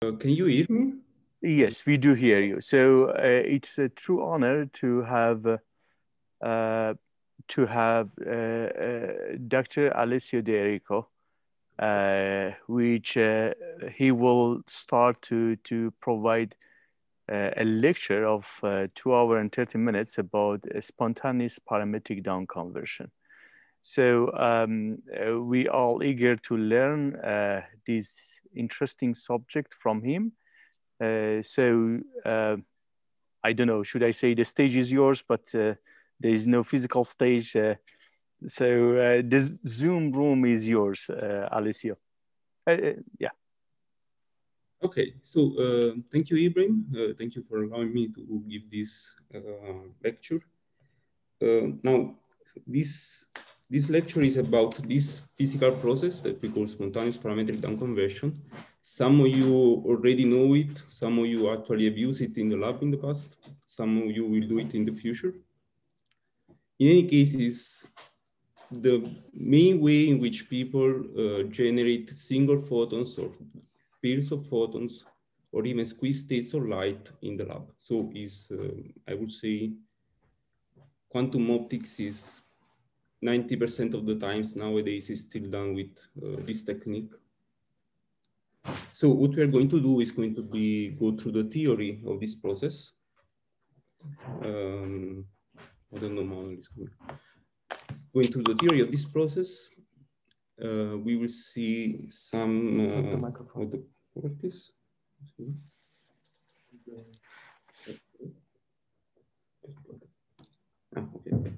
Can you hear me? Yes, we do hear you. So it's a true honor to have Dr. Alessio De Enrico, which he will start to provide a lecture of 2 hours and 30 minutes about a spontaneous parametric down conversion. So we all eager to learn this interesting subject from him. I don't know, should I say the stage is yours, but there is no physical stage. The Zoom room is yours, Alessio. Yeah. Okay, so thank you, Ibrahim. Thank you for allowing me to give this lecture. Now, this lecture is about this physical process that we call spontaneous parametric down conversion. Some of you already know it. Some of you actually have used it in the lab in the past. Some of you will do it in the future. In any case, it's the main way in which people generate single photons or pairs of photons or even squeeze states of light in the lab. So is, I would say, quantum optics is 90% of the times nowadays is still done with this technique. So what we are going to do is going to be go through the theory of this process. I don't know how it's going. Going through the theory of this process, we will see some of the properties. Okay.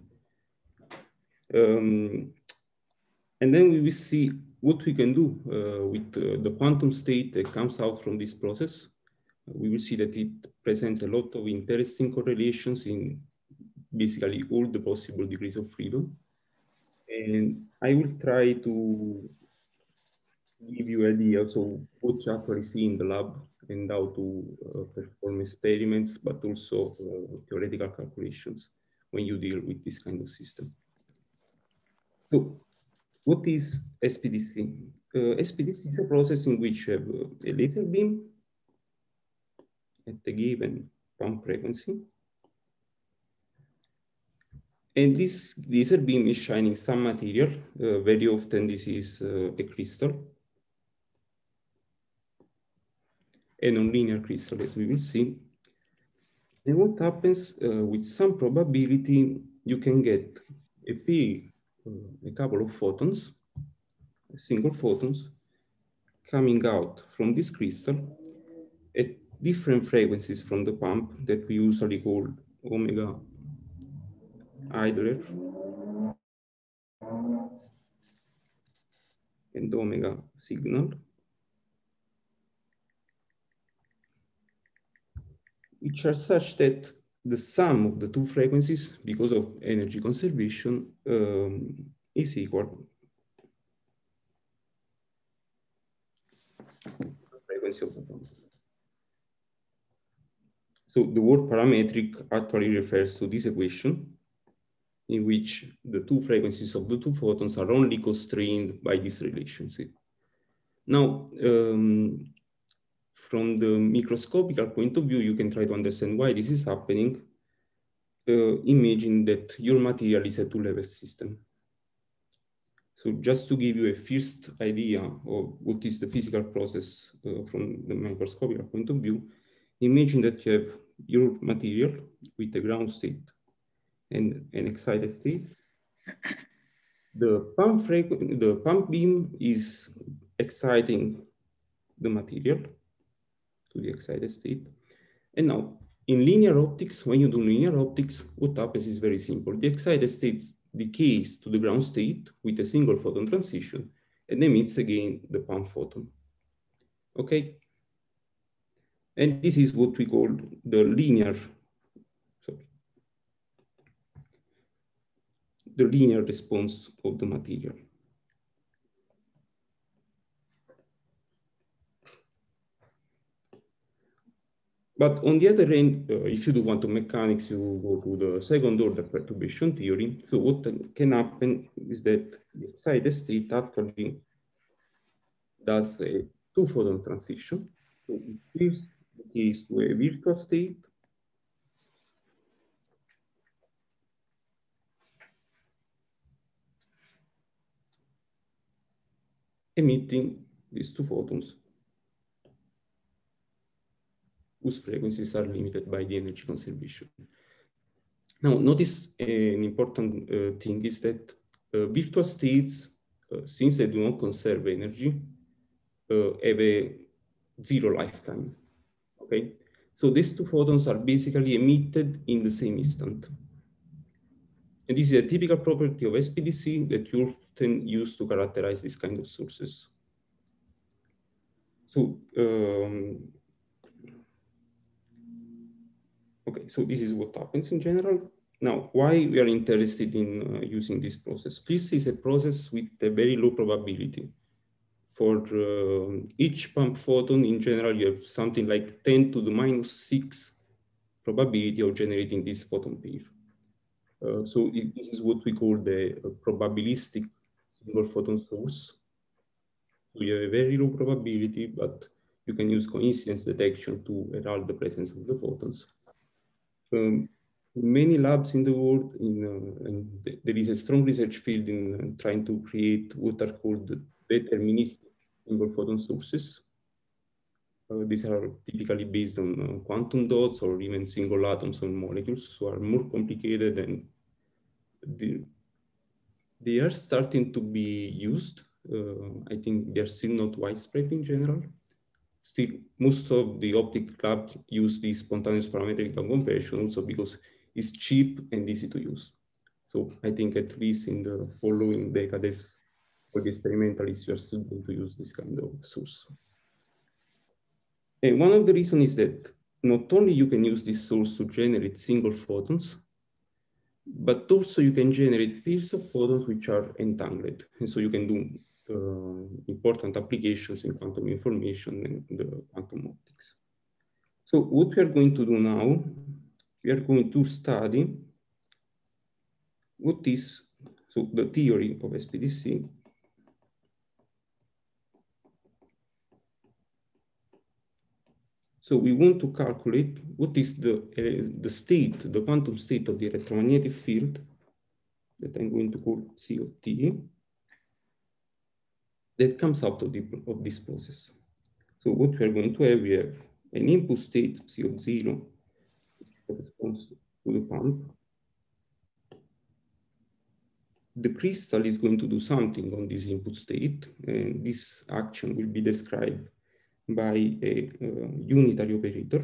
And then we will see what we can do with the quantum state that comes out from this process. We will see that it presents a lot of interesting correlations in basically all the possible degrees of freedom. And I will try to give you ideas of what you actually see in the lab and how to perform experiments, but also theoretical calculations when you deal with this kind of system. So what is SPDC? SPDC is a process in which you have a laser beam at a given pump frequency. And this laser beam is shining some material. Very often this is a crystal. A nonlinear crystal, as we will see. And what happens with some probability, you can get a pair, a couple of photons, single photons, coming out from this crystal at different frequencies from the pump that we usually call omega idler and omega signal, which are such that the sum of the two frequencies, because of energy conservation, is equal to the frequency of the pump. So the word parametric actually refers to this equation in which the two frequencies of the two photons are only constrained by this relationship. Now, from the microscopical point of view, you can try to understand why this is happening. Imagine that your material is a two-level system. So just to give you a first idea of what is the physical process from the microscopical point of view, imagine that you have your material with a ground state and an excited state. The pump beam is exciting the material to the excited state. And now, in linear optics, when you do linear optics, what happens is very simple. The excited state decays to the ground state with a single photon transition and emits again the pump photon. Okay? And this is what we call the linear response of the material. But on the other hand, if you do quantum mechanics, you go to the second order perturbation theory. So what can happen is that the excited state actually does a two photon transition. So here's the case to a virtual state. Emitting these two photons whose frequencies are limited by the energy conservation. Now, notice an important thing is that virtual states, since they do not conserve energy, have a zero lifetime, okay? So these two photons are basically emitted in the same instant. And this is a typical property of SPDC that you often use to characterize this kind of sources. So, okay, so this is what happens in general. Now, why we are interested in using this process? This is a process with a very low probability. For each pump photon, in general, you have something like 10 to the -6 probability of generating this photon pair. So this is what we call the probabilistic single photon source. So you have a very low probability, but you can use coincidence detection to herald the presence of the photons. Many labs in the world, there is a strong research field in trying to create what are called deterministic single photon sources. These are typically based on quantum dots or even single atoms on molecules, so are more complicated, and they are starting to be used. I think they're still not widespread in general. Still, most of the optic labs use the spontaneous parametric down conversion also because it's cheap and easy to use. So I think at least in the following decades, for the experimentalists, you are still going to use this kind of source. And one of the reasons is that not only you can use this source to generate single photons, but also you can generate pairs of photons which are entangled. And so you can do important applications in quantum information and quantum optics. So what we are going to do now, we are going to study what is, so the theory of SPDC. So we want to calculate what is the state, the quantum state of the electromagnetic field that I'm going to call C of T, that comes out of this process. So what we are going to have, we have an input state C of 0, which corresponds to the pump. The crystal is going to do something on this input state, and this action will be described by a unitary operator,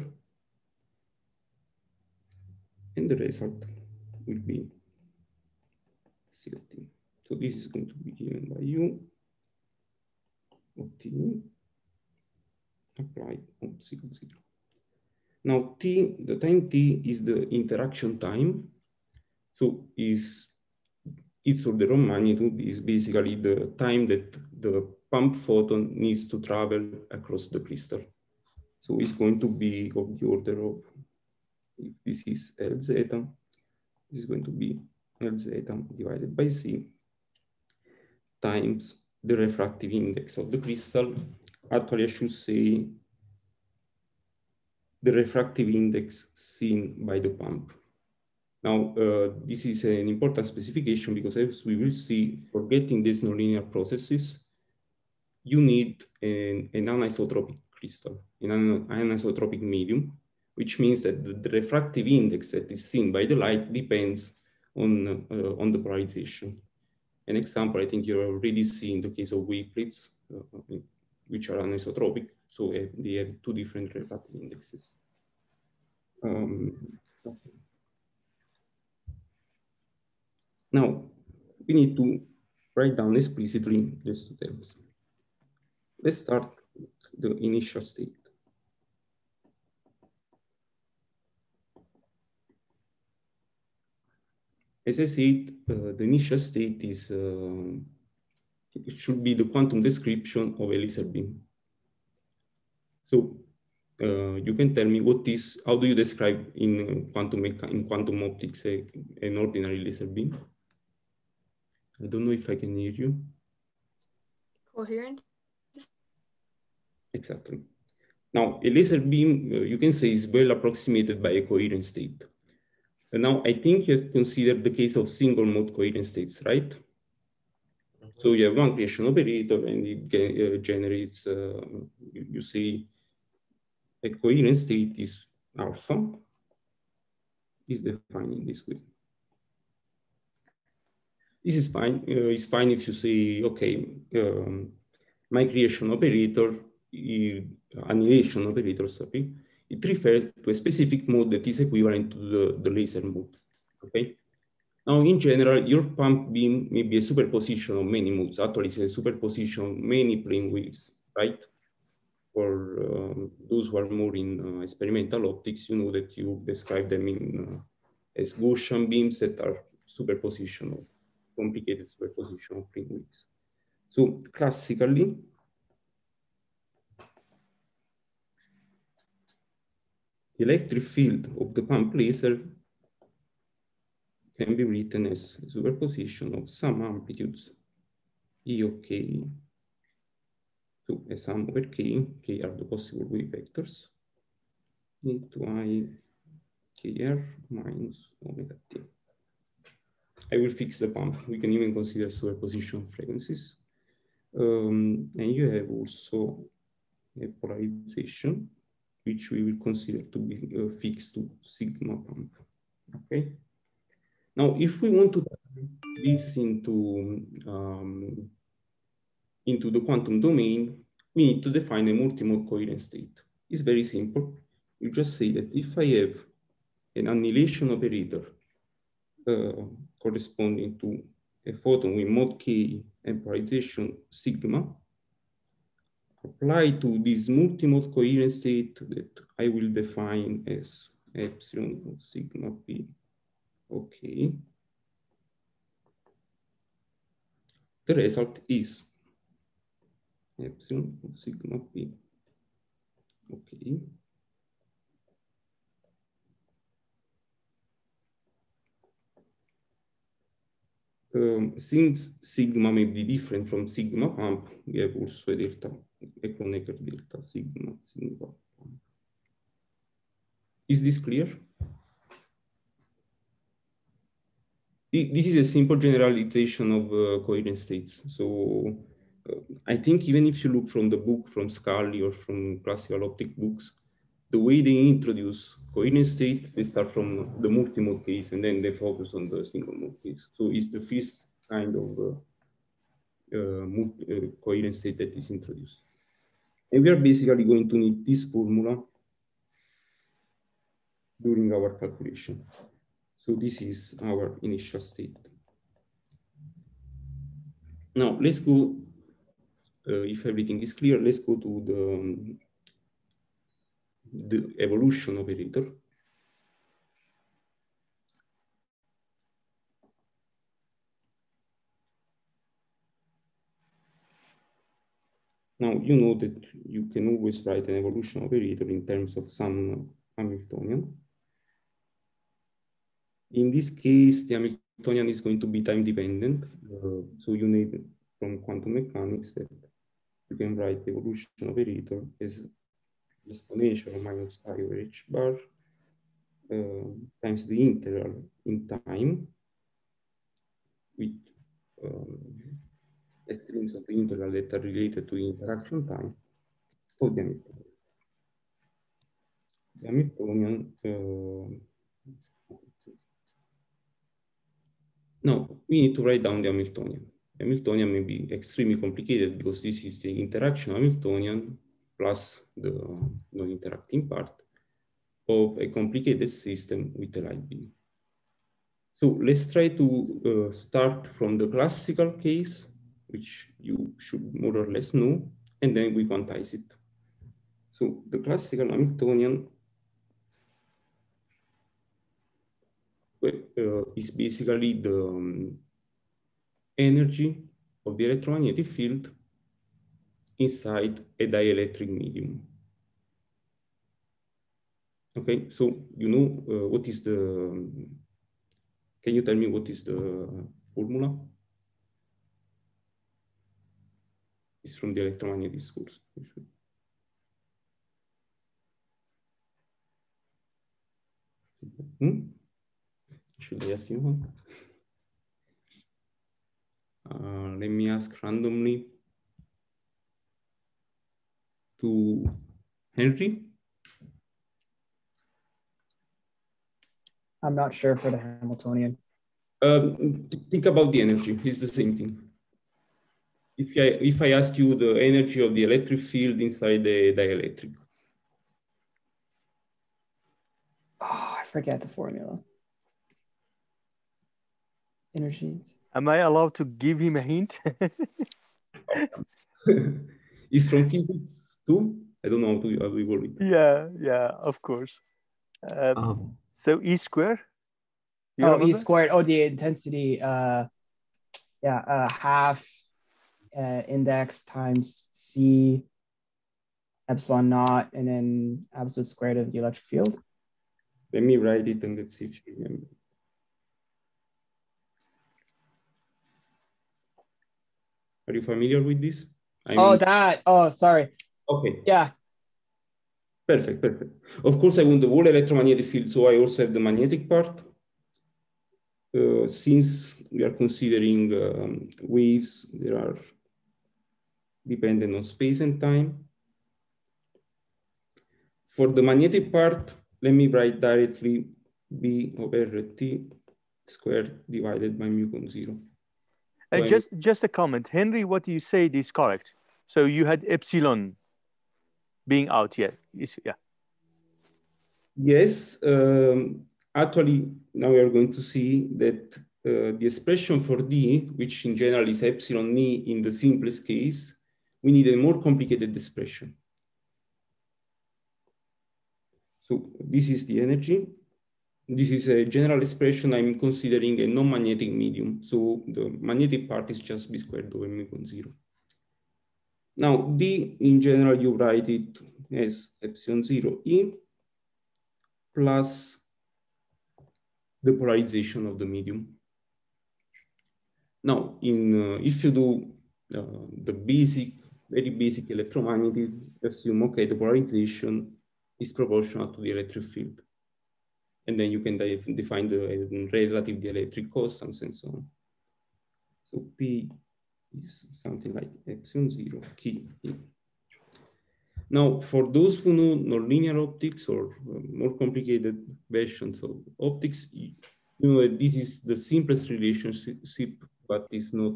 and the result will be C of T. So this is going to be given by U of T applied on C of 0. Now T, the time T is the interaction time. So its order of magnitude is basically the time that the pump photon needs to travel across the crystal. So it's going to be of the order of, if this is L zeta, this is going to be L zeta divided by C times the refractive index of the crystal. Actually, I should say the refractive index seen by the pump. Now, this is an important specification because, as we will see, for getting these nonlinear processes, you need an anisotropic crystal, an anisotropic medium, which means that the refractive index that is seen by the light depends on the polarization. An example, I think you're already seeing the case of wavelets, which are anisotropic, so they have two different refractive indexes. Now, we need to write down explicitly these two terms. Let's start with the initial state. As I said, the initial state is, it should be the quantum description of a laser beam. So you can tell me what is, how do you describe in quantum optics an ordinary laser beam? I don't know if I can hear you. Coherent. Exactly. Now, a laser beam, you can say, is well approximated by a coherent state. And now, I think you have considered the case of single mode coherent states, right? So you have one creation operator and it generates, you say, a coherent state is alpha, is defined in this way. This is fine. It's fine if you say, okay, my creation operator, annihilation operator, sorry, it refers to a specific mode that is equivalent to the laser mode. Okay. Now, in general, your pump beam may be a superposition of many modes. Actually, it's a superposition of many plane waves, right? For those who are more in experimental optics, you know that you describe them in as Gaussian beams that are superposition of complicated superposition of plane waves. So classically, the electric field of the pump laser can be written as a superposition of some amplitudes E of k to a sum over k, k are the possible wave vectors, into I kr minus omega t. I will fix the pump. We can even consider superposition of frequencies. And you have also a polarization, which we will consider to be fixed to sigma pump. Okay. Now, if we want to turn this into the quantum domain, we need to define a multimode coherent state. It's very simple. You just say that if I have an annihilation operator corresponding to a photon with mod k and polarization sigma, apply to this multimode coherent state that I will define as epsilon of sigma p. Okay. The result is epsilon of sigma p. Okay. Since sigma may be different from sigma pump, we have also a delta, a Kronecker delta sigma pump. Is this clear? This is a simple generalization of coherent states. So I think even if you look from the book, from Scully or from classical optic books, the way they introduce coherent state, they start from the multimode case and then they focus on the single mode case. So it's the first kind of coherent state that is introduced. And we are basically going to need this formula during our calculation. So this is our initial state. Now let's go, if everything is clear, let's go to the evolution operator. Now, you know that you can always write an evolution operator in terms of some Hamiltonian. In this case, the Hamiltonian is going to be time dependent. So you need from quantum mechanics that you can write the evolution operator as exponential minus I over h bar times the integral in time with strings of the integral that are related to interaction time of the Hamiltonian. The Hamiltonian, no, we need to write down the Hamiltonian. The Hamiltonian may be extremely complicated because this is the interaction Hamiltonian plus the non-interacting part of a complicated system with a light beam. So let's try to start from the classical case, which you should more or less know, and then we quantize it. So the classical Hamiltonian is basically the energy of the electromagnetic field inside a dielectric medium. Okay, so you know what is the, can you tell me what is the formula? It's from the electromagnetic discourse. Should I ask you one? Let me ask randomly to Henry. I'm not sure for the Hamiltonian. Think about the energy. It's the same thing. If I ask you the energy of the electric field inside the dielectric. Oh, I forget the formula. Energies. Am I allowed to give him a hint? It's from physics too. I don't know how we call it. Yeah, of course. So E square? E squared. Oh, the intensity. Half index times C epsilon naught, and then absolute square root of the electric field. Let me write it and let's see if you remember. Are you familiar with this? Oh, sorry. Okay. Yeah. Perfect. Of course, I want the whole electromagnetic field, so I also have the magnetic part. Since we are considering waves, they are dependent on space and time. For the magnetic part, let me write directly B over T squared divided by mu con 0. So just a comment. Henry, what you said is correct. So you had epsilon being out, yeah. Yes, actually, now we are going to see that the expression for D, which in general is epsilon E in the simplest case, we need a more complicated expression. So this is the energy. This is a general expression. I'm considering a non-magnetic medium. So the magnetic part is just B squared over mu con 0. Now, D, in general, you write it as epsilon 0 E plus the polarization of the medium. Now, if you do the very basic electromagnetic, assume, okay, the polarization is proportional to the electric field. And then you can define the relative dielectric constants and so on. So P is something like epsilon 0 key E. Now, for those who know nonlinear optics or more complicated versions of optics, you know that this is the simplest relationship, but it's not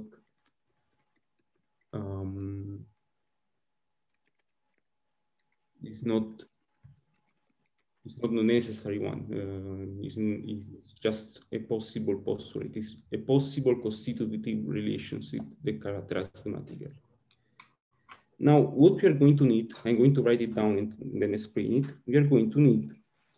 it's not the necessary one. It's just a possible postulate. It's a possible constitutive relationship that characterizes the material. Now, what we are going to need, I'm going to write it down and then explain it. We are going to need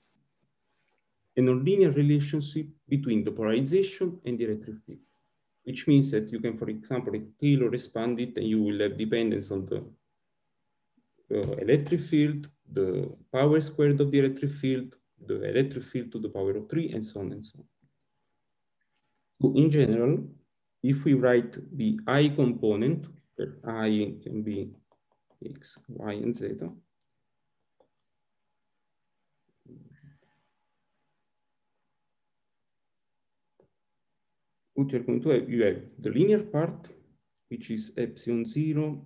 a nonlinear relationship between the polarization and the electric field, which means that you can, for example, Taylor expand it and you will have dependence on the electric field, the power squared of the electric field, the electric field to the power of 3, and so on and so on. So in general, if we write the I component, where I can be X, Y, and Z, what you're going to have, you have the linear part, which is epsilon 0,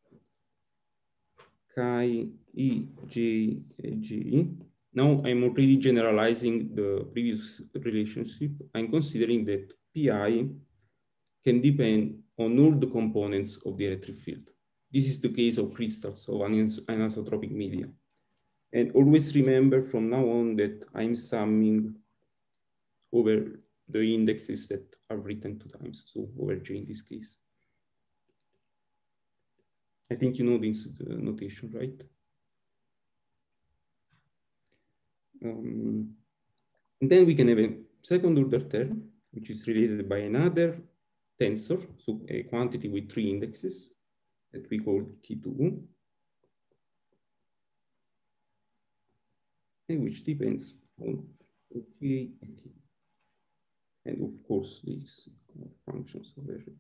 chi E, J, G. Now I'm already generalizing the previous relationship. I'm considering that Pi can depend on all the components of the electric field. This is the case of crystals of anisotropic media. And always remember from now on that I'm summing over the indexes that are written 2 times, so over J in this case. I think you know this notation, right? And then we can have a second order term, which is related by another tensor, so a quantity with 3 indexes that we call T2, and which depends on T and T. And of course, these functions of everything.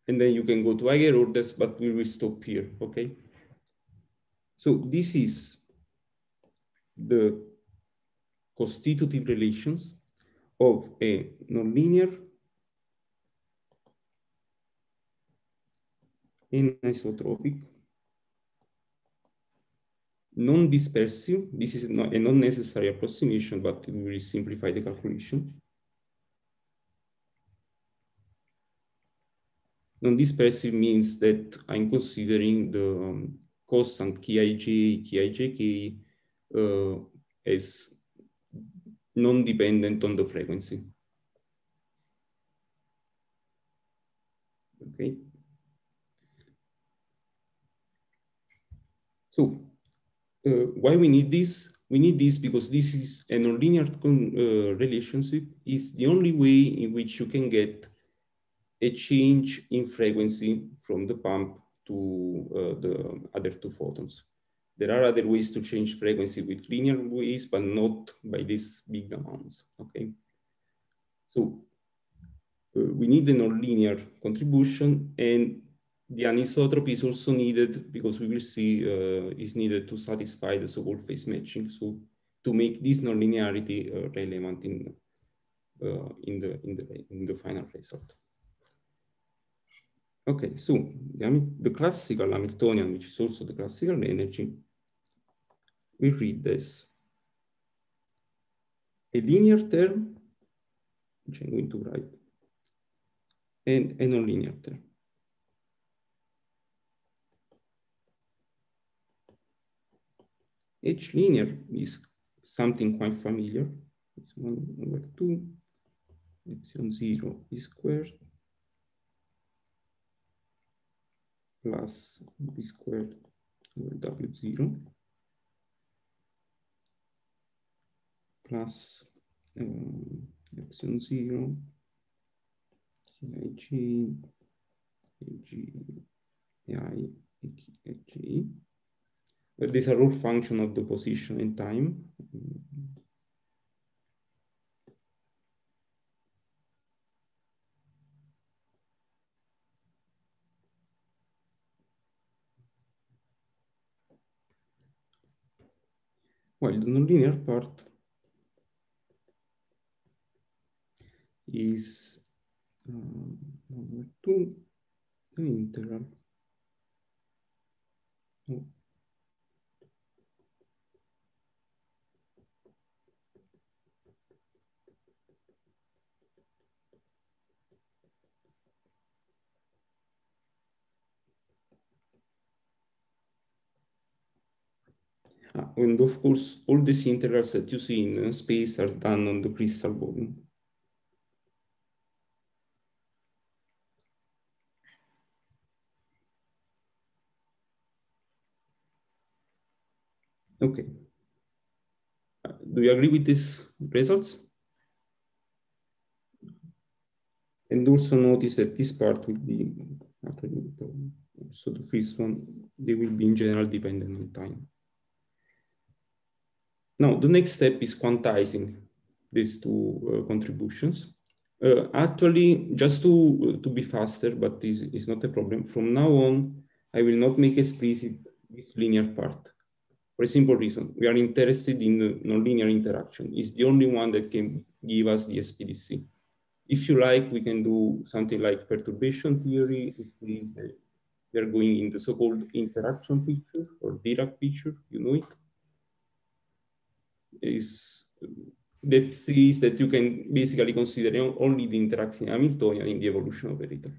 and then you can go to higher orders, but we will stop here, okay? So this is the constitutive relations of a nonlinear anisotropic, non-dispersive. This is not a non-necessary approximation, but we will simplify the calculation. Non-dispersive means that I'm considering the constant Kij, Kijk as non-dependent on the frequency. Okay. So why we need this? We need this because this is a nonlinear relationship. Is the only way in which you can get a change in frequency from the pump to the other two photons. There are other ways to change frequency with linear ways, but not by these big amounts, okay? So we need a nonlinear contribution, and the anisotropy is also needed because we will see is needed to satisfy the so-called phase matching. So to make this nonlinearity relevant in the final result. Okay, so the classical Hamiltonian, which is also the classical energy, we read this. A linear term, which I'm going to write, and a nonlinear term. H linear is something quite familiar. It's 1/2 epsilon 0 e squared plus b squared over W0 plus epsilon 0 Kig, Ai, Ag. These are all functions of the position and time. While the nonlinear part is 2 the integral of and of course, all these integrals that you see in space are done on the crystal volume. Okay. Do you agree with these results? And also notice that this part will be, so the first one, they will be in general dependent on time. Now, the next step is quantizing these two contributions. Actually, just to be faster, but this is not a problem. From now on, I will not make explicit this linear part. For a simple reason, we are interested in the nonlinear interaction. It's the only one that can give us the SPDC. If you like, we can do something like perturbation theory. We are going in the so-called interaction picture or Dirac picture, you know it. That says that you can basically consider only the interaction Hamiltonian in the evolution operator.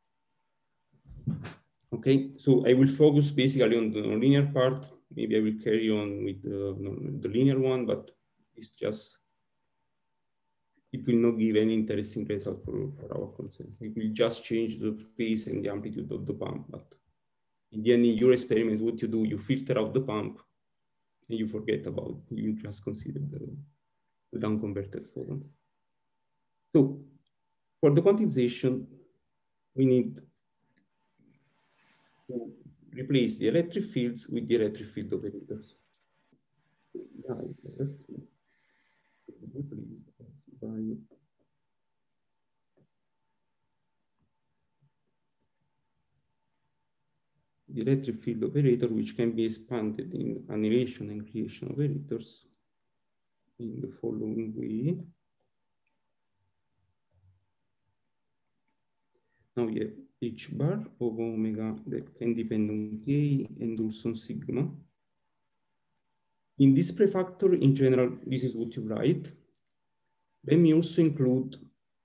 Okay, so I will focus basically on the nonlinear part. Maybe I will carry on with the linear one, but it's just, it will not give any interesting result for our concerns. It will just change the phase and the amplitude of the pump. But in the end, in your experiment, what you do, you filter out the pump and you forget about it. You just consider the down-converted photons. So for the quantization, we need to replace the electric fields with the electric field operators. Replaced by electric field operator, which can be expanded in annihilation and creation operators in the following way. Now we have H bar of omega that can depend on K and also on sigma. In this prefactor, in general, this is what you write. Then we also include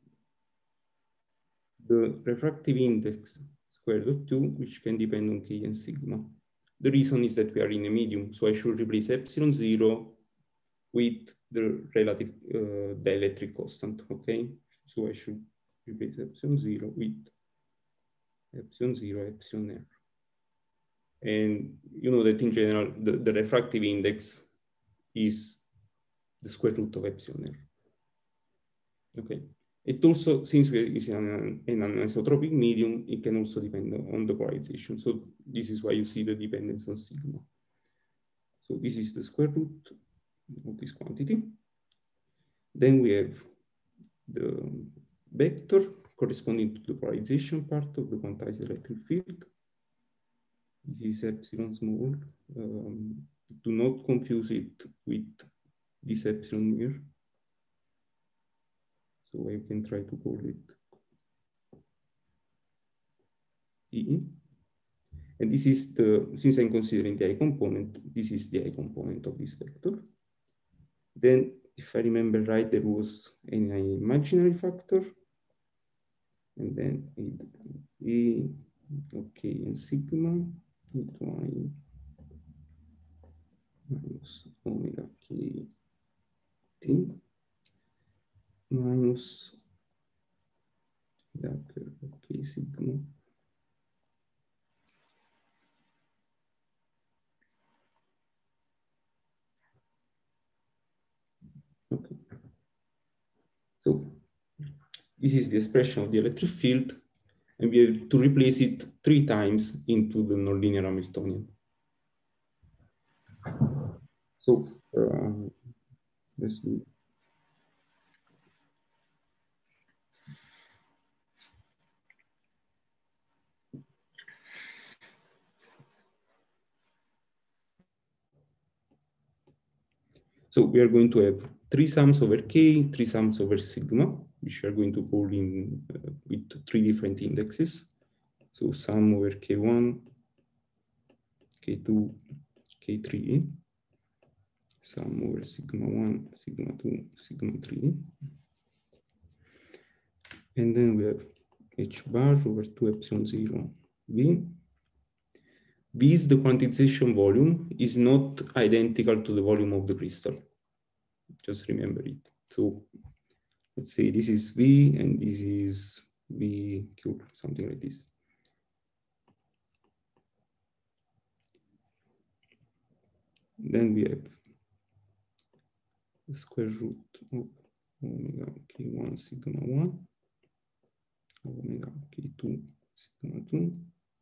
the refractive index square root of 2, which can depend on K and sigma. The reason is that we are in a medium, so I should replace epsilon 0 with the relative dielectric constant, okay? So I should replace epsilon 0 with epsilon 0, epsilon r. And you know that in general, the refractive index is the square root of epsilon r. Okay. It also, since we are in an anisotropic medium, it can also depend on the polarization. So this is why you see the dependence on sigma. So this is the square root of this quantity. Then we have the vector corresponding to the polarization part of the quantized electric field. This is epsilon small. Do not confuse it with this epsilon here. So I can try to call it T. And this is the, since I'm considering the I component, this is the I component of this vector. Then, if I remember right, there was an imaginary factor. And then A, okay, and sigma into I minus omega K T minus okay, sigma. Okay. So this is the expression of the electric field, and we have to replace it 3 times into the nonlinear Hamiltonian. So let's do. So we are going to have 3 sums over K, 3 sums over sigma, which we are going to call in with 3 different indexes. So sum over K1, K2, K3, sum over sigma 1, sigma 2, sigma 3. And then we have H bar over 2 epsilon 0 V. V is the quantization volume, is not identical to the volume of the crystal. Just remember it. So let's say this is V and this is V cube, something like this. Then we have the square root of omega K1 sigma 1, omega K2 sigma 2.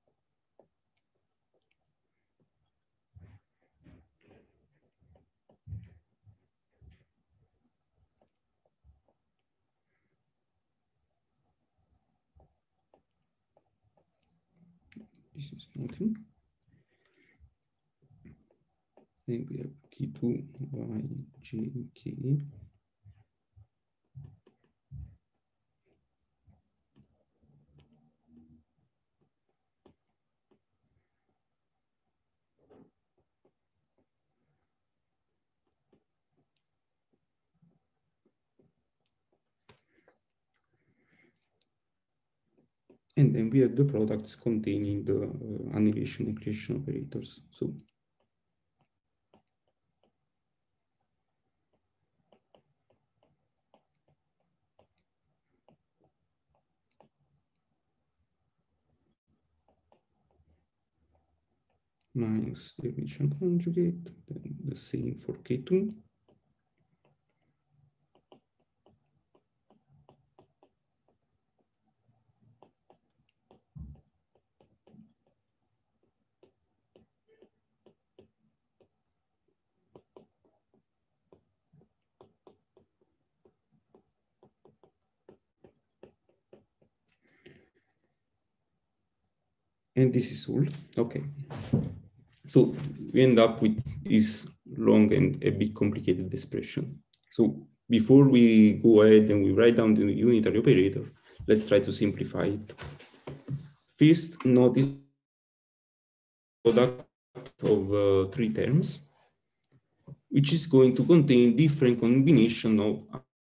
This is nothing. Then we have K2 Y J K. And then we have the products containing the annihilation and creation operators. So minus the Hermitian conjugate, then the same for K2. And this is all. Okay. So we end up with this long and a bit complicated expression. So before we go ahead and we write down the unitary operator, let's try to simplify it. First, notice the product of 3 terms, which is going to contain different combination of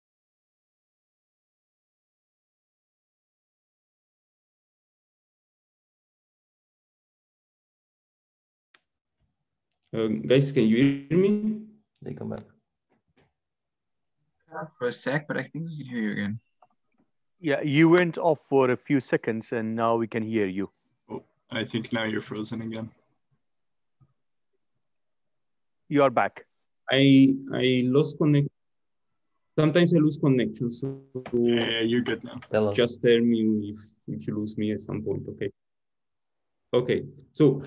guys, can you hear me? They come back. For a sec, but I think we can hear you again. Yeah, you went off for a few seconds and now we can hear you. Oh, I think now you're frozen again. You are back. I lost connection. Sometimes I lose connection, so Yeah, you're good now. just tell me if you lose me at some point, okay? Okay, so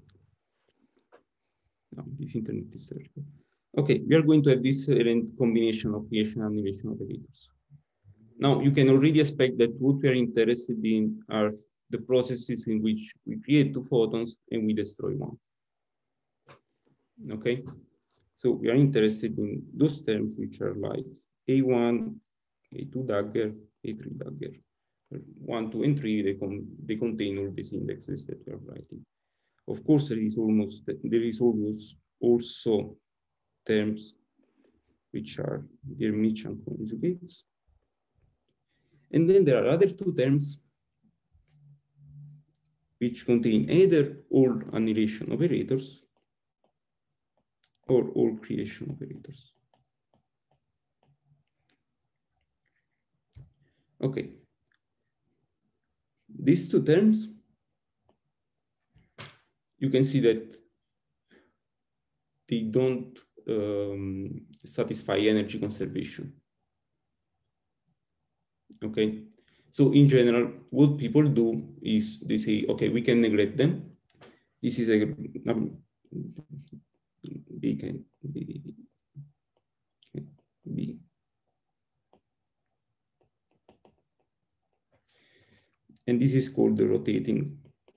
no, this internet is terrible. Okay, we are going to have this combination of creation and annihilation operators. Now, you can already expect that what we are interested in are the processes in which we create 2 photons and we destroy 1. Okay, so we are interested in those terms which are like A1, A2 dagger, A3 dagger. 1, 2, and 3, they contain all these indexes that we are writing. Of course, there is always also terms which are the Hermitian conjugates. And then there are other 2 terms which contain either all annihilation operators or all creation operators. Okay. These 2 terms, you can see that they don't satisfy energy conservation. Okay, so in general, what people do is they say, okay, we can neglect them. This is a they can be and this is called the rotating.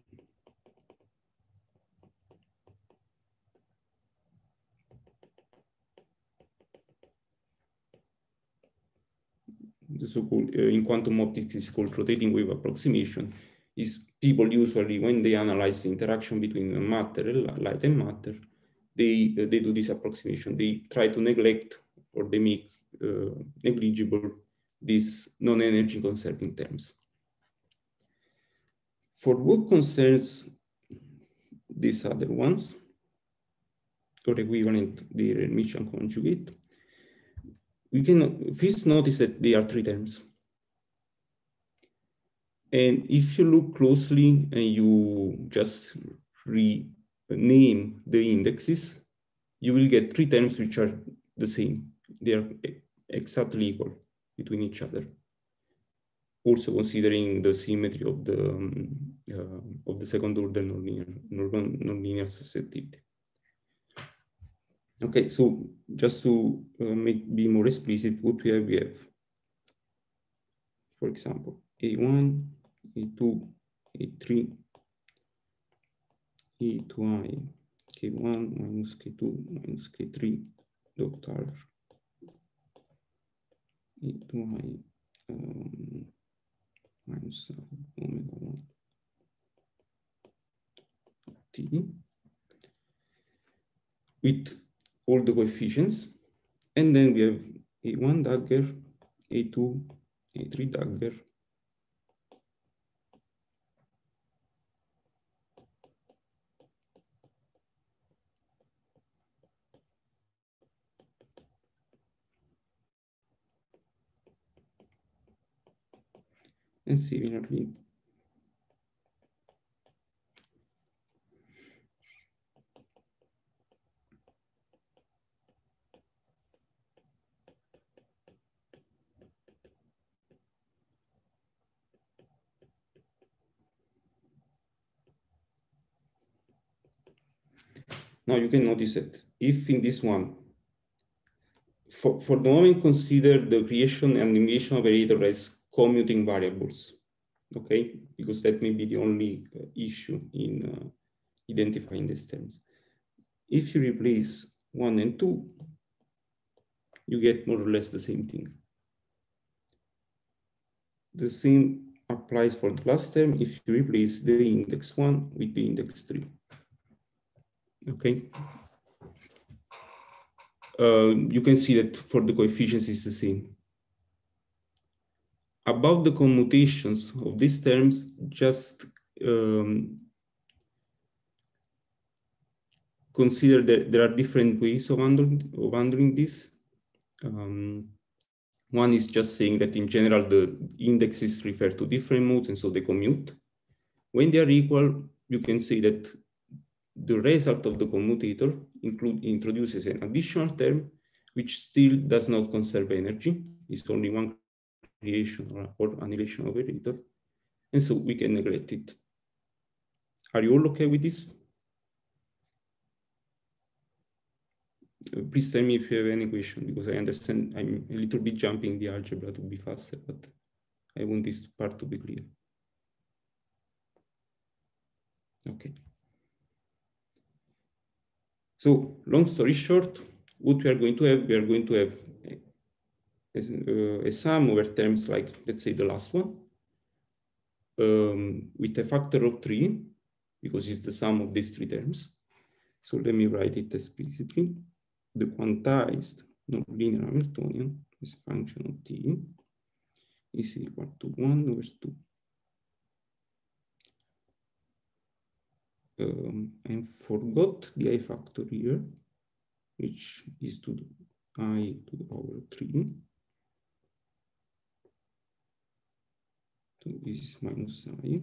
The so-called in quantum optics is called rotating wave approximation. Is people usually, when they analyze the interaction between matter and light and matter, they do this approximation. They try to neglect or they make negligible these non-energy conserving terms. For what concerns these other ones, or equivalent the Hermitian conjugate, we can first notice that they are 3 terms. And if you look closely and you just rename the indexes, you will get 3 terms which are the same. They are exactly equal between each other. Also considering the symmetry of the second order nonlinear susceptibility. Okay, so just to be more explicit, what we have, for example, A1, A2, A3, E2i, K1 minus K2 minus K3 dot R, E2i minus omega 1 T with all the coefficients, and then we have A1 dagger, A2, A3 dagger, and similarly now you can notice that if in this one, for the moment, consider the creation and elimination operator as commuting variables. okay? Because that may be the only issue in identifying these terms. If you replace 1 and 2, you get more or less the same thing. The same applies for the plus term if you replace the index 1 with the index 3. Okay. You can see that for the coefficients it's the same. About the commutations of these terms, just consider that there are different ways of handling this. One is just saying that in general, the indexes refer to different modes and so they commute. When they are equal, you can say that the result of the commutator introduces an additional term which still does not conserve energy. It's only one creation or annihilation operator. And so we can neglect it. Are you all okay with this? Please tell me if you have any question, because I understand I'm a little bit jumping the algebra to be faster, but I want this part to be clear. Okay. So long story short, what we are going to have a sum over terms like, let's say, the last one, with a factor of 3, because it's the sum of these 3 terms. So let me write it explicitly. The quantized nonlinear Hamiltonian is a function of t is equal to 1 over 2. I forgot the I factor here, which is to the I to the power 3. So this is minus I.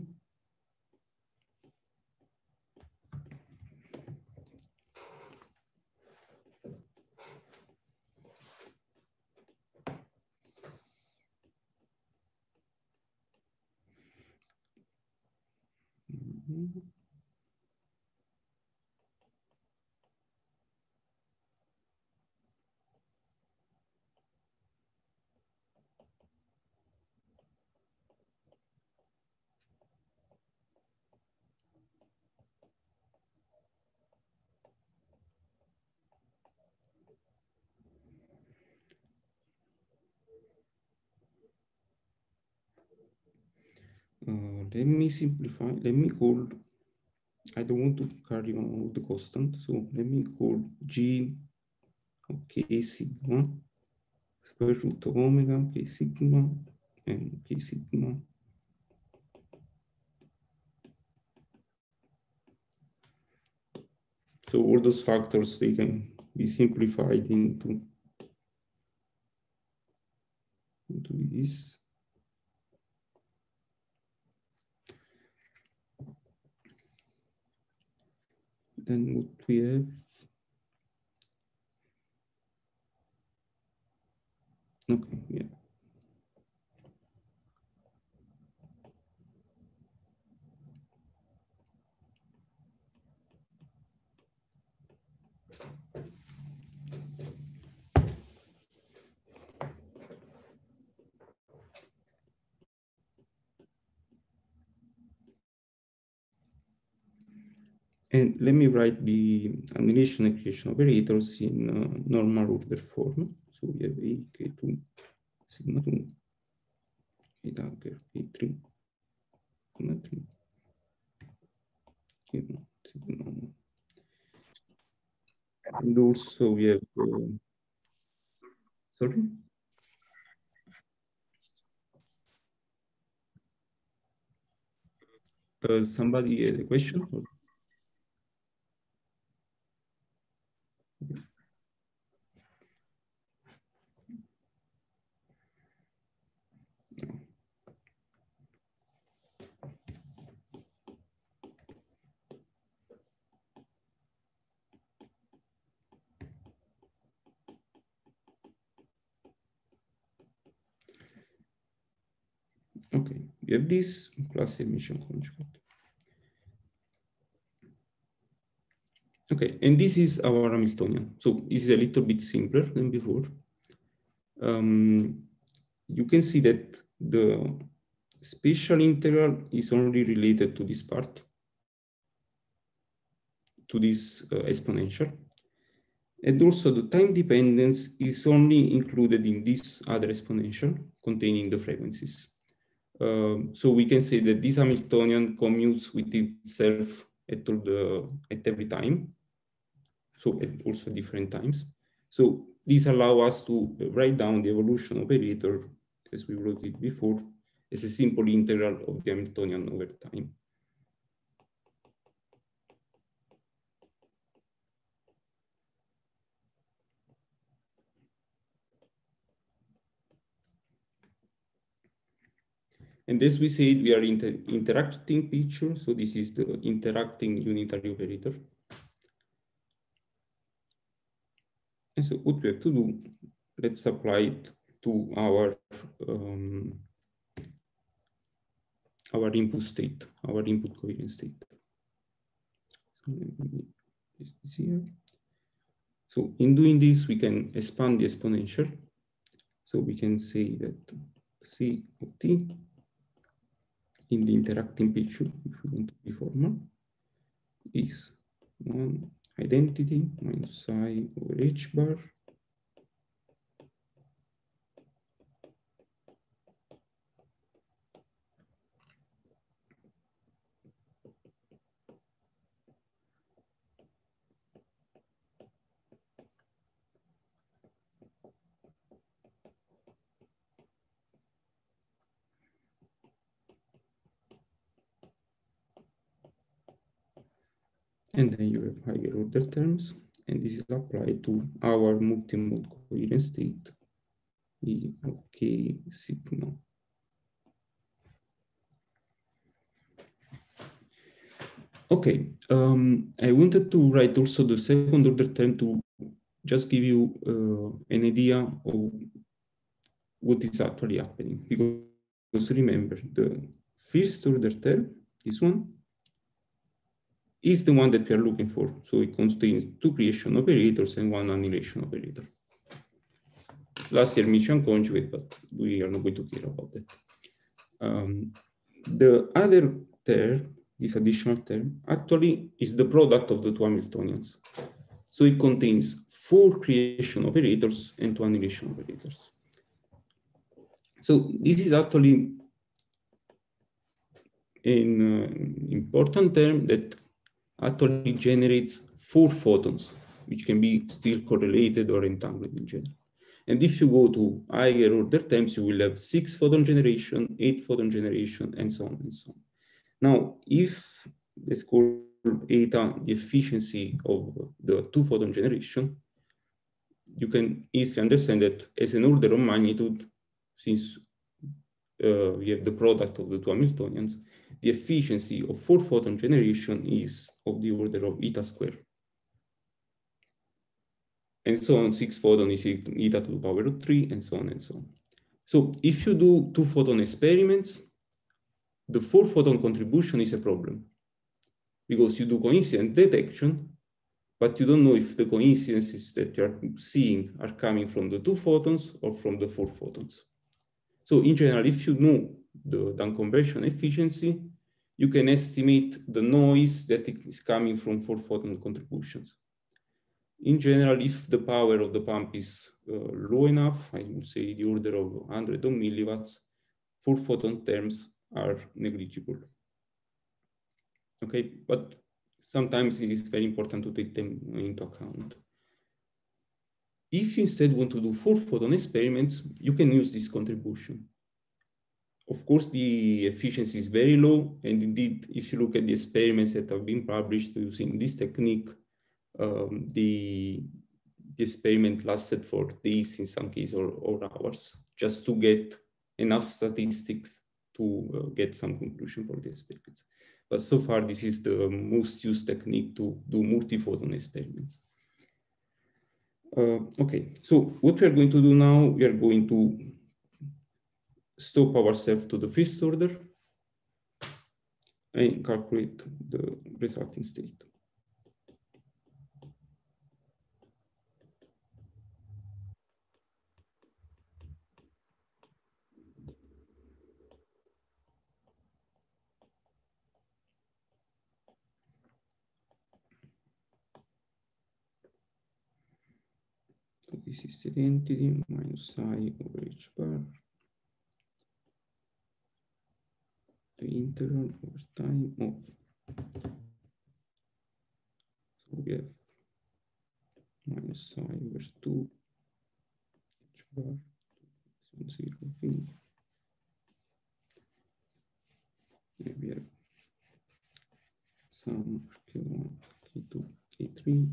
Let me simplify. Let me call, I don't want to carry on all the constant, so let me call G of K sigma square root of omega K sigma and K sigma. So all those factors, they can be simplified into this. Then what we have, okay, yeah. And let me write the annihilation equation operators in normal order form. So we have A, K2, sigma 2, A dagger, K3, sigma 3, K1, sigma 1. And also we have, sorry? Somebody had a question? Or? Okay, we have this plus emission conjugate. Okay, and this is our Hamiltonian. So this is a little bit simpler than before. You can see that the special integral is only related to this part, to this exponential. And also the time dependence is only included in this other exponential containing the frequencies. So we can say that this Hamiltonian commutes with itself at every time. So at also different times. So these allow us to write down the evolution operator, as we wrote it before, as a simple integral of the Hamiltonian over time. And as we said, we are interacting picture. So this is the interacting unitary operator. And so what we have to do, let's apply it to our input state, our input coherent state. So let me place this here. So in doing this, we can expand the exponential. So we can say that C of t in the interacting picture, if we want to be formal, is 1 identity minus psi over h bar and then you have higher order terms, and this is applied to our multimode coherent state E of k sigma. Okay, I wanted to write also the second order term to just give you an idea of what is actually happening. Because remember, the first order term, this one, is the one that we are looking for. So it contains 2 creation operators and 1 annihilation operator. Last year, Hermitian conjugate, but we are not going to care about that. The other term, this additional term, actually is the product of the 2 Hamiltonians. So it contains 4 creation operators and 2 annihilation operators. So this is actually an important term that actually generates 4 photons, which can be still correlated or entangled in general. And if you go to higher order terms, you will have 6 photon generation, 8 photon generation, and so on and so on. Now, if let's call eta the efficiency of the 2 photon generation, you can easily understand that as an order of magnitude, since we have the product of the 2 Hamiltonians, the efficiency of 4 photon generation is of the order of eta squared. And so on, 6 photon is eta to the power of 3, and so on and so on. So if you do 2 photon experiments, the 4 photon contribution is a problem because you do coincident detection, but you don't know if the coincidences that you are seeing are coming from the 2 photons or from the 4 photons. So in general, if you know the unconversion efficiency, you can estimate the noise that is coming from 4 photon contributions. In general, if the power of the pump is low enough, I would say the order of 100 milliwatts, 4 photon terms are negligible. Okay, but sometimes it is very important to take them into account. If you instead want to do 4 photon experiments, you can use this contribution. Of course, the efficiency is very low, and indeed, if you look at the experiments that have been published using this technique, the experiment lasted for days in some cases or hours, just to get enough statistics to get some conclusion for the experiments. But so far, this is the most used technique to do multi-photon experiments. Okay, so what we are going to do now, we are going to stop ourselves to the first order and calculate the resulting state. this is the identity minus I over H bar. The integral over time of, so we have minus I over 2 H bar 0 V. And we have sum of K1, K2, K3.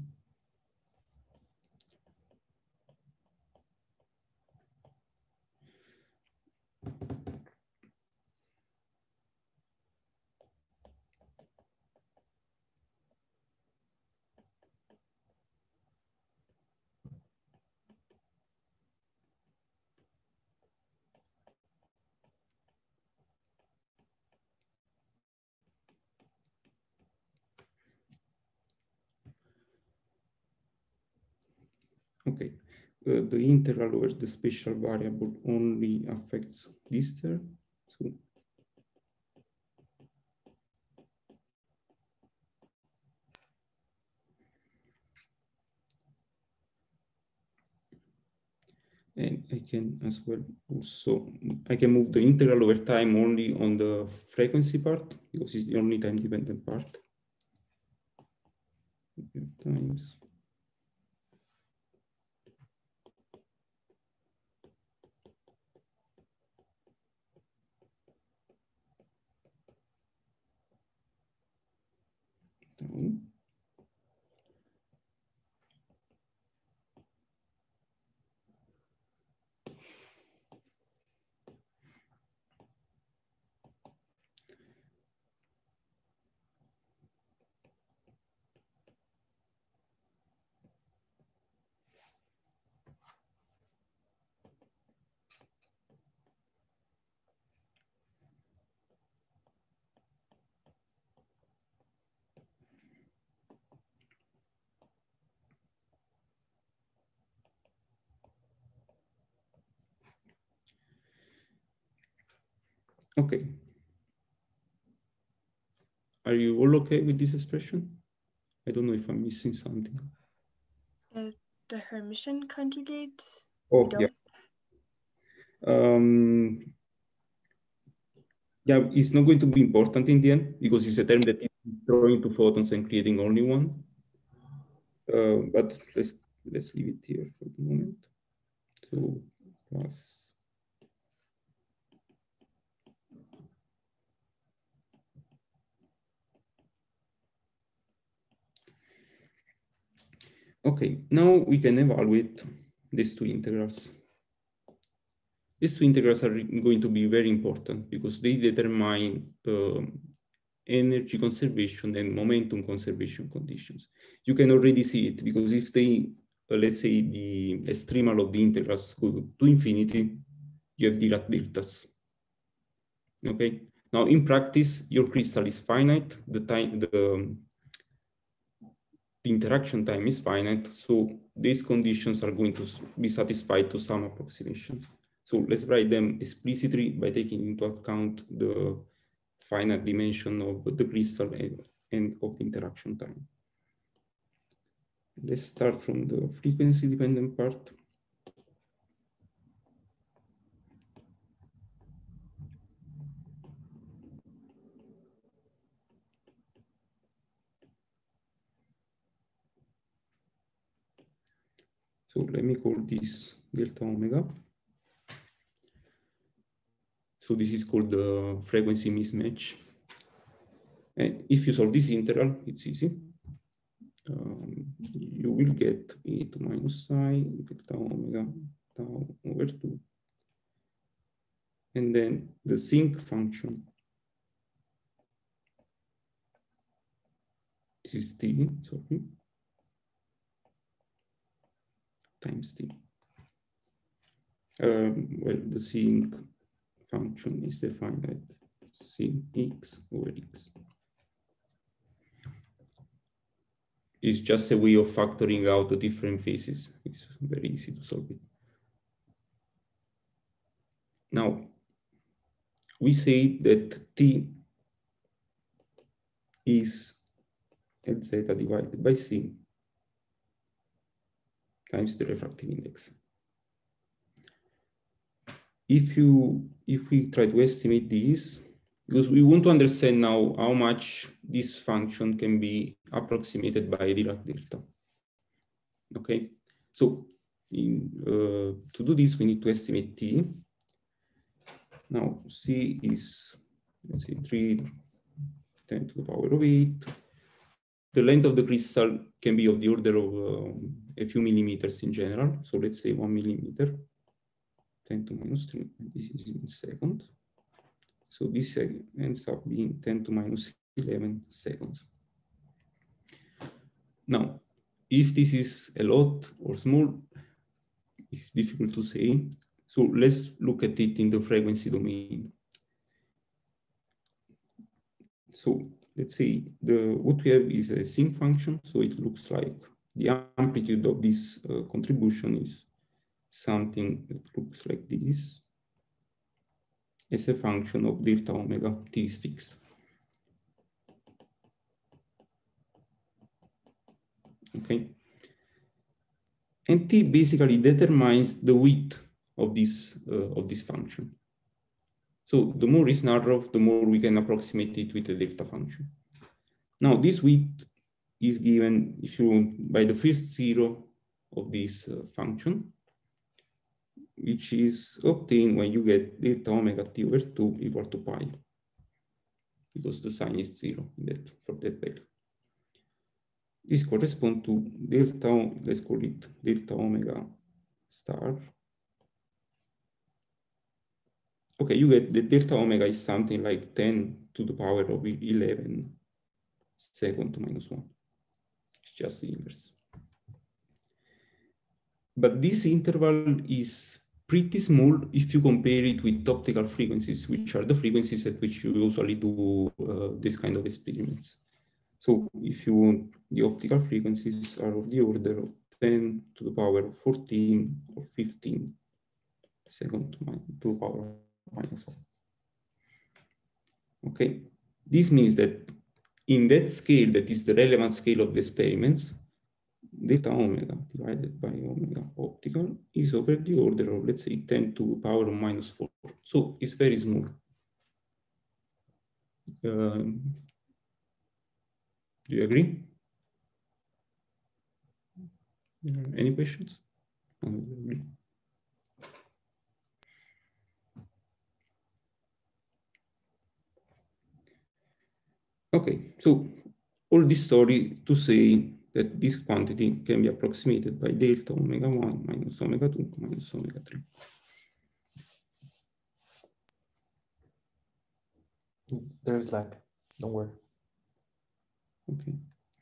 Okay, the integral over the special variable only affects this term. So and I can as well also, I can move the integral over time only on the frequency part because it's the only time dependent part. Times. Down. Okay. Are you all okay with this expression? I don't know if I'm missing something. The Hermitian conjugate? Oh, yeah. Yeah, it's not going to be important in the end because it's a term that is destroying two photons and creating only one. But let's leave it here for the moment. So plus. Okay, now we can evaluate these two integrals. These two integrals are going to be very important because they determine energy conservation and momentum conservation conditions. You can already see it because if they, let's say the extremal of the integrals go to infinity, you have Dirac deltas. Okay. Now in practice, your crystal is finite. The interaction time is finite. So these conditions are going to be satisfied to some approximation. So let's write them explicitly by taking into account the finite dimension of the crystal and of the interaction time. Let's start from the frequency dependent part. So let me call this delta omega. So this is called the frequency mismatch. And if you solve this integral, it's easy. You will get e to minus I delta omega tau over 2. And then the sinc function, this is t, sorry, times t. Well, the sinc function is defined as sin x over x. It's just a way of factoring out the different phases. It's very easy to solve it. Now, we say that t is L zeta divided by c. times the refractive index. If we try to estimate this, because we want to understand now how much this function can be approximated by Dirac delta. Okay, so to do this, we need to estimate T. Now C is, let's say, 3 × 10⁸. The length of the crystal can be of the order of a few millimeters in general. So let's say 1 millimeter, 10⁻3, this is in seconds. So this ends up being 10⁻11 seconds. Now, if this is a lot or small, it's difficult to say. So let's look at it in the frequency domain. So let's say what we have is a sinc function. So it looks like the amplitude of this contribution is something that looks like this as a function of delta omega. T is fixed. Okay. And T basically determines the width of this function. So the more is narrow, the more we can approximate it with a delta function. Now this width is given, if you want, by the first zero of this function, which is obtained when you get delta omega T over 2 equal to pi, because the sign is 0 for that value. This corresponds to delta, let's call it delta omega star. Okay, you get the delta omega is something like 10⁻11 second to -1. It's just the inverse. But this interval is pretty small if you compare it with optical frequencies, which are the frequencies at which you usually do this kind of experiments. So if you want, the optical frequencies are of the order of 10⁻14 or 15 second to the power -1. Okay, this means that in that scale, that is the relevant scale of the experiments, delta omega divided by omega optical is over the order of, let's say, 10 to the power of -4. So it's very small. Do you agree? Any questions? Okay, so all this story to say that this quantity can be approximated by delta omega 1 minus omega 2 minus omega 3. There is lag, don't worry. Okay.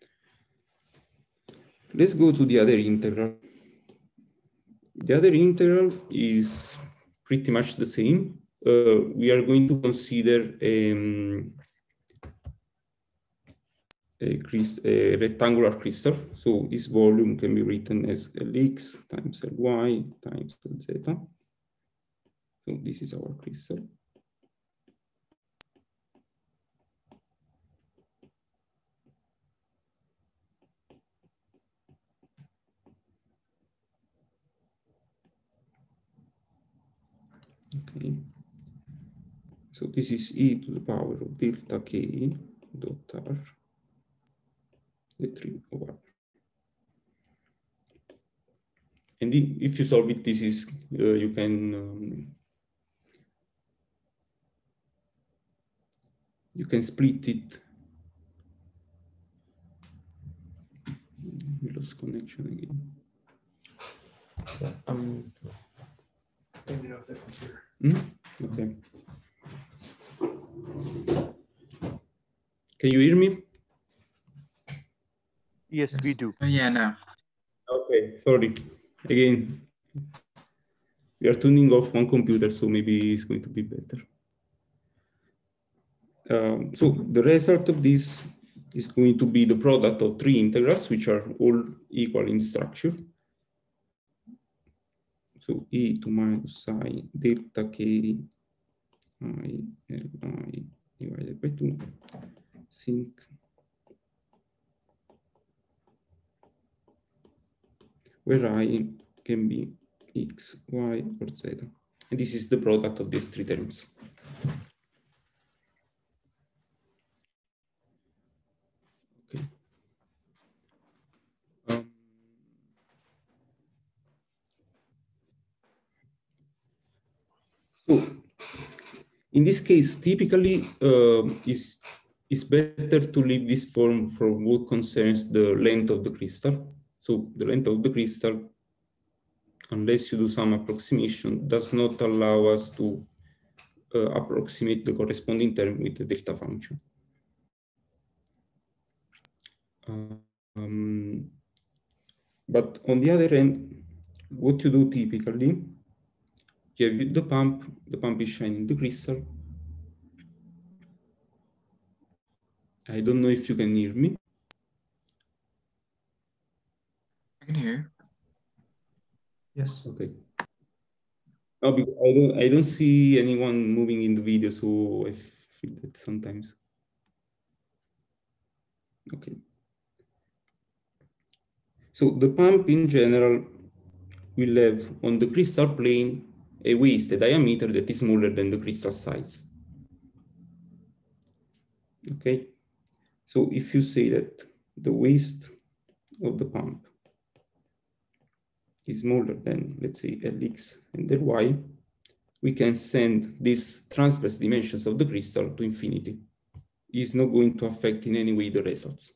Let's go to the other integral. The other integral is pretty much the same. We are going to consider a rectangular crystal. So this volume can be written as Lx times Ly times Lz. So this is our crystal. Okay. So this is e to the power of delta k dot r, the 3 over. And if you solve it, this is, you can split it. We lost connection again. Yeah, I'm turning off the computer. Okay. Can you hear me? Yes, we do. Oh, yeah, no. Okay, sorry. Again, we are tuning off one computer, so maybe it's going to be better. So the result of this is going to be the product of 3 integrals, which are all equal in structure. So e to minus psi delta k I Li divided by 2 sinc. where I can be x, y, or z. And this is the product of these three terms. Okay. So in this case, typically it's better to leave this form for what concerns the length of the crystal. So the length of the crystal, unless you do some approximation, does not allow us to approximate the corresponding term with the delta function. But on the other hand, what you do typically, you have the pump is shining the crystal. I don't know if you can hear me. I can hear you. Yes. Okay. No, because I don't see anyone moving in the video, so I feel that sometimes. Okay. So the pump in general will have on the crystal plane a waist, a diameter that is smaller than the crystal size. Okay. So if you say that the waist of the pump is smaller than, let's say, Lx and Ly, we can send these transverse dimensions of the crystal to infinity. It's not going to affect in any way the results.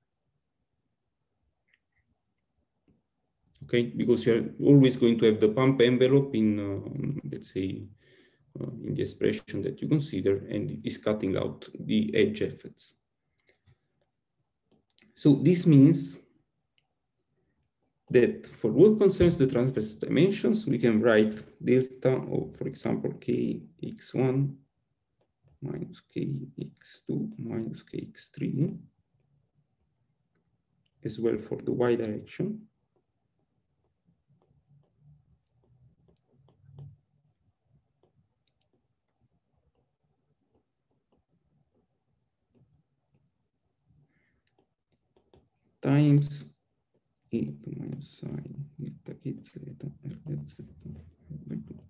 Okay, because you're always going to have the pump envelope in, let's say, in the expression that you consider, and is cutting out the edge effects. So this means that for what concerns the transverse dimensions, we can write delta of, for example, kx1 minus kx2 minus kx3, as well for the y direction. Times e minus I delta kz Lz by 2.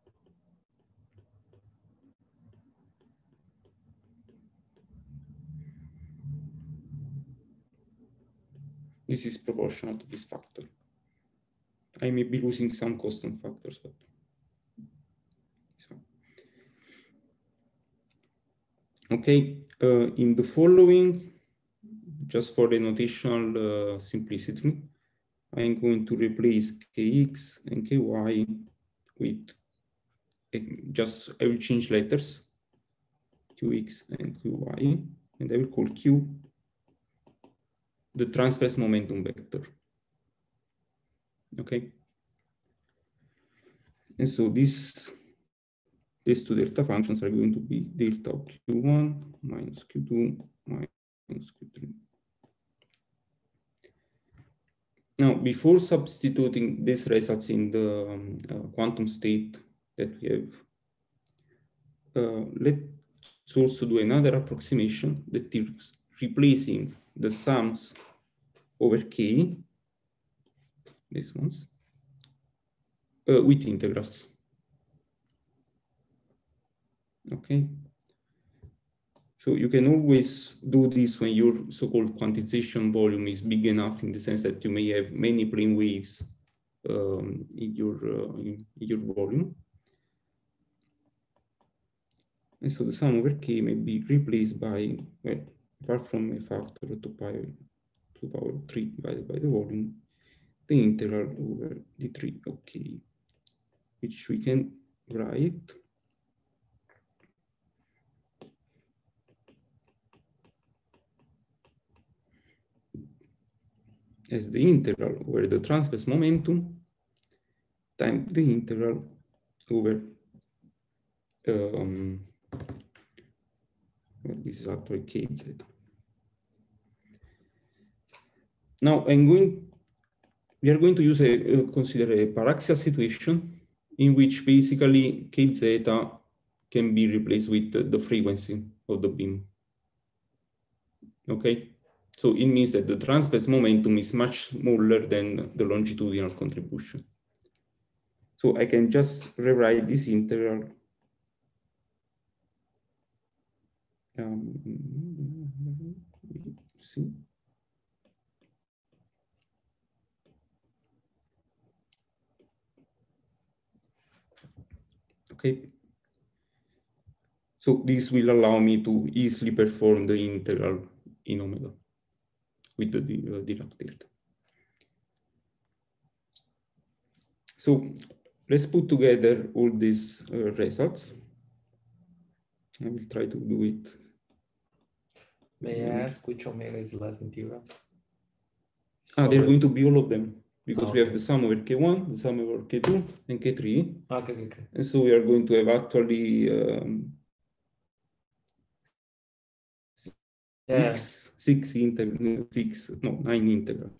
This is proportional to this factor. I may be losing some constant factors, but it's fine. Okay, in the following, just for the notational simplicity, I'm going to replace kx and ky with just, I will change letters, qx and qy, and I will call q the transverse momentum vector. Okay. And so these two delta functions are going to be delta of q1 minus q2 minus q3. Now, before substituting these results in the quantum state that we have, let's also do another approximation that is replacing the sums over k, these ones, with integrals. Okay. So you can always do this when your so-called quantization volume is big enough, in the sense that you may have many plane waves in your volume. And so the sum over k may be replaced by, well, apart from a factor 2 power 3 divided by the volume, the integral over d3 of k, which we can write as the integral over the transverse momentum times the integral over, well, this is actually kz. Now we are going to use consider a paraxial situation in which basically kz can be replaced with the frequency of the beam. Okay, So it means that the transverse momentum is much smaller than the longitudinal contribution. So I can just rewrite this integral. See. Okay. So this will allow me to easily perform the integral in omega with the Dirac delta. So let's put together all these results. I will try to do it. May I ask which omega is the last integral? They're going to be all of them, because we okay. have the sum over K1, the sum over K2, and K3. Okay. And so we are going to have actually nine integrals.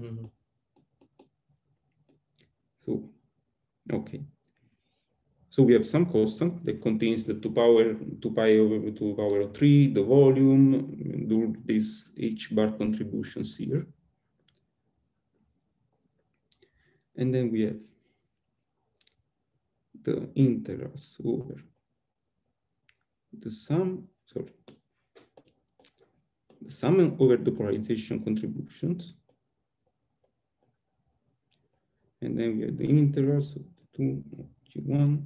So, okay. So we have some constant that contains the 2 pi over 2 power of 3, the volume, do these H bar contributions here. And then we have the integrals over the sum over the polarization contributions. And then we have the integrals of the 2 Q1.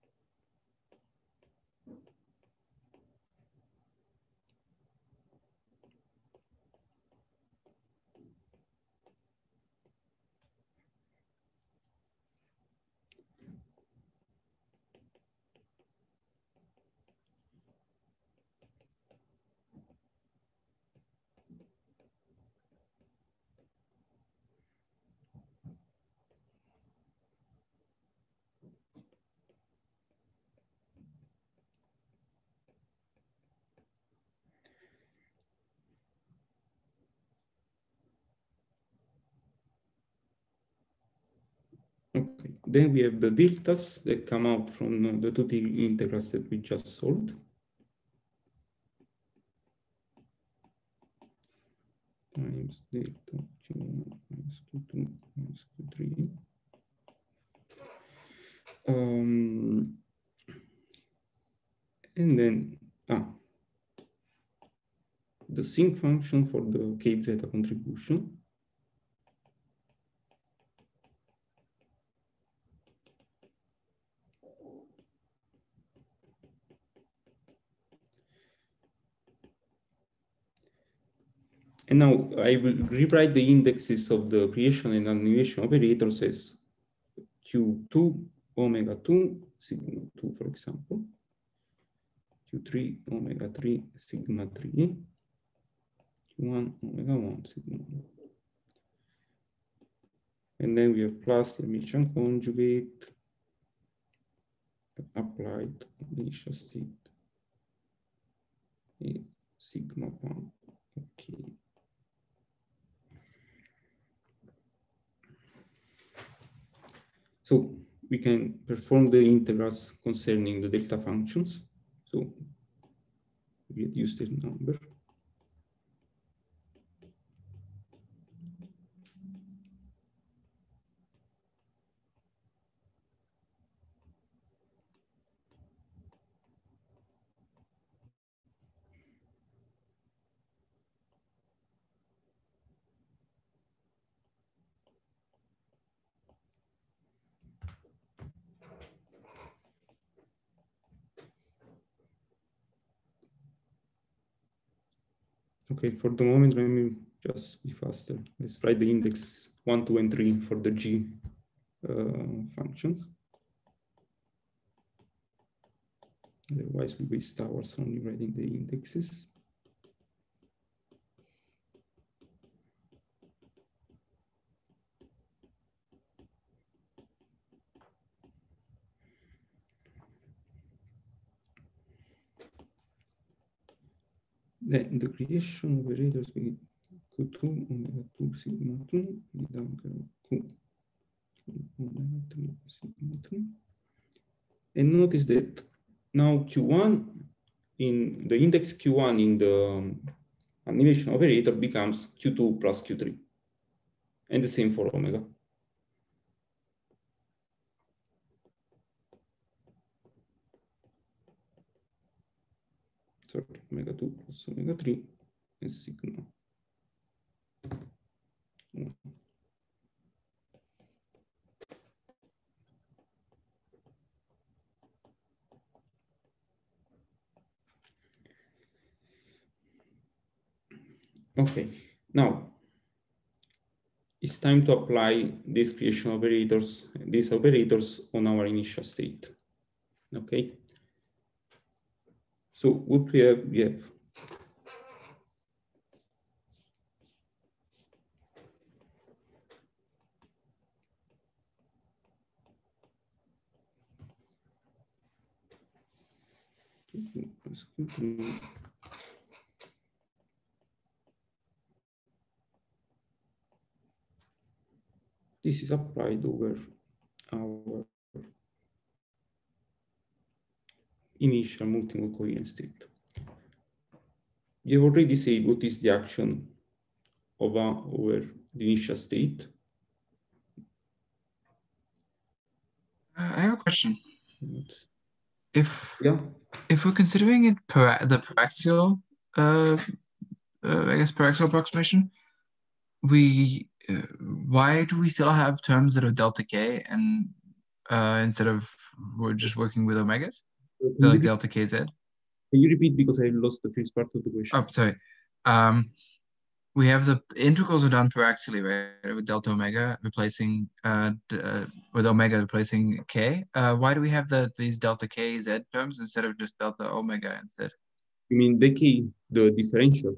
Okay, then we have the deltas that come out from the two integrals that we just solved. Times delta Q1 minus Q2 minus Q3. And then the sinc function for the k zeta contribution. And now I will rewrite the indexes of the creation and annihilation operators as Q2 omega 2 sigma 2, for example. Q3 omega 3 sigma 3. Q1 omega 1 sigma 1. And then we have plus the Hermitian conjugate applied initial state a sigma 1. Okay. So we can perform the integrals concerning the delta functions. So we reduce the number. Okay, for the moment, let me just be faster. Let's write the index 1, 2, and 3 for the G functions. Otherwise, we waste hours only writing the indexes. Then the creation operators be Q2 omega 2 sigma 2 down Q omega 3 sigma 2. And notice that now Q1 in the index Q1 in the annihilation operator becomes Q2 plus Q3. And the same for omega. Sorry, omega 2 plus omega 3 is sigma. Okay, now it's time to apply these creation operators, these operators on our initial state. Okay. So what we have, this is applied over our initial multimode coherent state. We have already said what is the action of over the initial state. I have a question. If Yeah, if we're considering it the paraxial, I guess paraxial approximation, why do we still have terms that are delta k and instead of we're just working with omegas, like delta kz? Can you repeat, because I lost the first part of the question? Oh, sorry. We have the integrals are done paraxially, right? With delta omega replacing with omega replacing k. Why do we have these delta k z terms instead of just delta omega instead? You mean the k, the differential?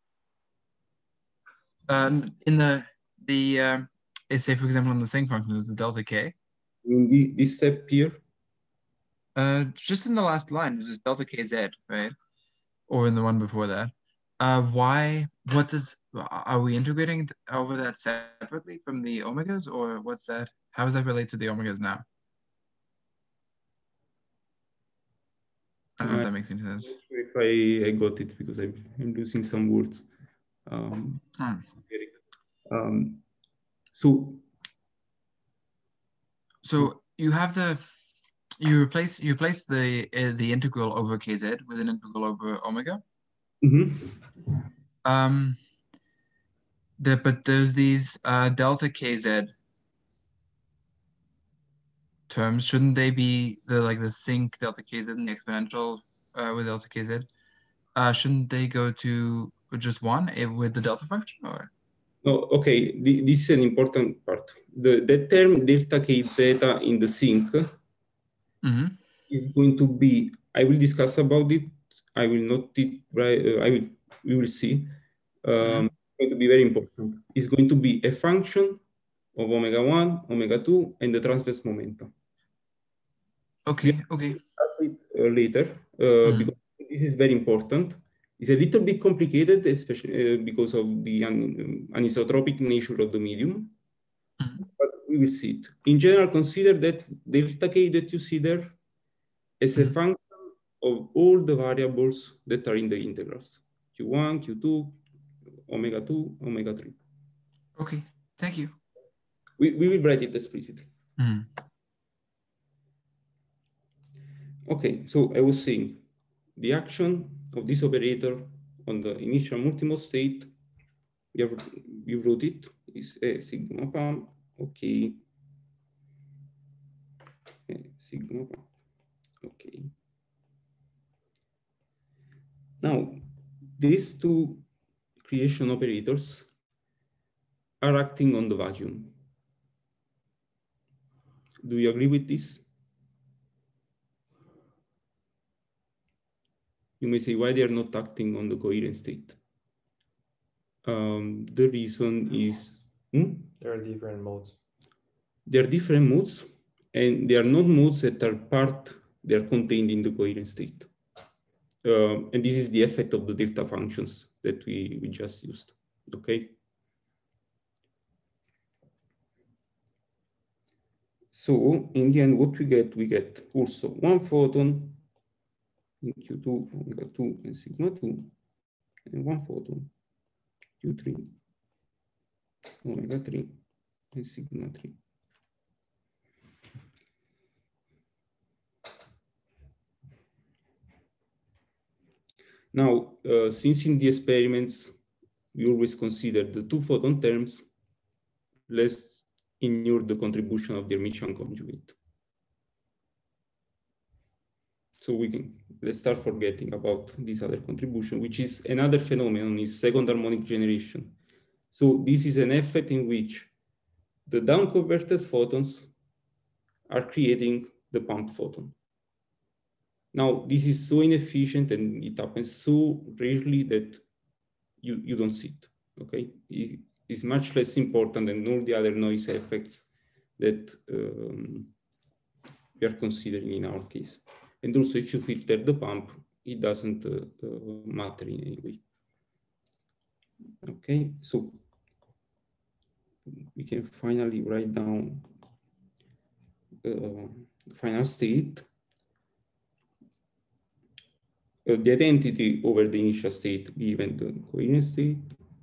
In the say for example in the sinc function is the delta k. In this step here? Just in the last line is this delta kz, right? Or in the one before that. Why? Are we integrating over that separately from the omegas, or what's that? How does that relate to the omegas now? I don't know if that makes any sense. I'm not sure if I got it, because I'm losing some words. So you have you replace the integral over kz with an integral over omega. Mm-hmm. But there's these delta kz terms. Shouldn't they be the sinc delta kz and the exponential with delta kz? Shouldn't they go to just one with the delta function, or? Oh, okay, this is an important part. The term delta kz in the sinc is going to be, I will discuss about it. I will not, we will see. It's going to be very important. It's going to be a function of omega 1, omega 2, and the transverse momentum. Okay. We'll discuss it later, because this is very important. It's a little bit complicated, especially because of the anisotropic nature of the medium, but we will see it. In general, consider that delta k that you see there as a function of all the variables that are in the integrals. Q1, Q2, omega 2, omega 3. Okay, thank you. We will write it explicitly. Okay, so I was saying the action of this operator on the initial multimode state, you wrote it, is a sigma pump. Okay. Sigma pump. Okay. Now, these two creation operators are acting on the vacuum. Do you agree with this? You may say, why they are not acting on the coherent state? The reason is... There are different modes. There are different modes, and they are not modes that are they are contained in the coherent state. And this is the effect of the delta functions that we just used, okay? So in the end, what we get also one photon in Q2, omega 2, and sigma 2, and one photon Q3, omega 3, and sigma 3. Now, since in the experiments, we always consider the two photon terms, let's ignore the contribution of the Hermitian conjugate. So let's start forgetting about this other contribution, which is another phenomenon, is second harmonic generation. So this is an effect in which the down-converted photons are creating the pumped photon. Now, this is so inefficient and it happens so rarely that you don't see it, okay? It's much less important than all the other noise effects that we are considering in our case. And also, if you filter the pump, it doesn't matter in any way. Okay, so we can finally write down the final state. The identity over the initial state given the coherent state.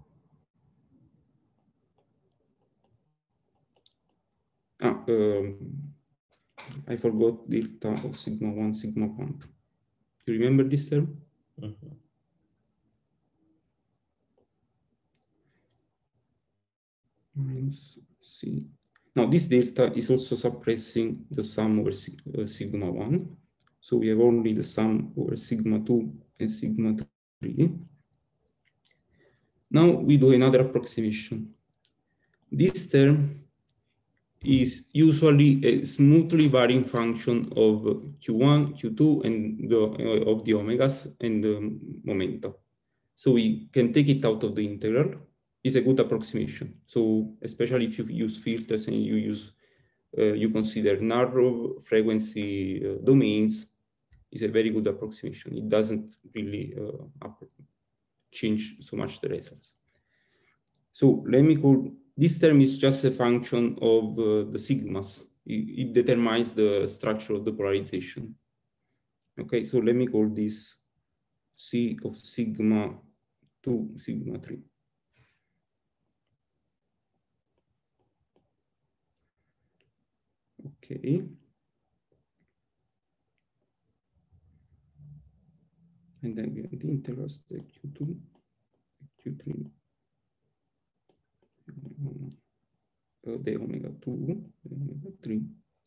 I forgot delta of sigma 1, sigma pump. Do you remember this term? Mm-hmm. Minus C. Now this delta is also suppressing the sum over sigma 1. So we have only the sum over sigma 2 and sigma 3. Now we do another approximation. This term is usually a smoothly varying function of Q1, Q2, and of the omegas and the momenta. So we can take it out of the integral. It's a good approximation. So especially if you use filters and you consider narrow frequency domains, it's a very good approximation. It doesn't really change so much the results. So let me call this term is just a function of the sigmas. It determines the structure of the polarization. Okay, so let me call this C of sigma 2, sigma 3. Okay. And then we have the integrals, the Q2, Q3, the omega 2, the omega 3.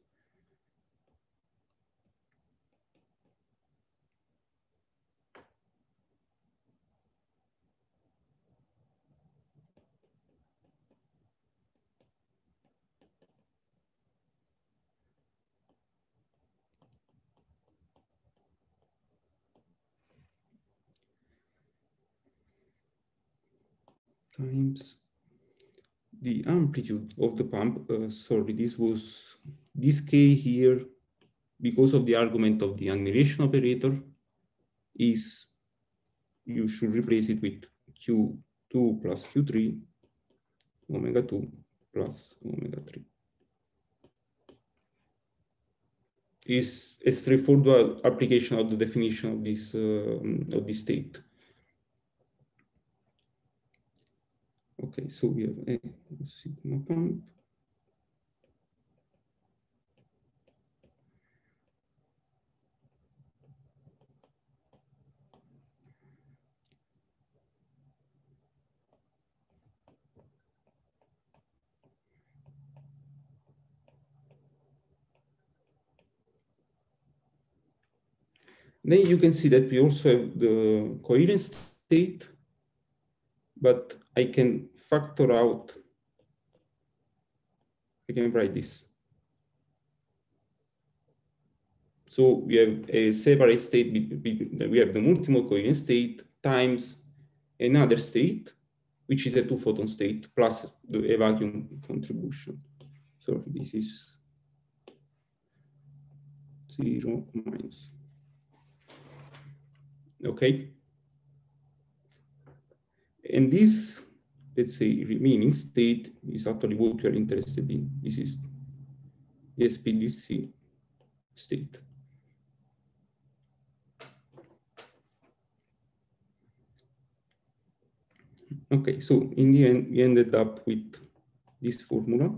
Times the amplitude of the pump. Sorry, this K here, because of the argument of the annihilation operator, is you should replace it with Q2 plus Q3, omega 2 plus omega 3. Is a straightforward application of the definition of this state. Okay, so we have a sigma pump. Then you can see that we also have the coherent state, but I can factor out, I can write this. So we have a separate state, we have the multimode coherent state times another state, which is a two photon state plus a vacuum contribution. So this is 0 minus. Okay. And this, let's say, remaining state is actually what we are interested in. This is the SPDC state. Okay, so in the end, we ended up with this formula.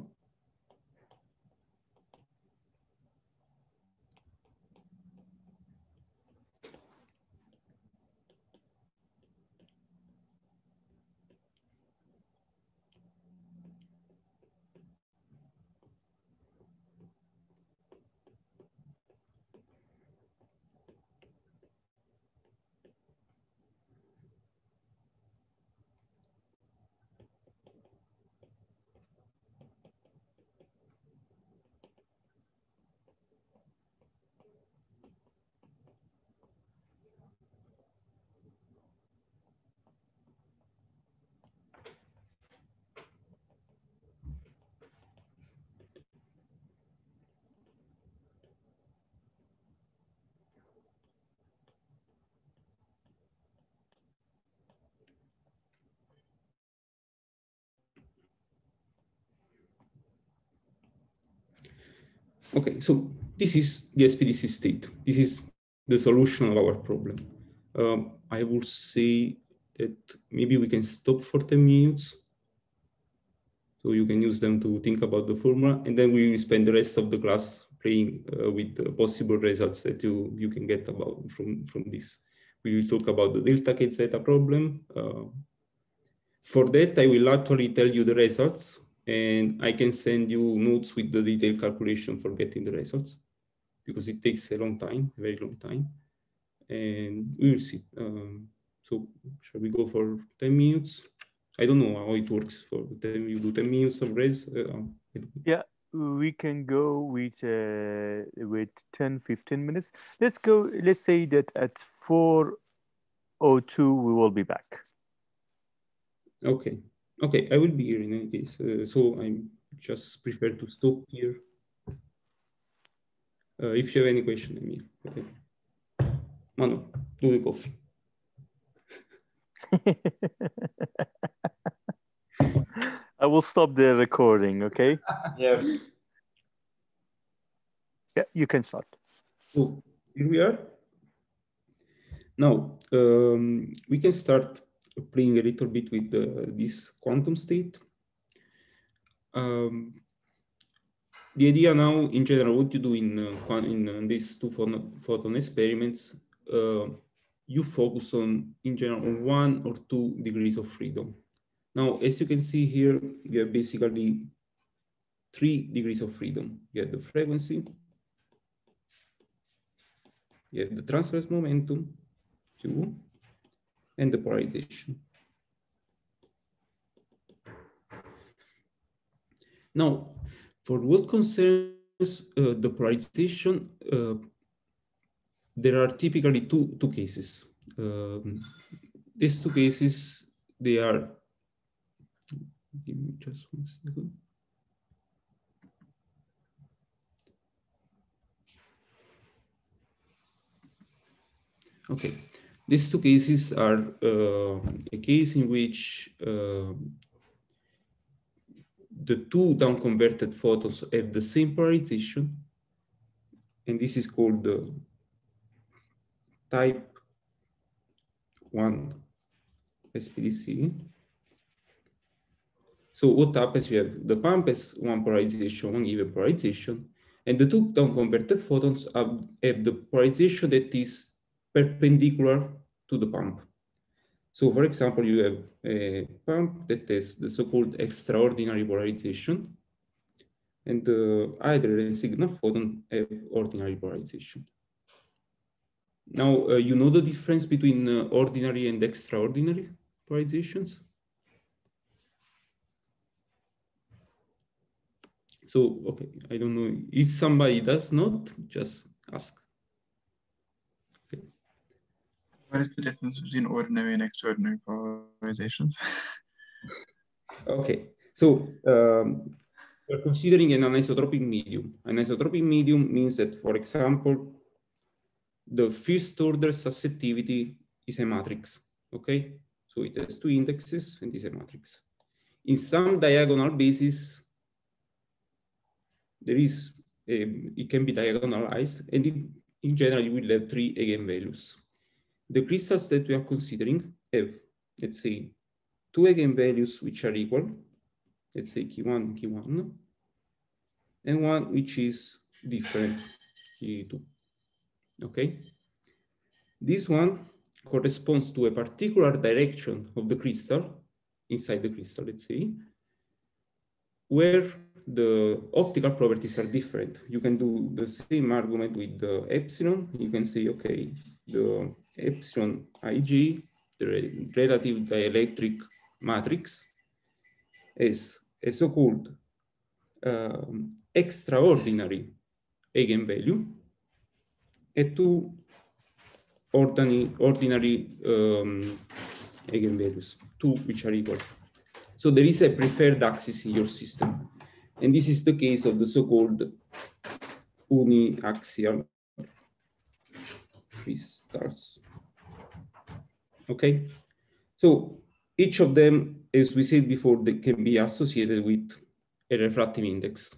Okay, so this is the SPDC state. This is the solution of our problem. I would say that maybe we can stop for 10 minutes. So you can use them to think about the formula, and then we will spend the rest of the class playing with the possible results that you can get about from this. We will talk about the delta k zeta problem. For that, I will actually tell you the results, and I can send you notes with the detailed calculation for getting the results, because it takes a long time, a very long time, and we will see. So shall we go for 10 minutes? I don't know how it works for 10, you do 10 minutes of res. Yeah, we can go with 10-15 minutes. Let's go. Let's say that at 4:02 we will be back. Okay. Okay, I will be here in any case. So I just prefer to stop here. If you have any question, Emil. Okay. Manu, do the coffee. I will stop the recording, okay? Yes. Yeah, you can start. So here we are. Now, we can start playing a little bit with this quantum state. The idea now, in general, what you do in these two photon experiments, you focus on, in general, on 1 or 2 degrees of freedom. Now, as you can see here, you have basically 3 degrees of freedom. You have the frequency, you have the transverse momentum, Q, and the polarization. Now, for what concerns the polarization, there are typically two cases. These two cases, they are, give me just 1 second. Okay, these two cases are a case in which the two down-converted photons have the same polarization, and this is called type 1 SPDC. So what happens, you have the pump has one polarization, one given polarization, and the two down-converted photons have the polarization that is perpendicular to the pump. So for example, you have a pump that has the so-called extraordinary polarization, and the hydrogen and signal photon have ordinary polarization. Now, you know the difference between ordinary and extraordinary polarizations? So, okay, I don't know. If somebody does not, just ask. Okay. What is the difference between ordinary and extraordinary polarizations? Okay, so we're considering an anisotropic medium. An anisotropic medium means that, for example, the first order susceptivity is a matrix, okay? So it has 2 indexes and is a matrix. In some diagonal basis, there is, it can be diagonalized, and in general, you will have 3 eigenvalues. The crystals that we are considering have, let's say, two eigenvalues which are equal, let's say K1 and K1, and one which is different, K2. Okay? This one corresponds to a particular direction of the crystal, inside the crystal, let's say, where the optical properties are different. You can do the same argument with the epsilon. You can say, okay, the epsilon Ig, the relative dielectric matrix, is a so-called extraordinary eigenvalue, and two ordinary eigenvalues, two which are equal. So there is a preferred axis in your system. And this is the case of the so-called uniaxial crystals. Okay? So each of them, as we said before, they can be associated with a refractive index.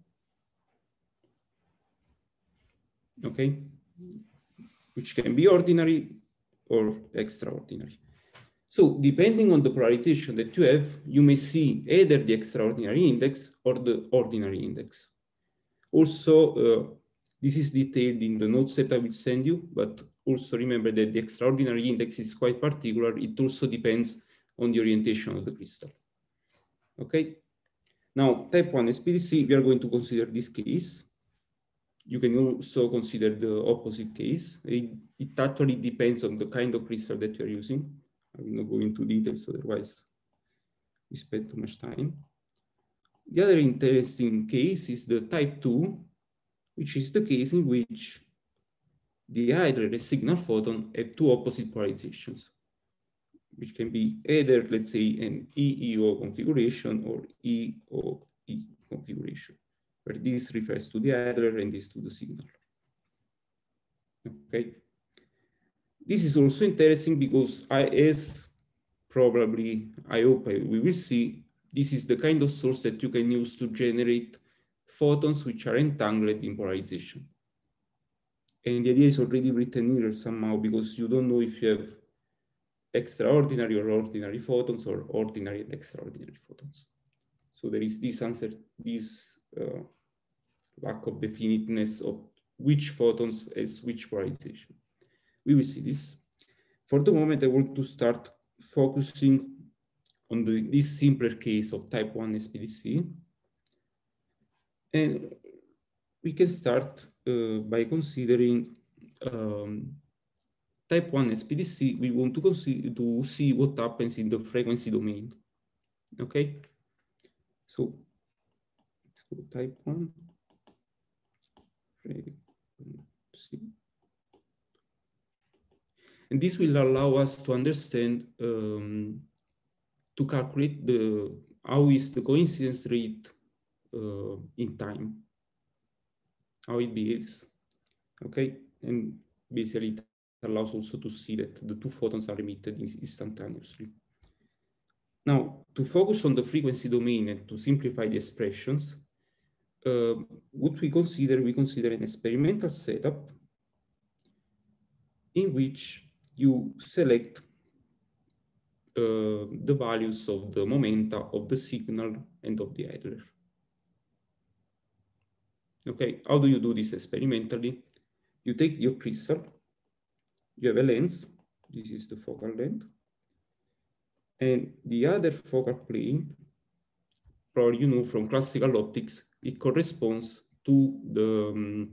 Okay? Which can be ordinary or extraordinary. So depending on the polarization that you have, you may see either the extraordinary index or the ordinary index. Also, this is detailed in the notes that I will send you, but also remember that the extraordinary index is quite particular. It also depends on the orientation of the crystal. Okay. Now, type 1 SPDC, we are going to consider this case. You can also consider the opposite case. It actually depends on the kind of crystal that you are using. I will not go into details, otherwise we spend too much time. The other interesting case is the type 2, which is the case in which the hydra and the signal photon have two opposite polarizations, which can be either, let's say, an EEO configuration or EOE configuration, where this refers to the hydra and this to the signal. Okay. This is also interesting because as probably, I hope we will see, this is the kind of source that you can use to generate photons which are entangled in polarization. And the idea is already written here somehow because you don't know if you have extraordinary or ordinary photons or ordinary and extraordinary photons. So there is this answer, this lack of definiteness of which photons has which polarization. We will see this. For the moment, I want to start focusing on this simpler case of type 1 SPDC. And we can start by considering type 1 SPDC. We want to see what happens in the frequency domain. Okay? So, type 1 frequency. And this will allow us to understand, to calculate how is the coincidence rate in time, how it behaves, okay? And basically it allows also to see that the two photons are emitted instantaneously. Now, to focus on the frequency domain and to simplify the expressions, what we consider an experimental setup in which you select the values of the momenta of the signal and of the idler. Okay, how do you do this experimentally? You take your crystal, you have a lens, this is the focal length, and the other focal plane, probably you know from classical optics, it corresponds to the,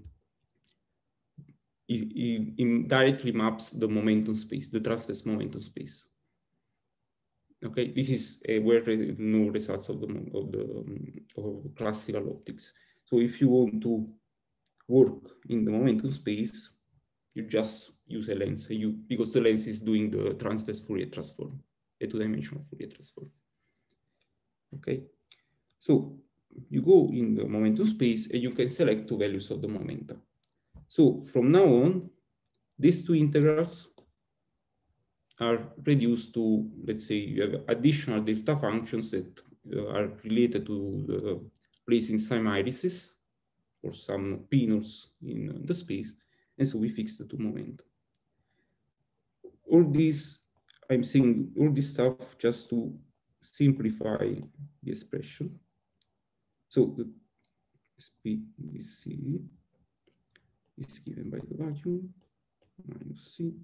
it directly maps the momentum space, the transverse momentum space. Okay, this is where no results of classical optics. So if you want to work in the momentum space, you just use a lens, because the lens is doing the transverse Fourier transform, a two-dimensional Fourier transform. Okay, so you go in the momentum space and you can select two values of the momenta. So from now on, these two integrals are reduced to, let's say, you have additional delta functions that are related to the place in some irises or some pinholes in the space. And so we fix the two momenta. All this, I'm saying all this stuff just to simplify the expression. So the speed is C is given by the vacuum minus C.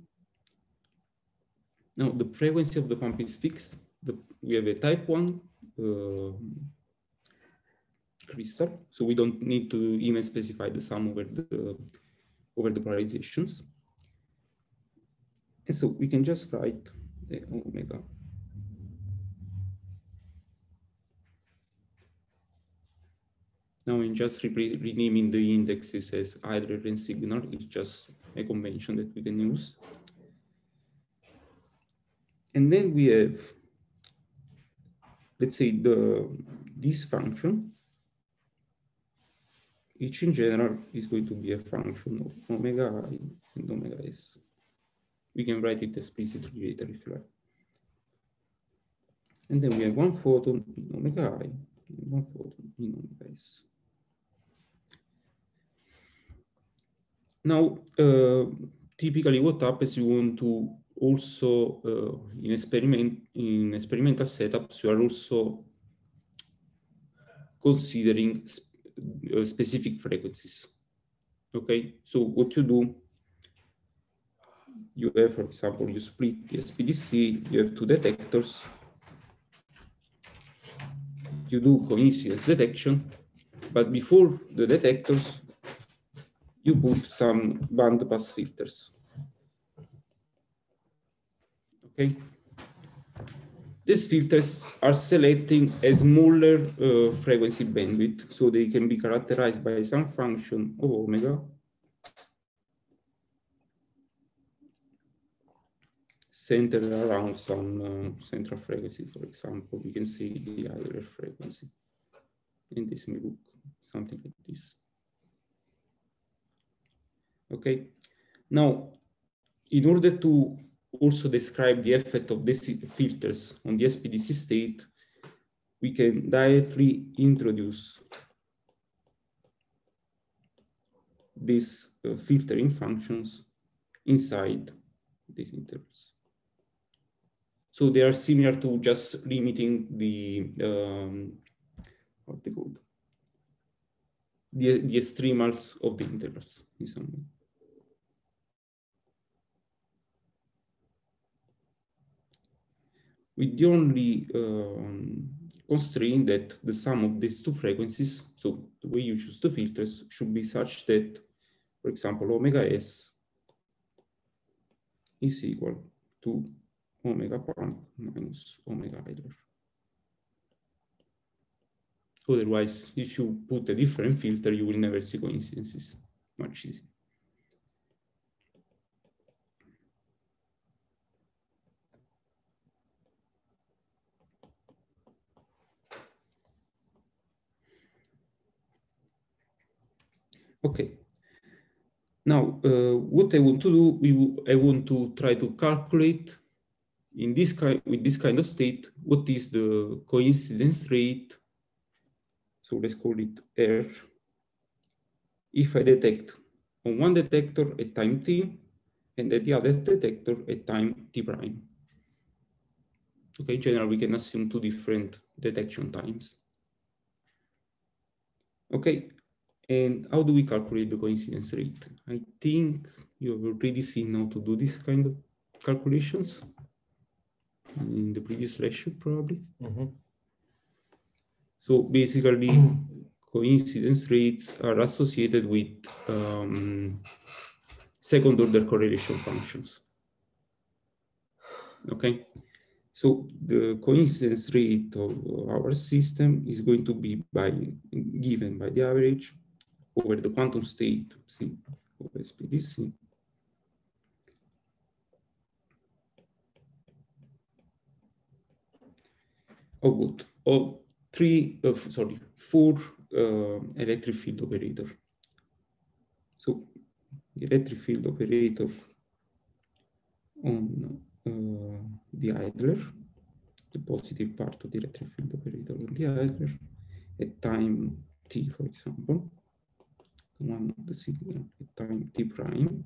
Now the frequency of the pump is fixed. We have a type 1 crystal, so we don't need to even specify the sum over the polarizations. And so we can just write the omega. Now in just renaming the indexes as Eidler and signal is just a convention that we can use. And then we have, let's say, this function, which in general is going to be a function of omega I and omega S. We can write it explicitly later if you like. And then we have one photon in omega I and one photon in omega S. Now, typically what happens, you want to also, in experimental setups, you are also considering specific frequencies. Okay, so what you do, you have, for example, you split the SPDC, you have two detectors, you do coincidence detection, but before the detectors, you put some bandpass filters. Okay, these filters are selecting a smaller frequency bandwidth, so they can be characterized by some function of omega centered around some central frequency. For example, we can see the Eidler frequency, and this may look something like this. Okay, now in order to also describe the effect of these filters on the SPDC state, we can directly introduce these filtering functions inside these intervals. So they are similar to just limiting the what they called, the extremals of the intervals in some way. With the only constraint that the sum of these two frequencies, so the way you choose the filters, should be such that, for example, omega S is equal to omega pump minus omega Eidler. Otherwise, if you put a different filter, you will never see coincidences. Much easier. Okay. Now, what I want to do, I want to try to calculate in this with this kind of state, what is the coincidence rate? So let's call it R. If I detect on one detector at time t, and at the other detector at time t prime. Okay, in general, we can assume two different detection times. Okay, and how do we calculate the coincidence rate? I think you have already seen how to do this kind of calculations in the previous lecture, probably. Mm-hmm. So basically, coincidence rates are associated with second order correlation functions. Okay, so the coincidence rate of our system is going to be given by the average over the quantum state, C over SPDC, of four electric field operators. So the electric field operator on the Eidler, the positive part of the electric field operator on the Eidler at time t, for example, the one of the signal at time t prime.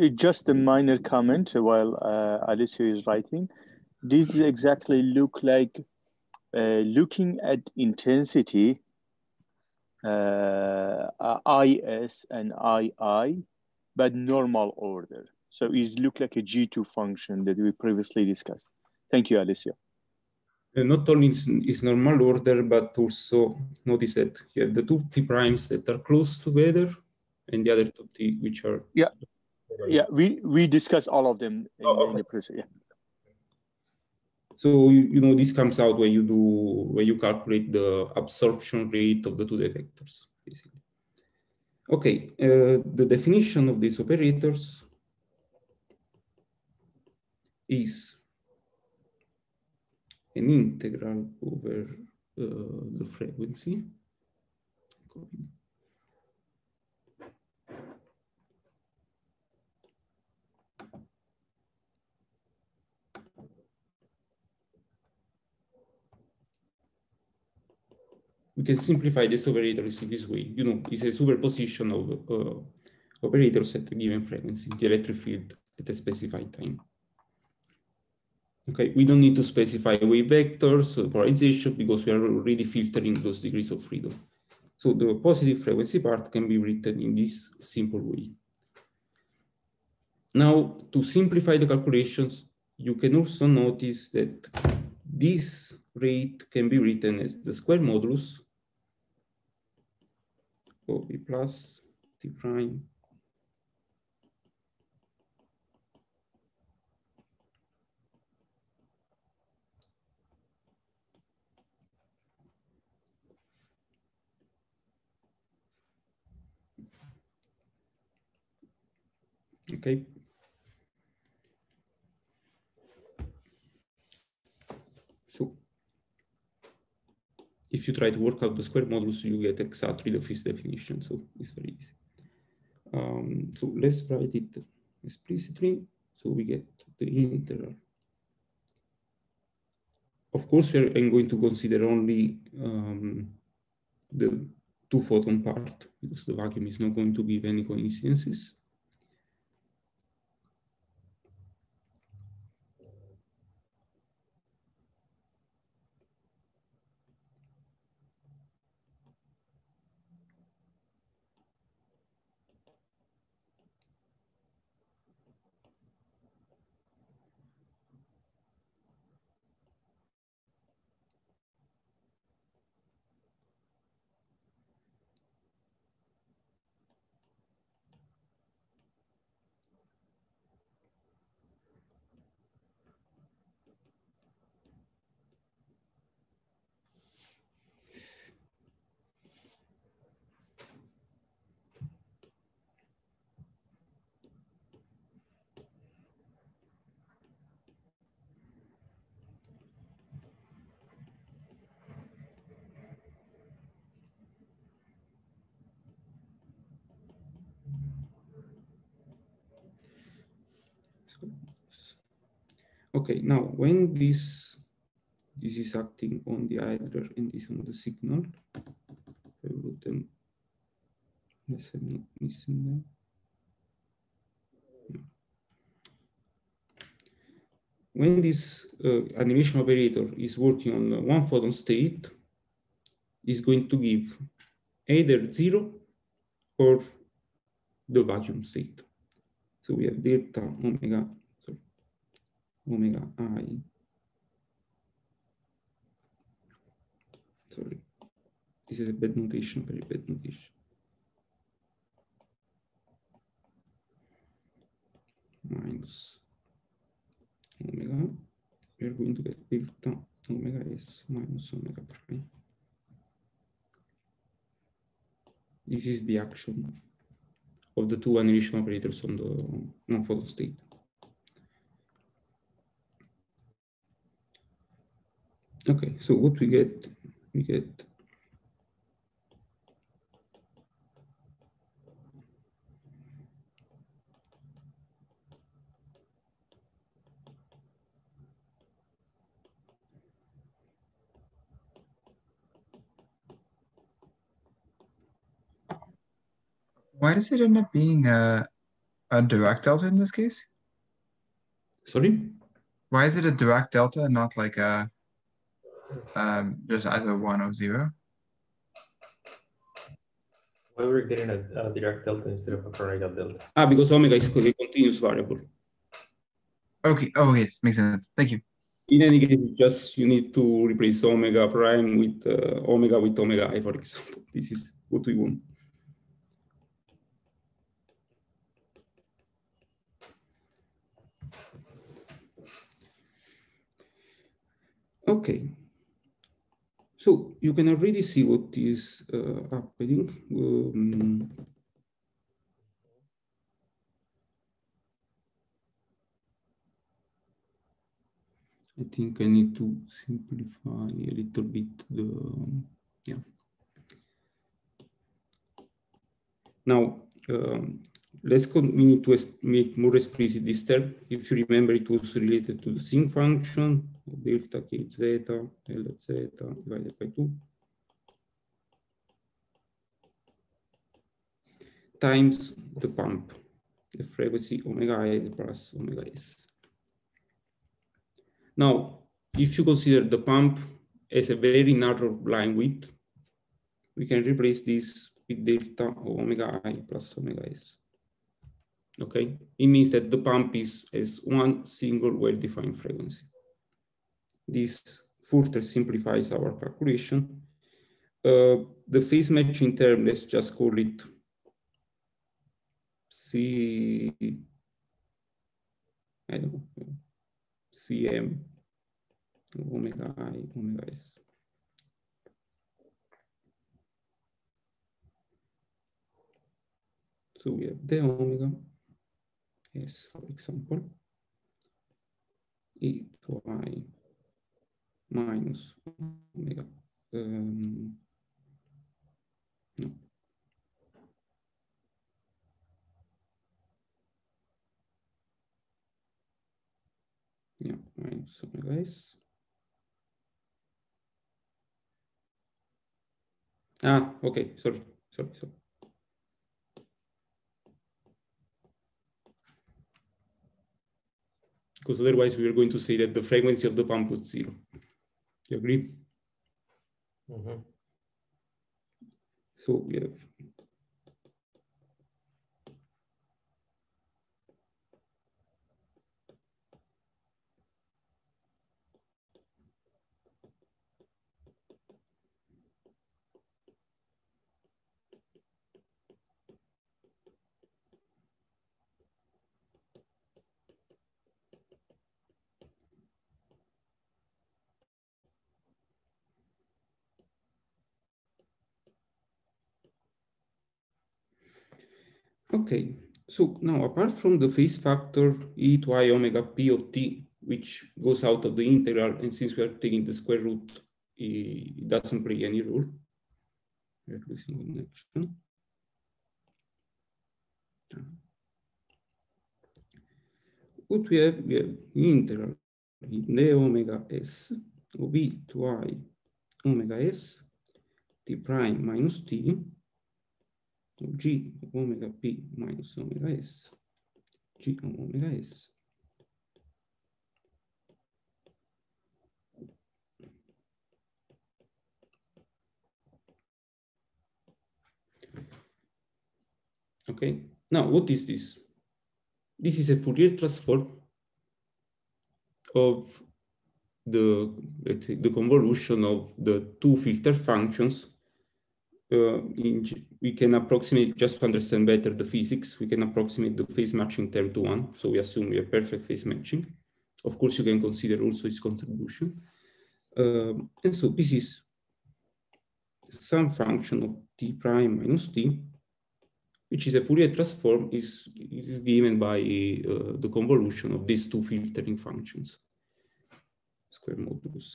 Just a minor comment while Alicia is writing. This exactly look like looking at intensity, IS and II, but normal order. So it look like a G2 function that we previously discussed. Thank you, Alicia. Not only is normal order, but also notice that you have the two T primes that are close together and the other two T which are... Yeah, yeah, we discussed all of them in the previous, yeah. So, you know, this comes out when you calculate the absorption rate of the two detectors, basically. Okay, the definition of these operators is an integral over the frequency. We can simplify this operators in this way. You know, it's a superposition of operators at a given frequency, the electric field at a specified time. Okay, we don't need to specify wave vectors or polarization because we are already filtering those degrees of freedom. So the positive frequency part can be written in this simple way. Now, to simplify the calculations, you can also notice that this rate can be written as the square modulus of V plus T prime okay. So if you try to work out the square modulus, you get exactly the fifth definition. So it's very easy. So let's write it explicitly. So we get the integral. Of course, I'm going to consider only the two photon part because the vacuum is not going to give any coincidences. Okay, now when this is acting on the idler and this on the signal, I wrote them unless I'm not missing them. When this animation operator is working on one photon state, is going to give either 0 or the vacuum state. So we have delta omega, sorry, omega I. Sorry, this is a bad notation, very bad notation. Minus omega, we are going to get delta omega S minus omega prime. This is the action of the two annihilation operators on the non-photon state. Okay, so what we get Why does it end up being a a Dirac delta in this case? Sorry? Why is it a Dirac delta and not like a just either 1 or 0? Why we're getting a Dirac delta instead of a Kronecker delta? Because omega is a continuous variable. Okay. Oh, yes. Makes sense. Thank you. In any case, just you need to replace omega prime with omega I, for example. This is what we want. Okay. So you can already see what is happening. I think I need to simplify a little bit yeah. Now, we need to make more explicit this term. If you remember, it was related to the sinc function, delta k zeta, Lz divided by 2, times the pump, the frequency omega I plus omega S. Now, if you consider the pump as a very narrow line width, we can replace this with delta omega I plus omega S. Okay, it means that the pump has one single well-defined frequency. This further simplifies our calculation. The phase matching term, let's just call it C, I don't know, Cm omega I omega S. So we have the omega S, for example, e to I minus omega. No. Yeah, minus omega S. Okay, sorry. Because otherwise we are going to say that the frequency of the pump was 0. You agree? Mm-hmm. So we have okay. So now, apart from the phase factor e to I omega p of t, which goes out of the integral, and since we are taking the square root, it doesn't play any role. We are losing connection. What we have integral in the omega s of e to I omega s t prime minus t g omega p minus omega s g omega s okay. Now what is this? This is a Fourier transform of the, let's say, the convolution of the two filter functions. We can approximate, just to understand better the physics, we can approximate the phase matching term to 1. So we assume we have perfect phase matching. Of course, you can consider also its contribution. And so this is some function of t prime minus t, which is a Fourier transform, is given by the convolution of these two filtering functions, square modulus.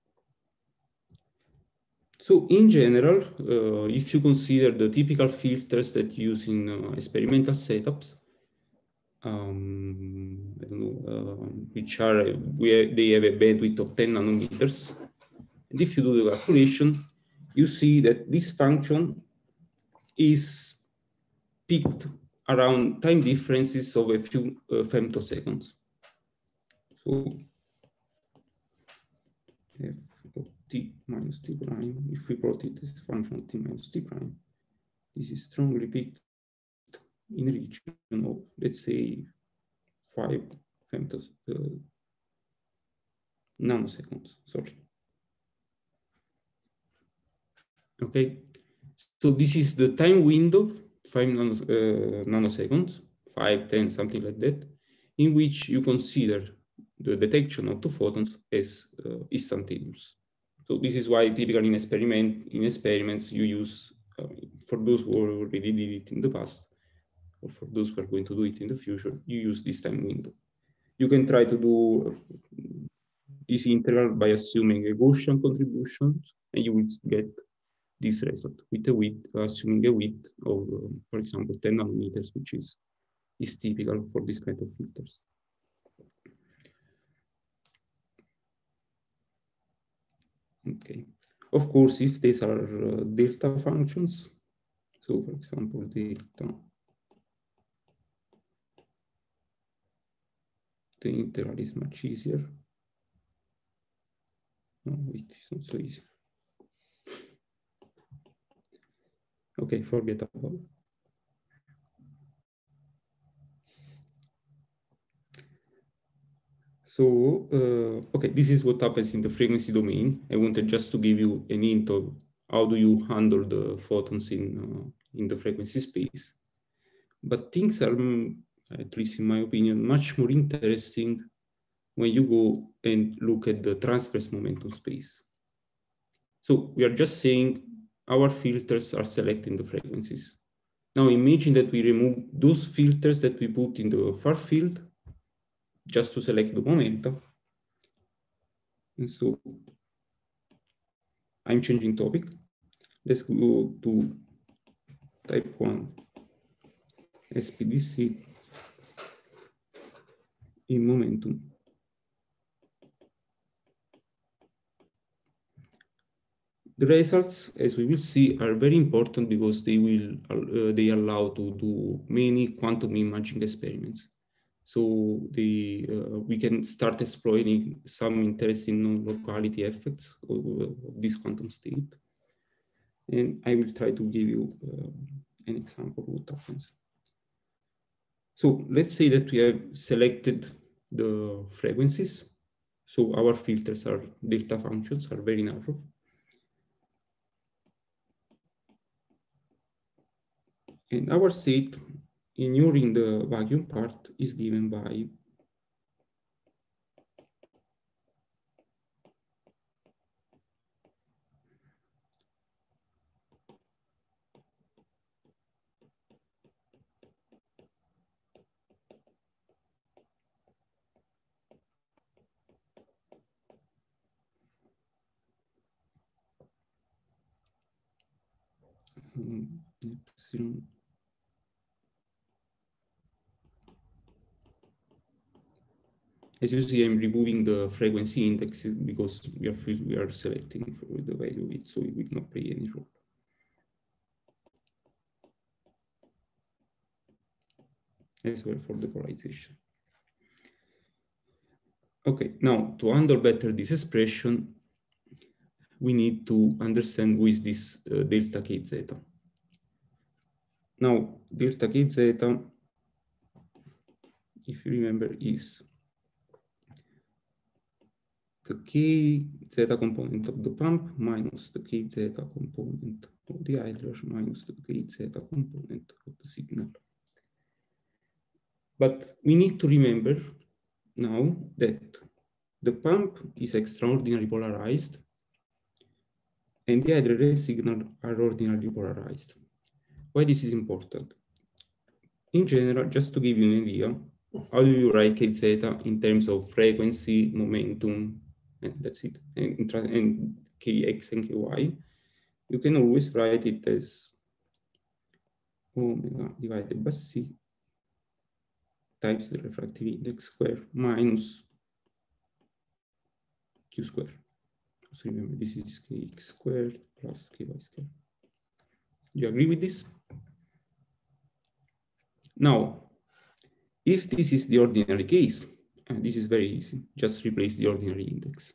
So in general, if you consider the typical filters that you use in experimental setups, I don't know, which are, they have a bandwidth of 10 nanometers. And if you do the calculation, you see that this function is picked around time differences of a few femtoseconds. So f of t minus t prime, if we plot it as a function of t minus t prime, this is strongly peaked in region of, let's say, 5 nanoseconds, sorry. Okay, so this is the time window, 5 nanoseconds, 5, 10, something like that, in which you consider the detection of the photons as instantaneous. So this is why typically in experiments you use, for those who already did it in the past, or for those who are going to do it in the future, you use this time window. You can try to do this integral by assuming a Gaussian contribution, and you will get this result with a width, assuming a width of, for example, 10 nanometers, which is typical for this kind of filters. Okay. Of course, if these are delta functions, so for example, delta, the integral is much easier. No, it is not so easy. Okay, forget about it. So, okay, this is what happens in the frequency domain. I wanted just to give you an hint of how do you handle the photons in the frequency space. But things are, at least in my opinion, much more interesting when you go and look at the transverse momentum space. So we are just saying our filters are selecting the frequencies. Now imagine that we remove those filters that we put in the far field just to select the momentum. And so I'm changing topic. Let's go to type 1 SPDC in momentum. The results, as we will see, are very important because they allow to do many quantum imaging experiments. So we can start exploring some interesting non-locality effects of this quantum state. And I will try to give you an example of what happens. So let's say that we have selected the frequencies. So our filters are delta functions, are very narrow. And our state, ignoring the vacuum part, is given by epsilon. As you see, I'm removing the frequency index because we are selecting for the value of it, so it will not play any role. As well for the polarization. Okay, now to handle better this expression, we need to understand who is this delta k zeta. Now, delta k zeta, if you remember, is the k zeta component of the pump minus the k zeta component of the idler minus the k zeta component of the signal. But we need to remember now that the pump is extraordinarily polarized and the idler signal are ordinarily polarized. Why this is important? In general, just to give you an idea, how do you write k zeta in terms of frequency, momentum, and that's it, and kx and ky? You can always write it as omega divided by c times the refractive index square minus q square. So remember, this is kx squared plus ky squared. You agree with this? Now, if this is the ordinary case, this is very easy. Just replace the ordinary index.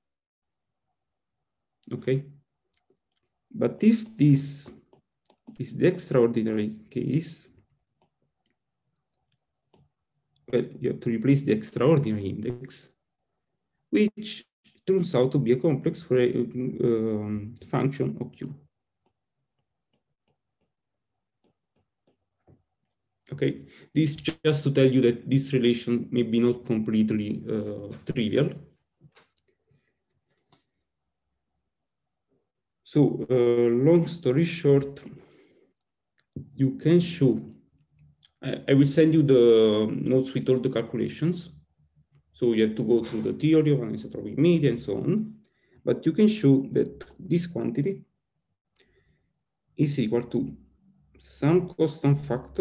Okay. But if this is the extraordinary case, well, you have to replace the extraordinary index, which turns out to be a complex function of Q. Okay, this just to tell you that this relation may be not completely trivial. So, long story short, you can show, I will send you the notes with all the calculations. So you have to go through the theory of anisotropic media and so on. But you can show that this quantity is equal to some constant factor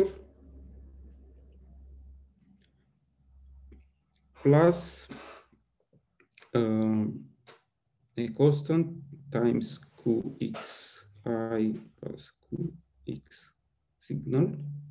plus a constant times Qxi plus Qx signal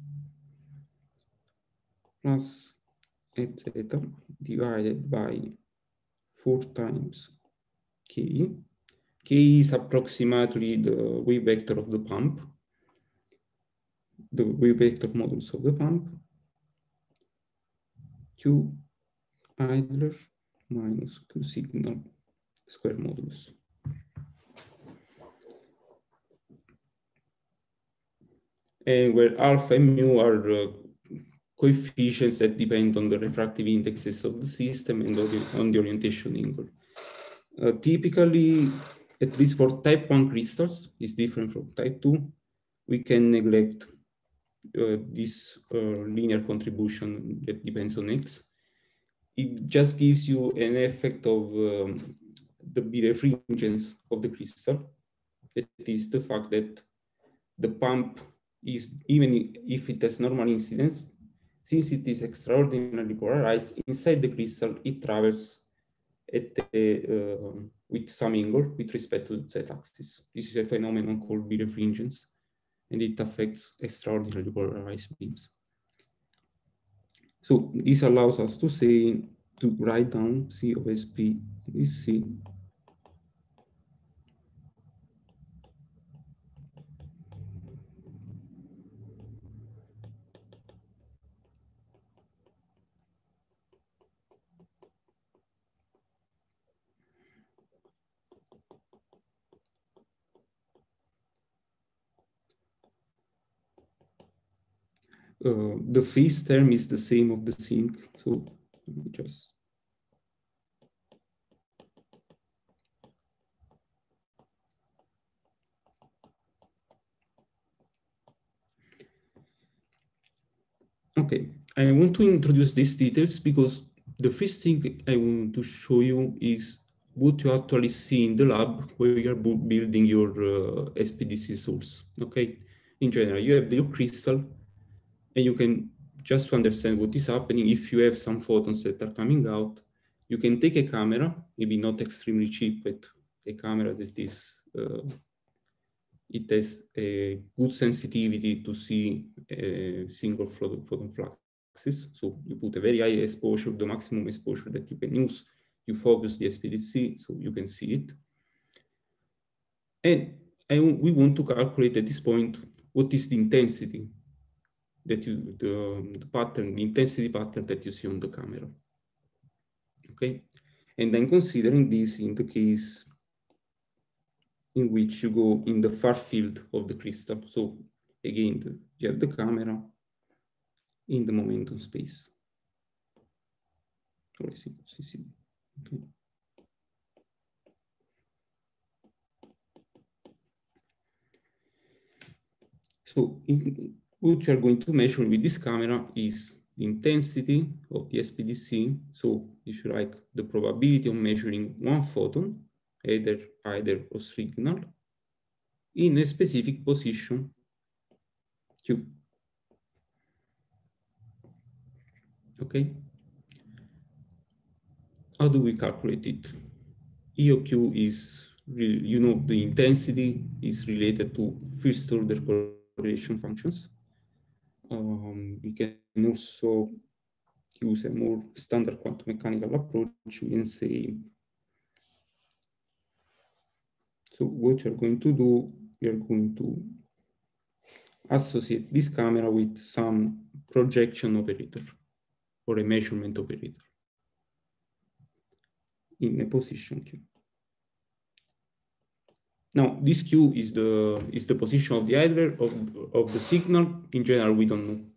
plus etc. divided by 4 times k. K is approximately the wave vector of the pump, the wave vector modulus of the pump, Q idler minus Q signal square modulus. And where alpha and mu are coefficients that depend on the refractive indexes of the system and on the orientation angle. Typically, at least for type 1 crystals, is different from type 2. We can neglect this linear contribution that depends on X. It just gives you an effect of the birefringence of the crystal. That is the fact that the pump is, even if it has normal incidence, since it is extraordinarily polarized, inside the crystal, it travels at with some angle with respect to the z-axis. This is a phenomenon called birefringence, and it affects extraordinarily polarized beams. So this allows us to say, to write down C of SP is C the phase term is the same of the sink. So let me just. Okay, I want to introduce these details because the first thing I want to show you is what you actually see in the lab where you are building your SPDC source. Okay, in general, you have your crystal, and you can, just to understand what is happening, if you have some photons that are coming out, you can take a camera, maybe not extremely cheap, but a camera that is, it has a good sensitivity to see a single photon fluxes. So you put a very high exposure, the maximum exposure that you can use, you focus the SPDC so you can see it. And we want to calculate at this point, what is the intensity that you, the pattern, the intensity pattern that you see on the camera. Okay, and then considering this in the case in which you go in the far field of the crystal. So again, you have the camera in the momentum space. Okay. So what you are going to measure with this camera is the intensity of the SPDC. So if you like, the probability of measuring one photon, either or signal, in a specific position Q. Okay. How do we calculate it? E of Q is, you know, the intensity is related to first order correlation functions. we can also use a more standard quantum mechanical approach. We can say, so what you're going to do, you're going to associate this camera with some projection operator or a measurement operator in a position Q. Now, this Q is the position of the idler of the signal. In general, we don't know.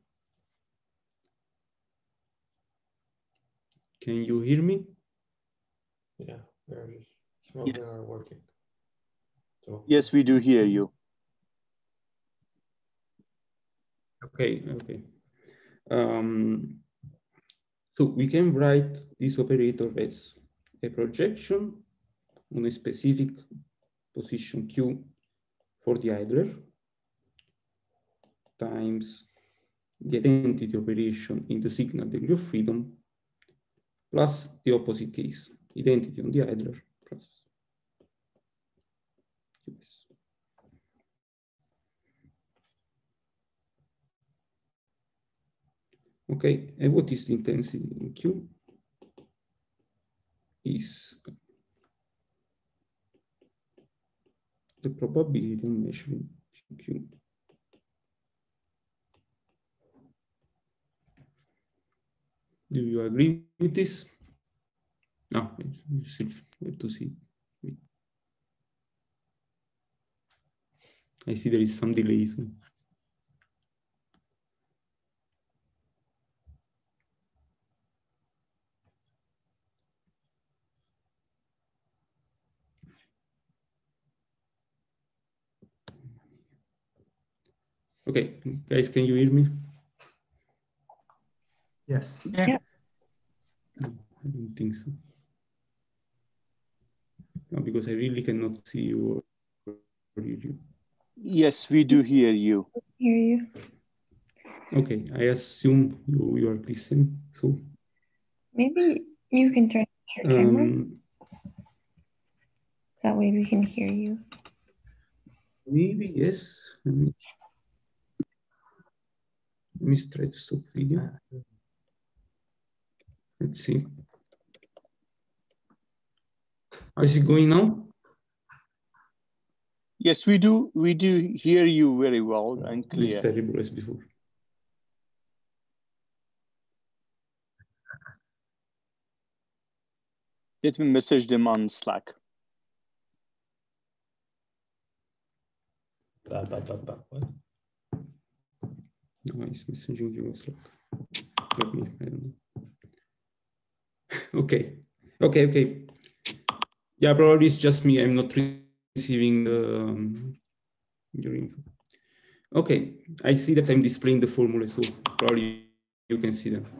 Can you hear me? Yeah, some of them are working. So Yes, we do hear you. Okay. So we can write this operator as a projection on a specific position Q for the idler times the identity operation in the signal degree of freedom plus the opposite case, identity on the idler plus QS. Okay, and what is the intensity in Q? Is the probability of measuring Q. Do you agree with this? No, you still have to see. I see there is some delay. So. Okay, guys, can you hear me? Yes. Yeah. No, I don't think so. No, because I really cannot see you or hear you. Yes, we do hear you. Hear you. Okay, I assume you are listening. So Maybe you can turn your camera. That way we can hear you. Maybe yes. Let me try to stop video. Let's see. How is it going now? Yes, we do hear you very well and clear. It's terrible as before. Let me message them on Slack. What? No, he's messaging you on Slack. Not me, I don't know. Okay. Yeah, probably it's just me. I'm not receiving your info. Okay, I see that I'm displaying the formula, so probably you can see them.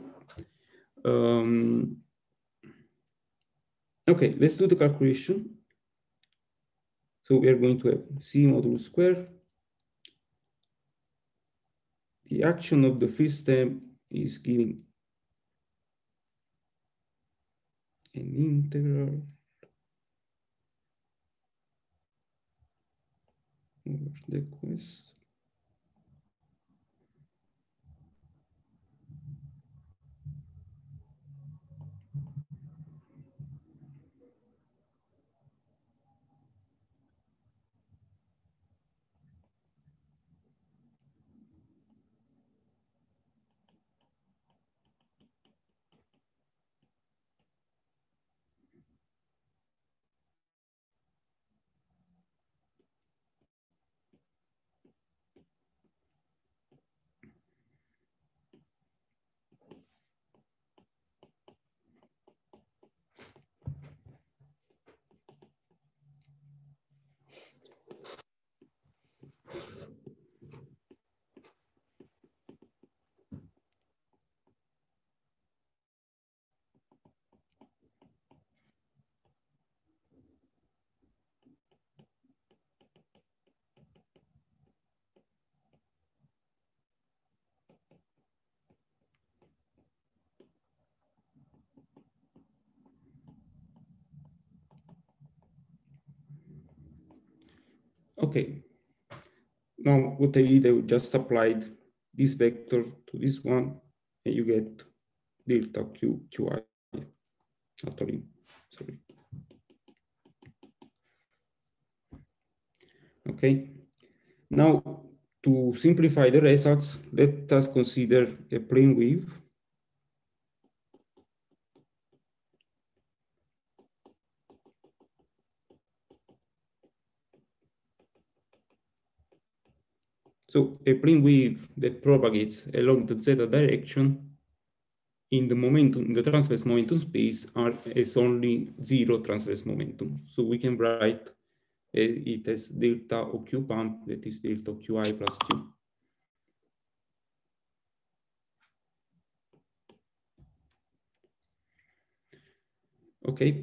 Okay, let's do the calculation. So we are going to have C modulo square. The action of the free stem is giving an integral over the quest. Okay. Now what I did, I just applied this vector to this one, and you get delta QI. Actually, sorry. Okay. Now, to simplify the results, let us consider a plane wave. So a plane wave that propagates along the zeta direction in the momentum, the transverse momentum space is only zero transverse momentum. So we can write it as delta OQ pump, that is delta QI plus Q. Okay.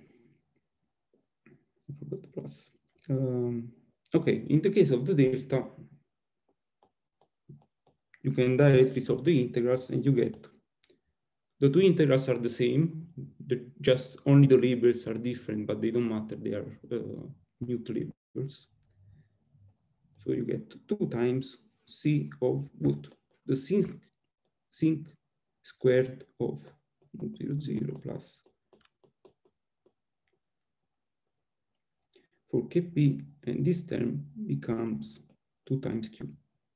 I forgot the plus. Okay, in the case of the delta, you can directly solve the integrals and you get the two integrals are the same, just only the labels are different, but they don't matter, they are mute labels. So you get 2 times C of what? The sinc squared of 0, 0 plus for Kp, and this term becomes 2 times Q.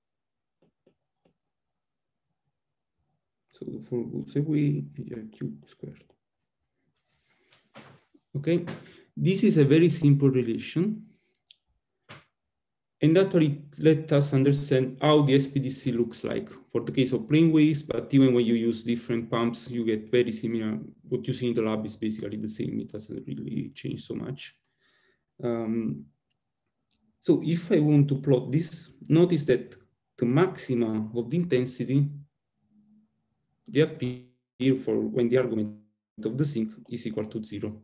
So for Gauss-Segouin, Q squared. Okay, this is a very simple relation. And actually let us understand how the SPDC looks like for the case of plane waves, but even when you use different pumps, you get very similar. What you see in the lab is basically the same. It doesn't really change so much. So if I want to plot this, notice that the maxima of the intensity, they appear for when the argument of the sinc is equal to 0.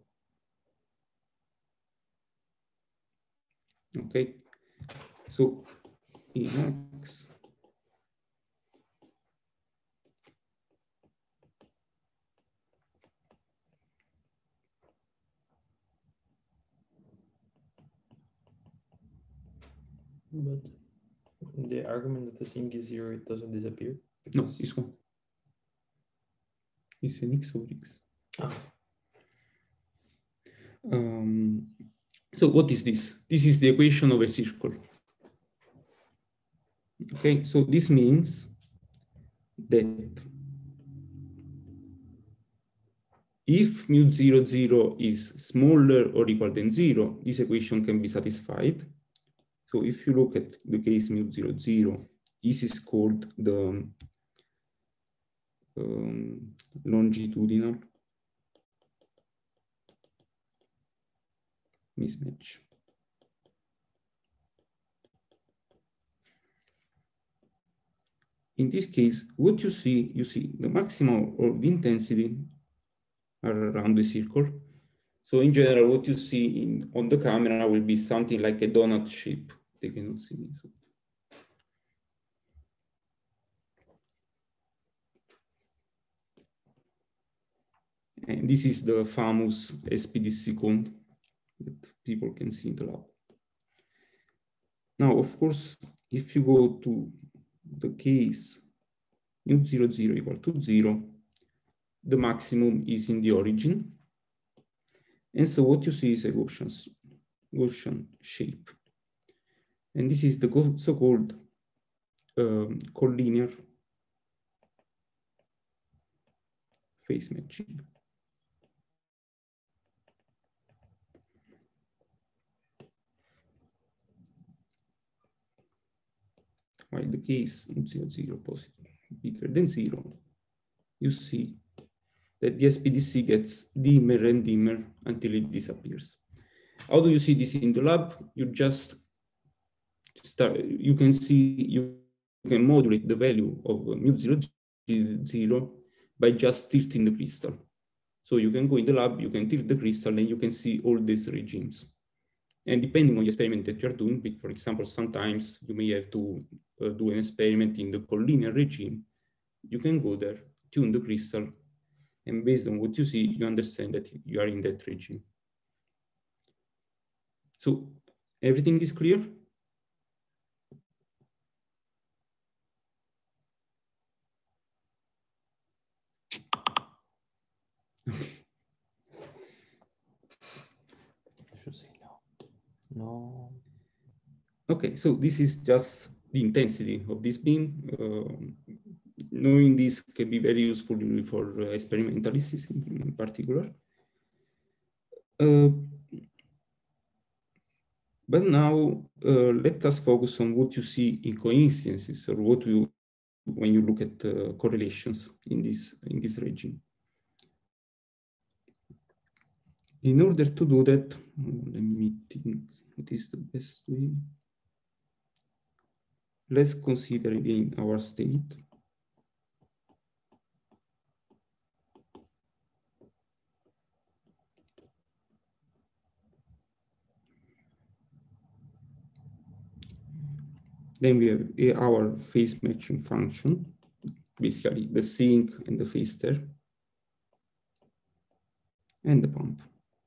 Okay, so in X, But the argument that the sinc is 0, it doesn't disappear? No, it's 1. It's an X over X. Ah. So what is this? This is the equation of a circle. Okay, so this means that if mu 0, 0 is smaller or equal than 0, this equation can be satisfied. So if you look at the case mu 0, 0, this is called the longitudinal mismatch. In this case, what you see the maximum of the intensity are around the circle. So in general, what you see on the camera will be something like a donut shape. They cannot see me. So. And this is the famous SPDC cone that people can see in the lab. Now, of course, if you go to the case mu 0, 0 equal to 0, the maximum is in the origin. And so what you see is a Gaussian shape. And this is the so-called collinear phase matching. While the case 0, 0 positive bigger than 0, you see that the SPDC gets dimmer and dimmer until it disappears. How do you see this in the lab? You just start, you can see, you can modulate the value of mu 0, 0 by just tilting the crystal. So you can go in the lab, you can tilt the crystal, and you can see all these regimes. And depending on the experiment that you're doing, for example, sometimes you may have to do an experiment in the collinear regime. You can go there, tune the crystal, and based on what you see, you understand that you are in that regime. So everything is clear? No. Okay, so this is just the intensity of this beam. Knowing this can be very useful for experimentalists in particular. But now let us focus on what you see in coincidences, or what you when you look at correlations in this region. In order to do that, let me think what is the best way. Let's consider again our state. Then we have our phase matching function, basically the sink and the phase stir, and the pump.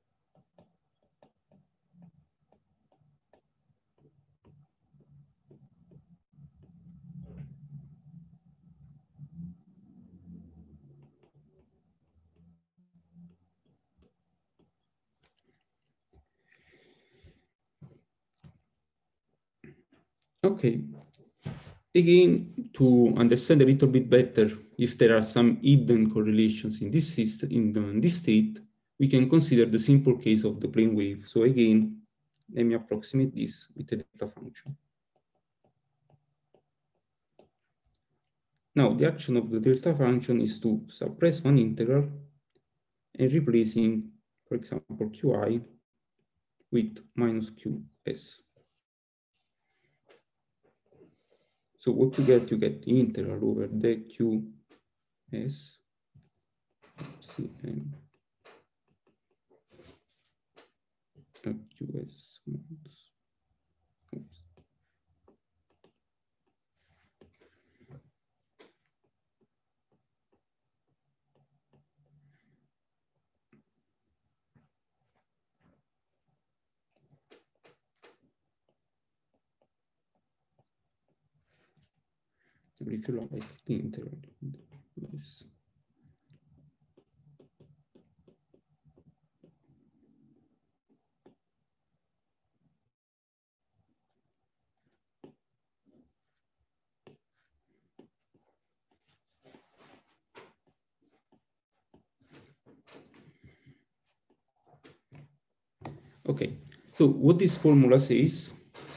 Okay, again, to understand a little bit better if there are some hidden correlations in this system, in this state, we can consider the simple case of the plane wave. So again, let me approximate this with a delta function. Now, the action of the delta function is to suppress one integral and replacing, for example, qi with minus qs. So what you get the integral over the qs cn qs minus. Oops. Or if you like, the integral. Yes. Okay, so what this formula says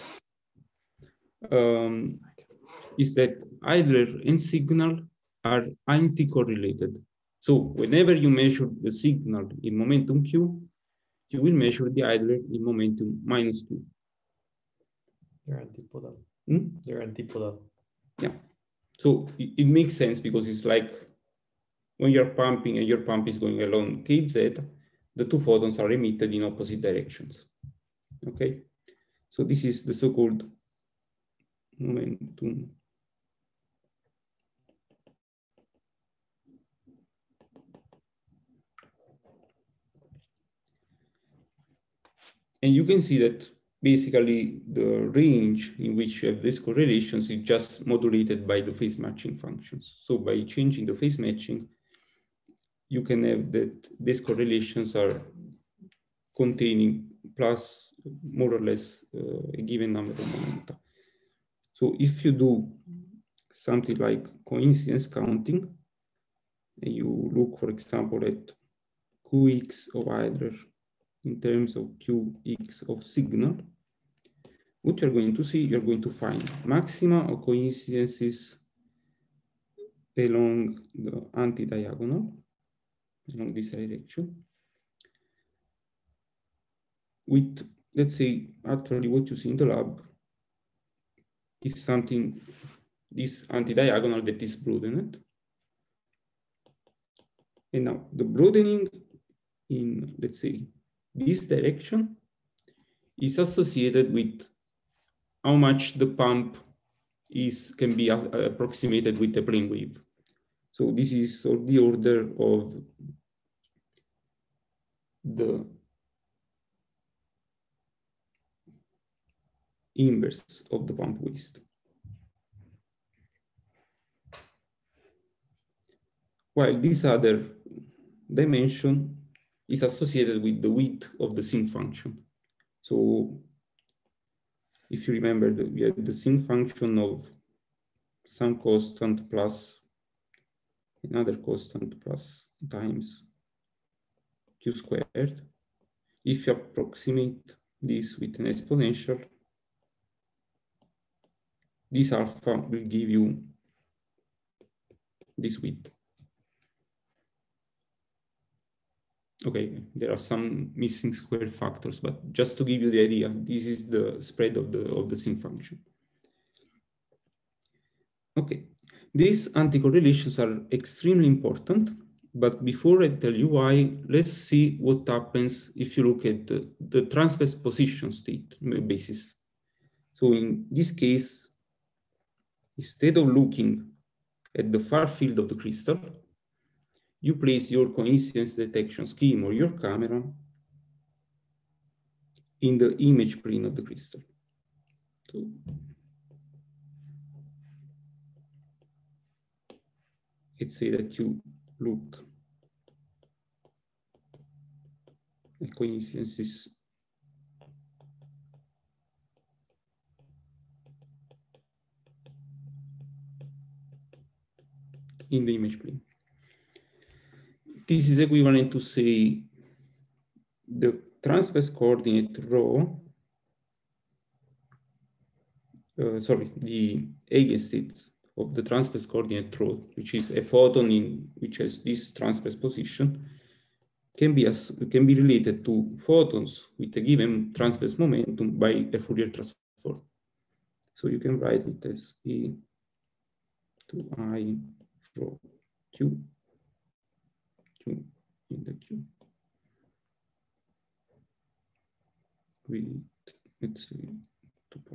is that Idler and signal are anti-correlated. So whenever you measure the signal in momentum q, you will measure the Idler in momentum minus q. They're antipodal. Hmm? They're antipodal. Yeah. So it makes sense because it's like when you're pumping and your pump is going along kz, the two photons are emitted in opposite directions. Okay. So this is the so-called momentum. And you can see that basically the range in which you have these correlations is just modulated by the phase matching functions. So by changing the phase matching, you can have that these correlations are containing plus more or less a given number of momenta. So if you do something like coincidence counting, and you look, for example, at Qx of Idler in terms of Qx of signal, what you're going to see, you're going to find maxima of coincidences along the anti-diagonal, along this direction, with, let's say, actually what you see in the lab is something, this anti-diagonal that is broadened. And now the broadening in, let's say, this direction is associated with how much the pump can be approximated with the plane wave. So this is the order of the inverse of the pump waist. While this other dimension is associated with the width of the sink function. So if you remember, we have the sinc function of some constant plus another constant plus times q squared. If you approximate this with an exponential, this alpha will give you this width. Okay, there are some missing square factors, but just to give you the idea, this is the spread of the sinc function. Okay, these anticorrelations are extremely important, but before I tell you why, let's see what happens if you look at the transverse position state basis. So in this case, instead of looking at the far field of the crystal, you place your coincidence detection scheme or your camera in the image plane of the crystal. So, let's say that you look at coincidences in the image plane. This is equivalent to say the transverse coordinate rho, the eigenstates of the transverse coordinate rho, which is a photon which has this transverse position, can be related to photons with a given transverse momentum by a Fourier transform. So you can write it as E to I rho Q in the Q with, let's say, 2 pi.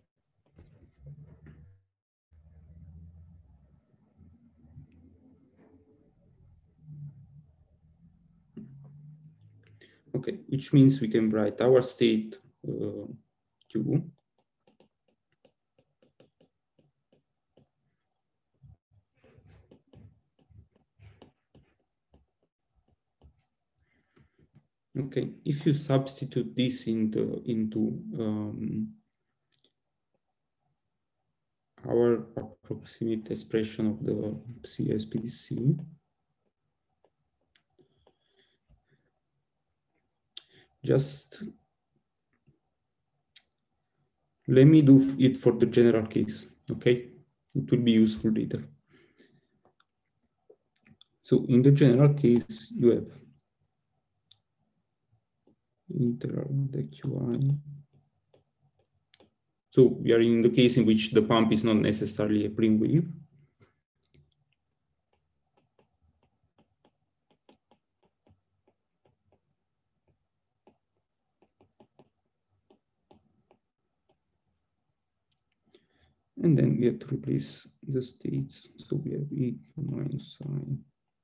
Okay, which means we can write our state Q okay, if you substitute this into our approximate expression of the CSPDC, just let me do it for the general case, okay? It will be useful later. So in the general case, you have integral the QI. So we are in the case in which the pump is not necessarily a plane wave. And then we have to replace the states. So we have E minus I.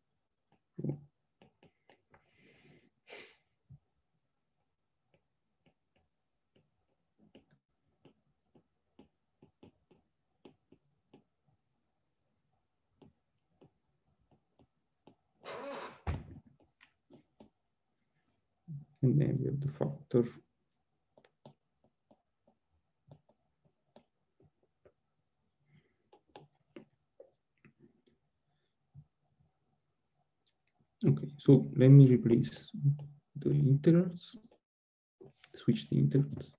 And then we have the factor. Okay, so let me replace the integrals, switch the integrals.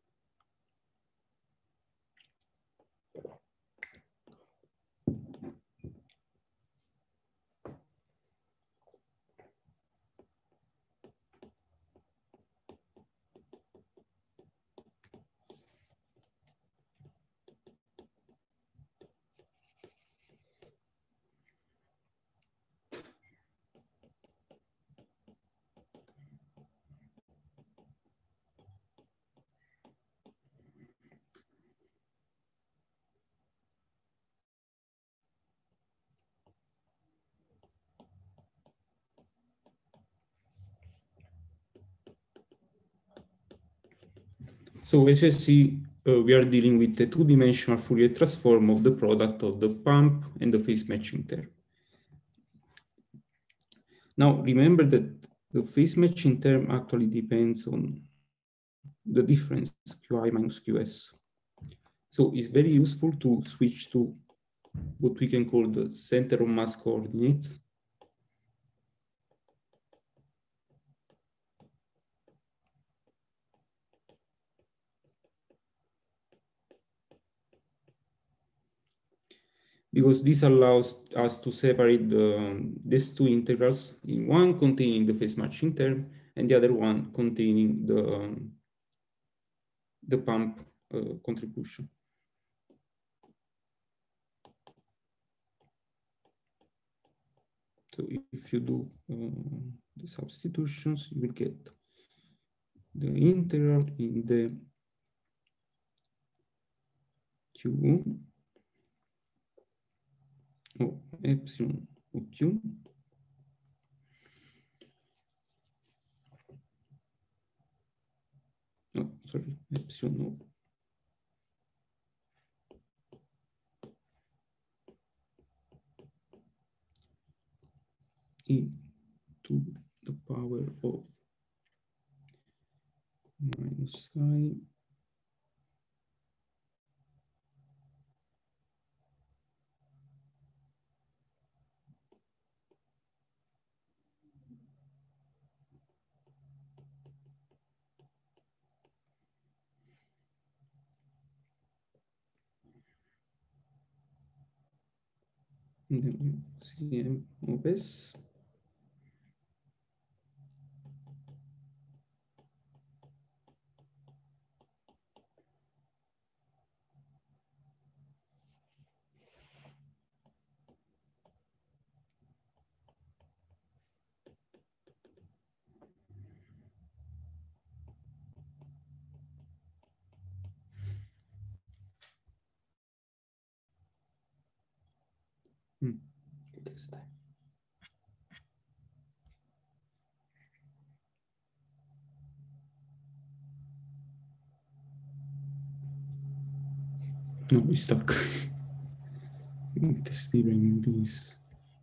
So as you see, we are dealing with a two-dimensional Fourier transform of the product of the pump and the phase matching term. Now, remember that the phase matching term actually depends on the difference Qi minus Qs. So it's very useful to switch to what we can call the center of mass coordinates. Because this allows us to separate these two integrals, in one containing the phase matching term and the other one containing the pump contribution. So if you do the substitutions, you will get the integral in the Q of epsilon of Q epsilon of e to the power of minus I and then Cm of S this time. No, we stuck. Testing this.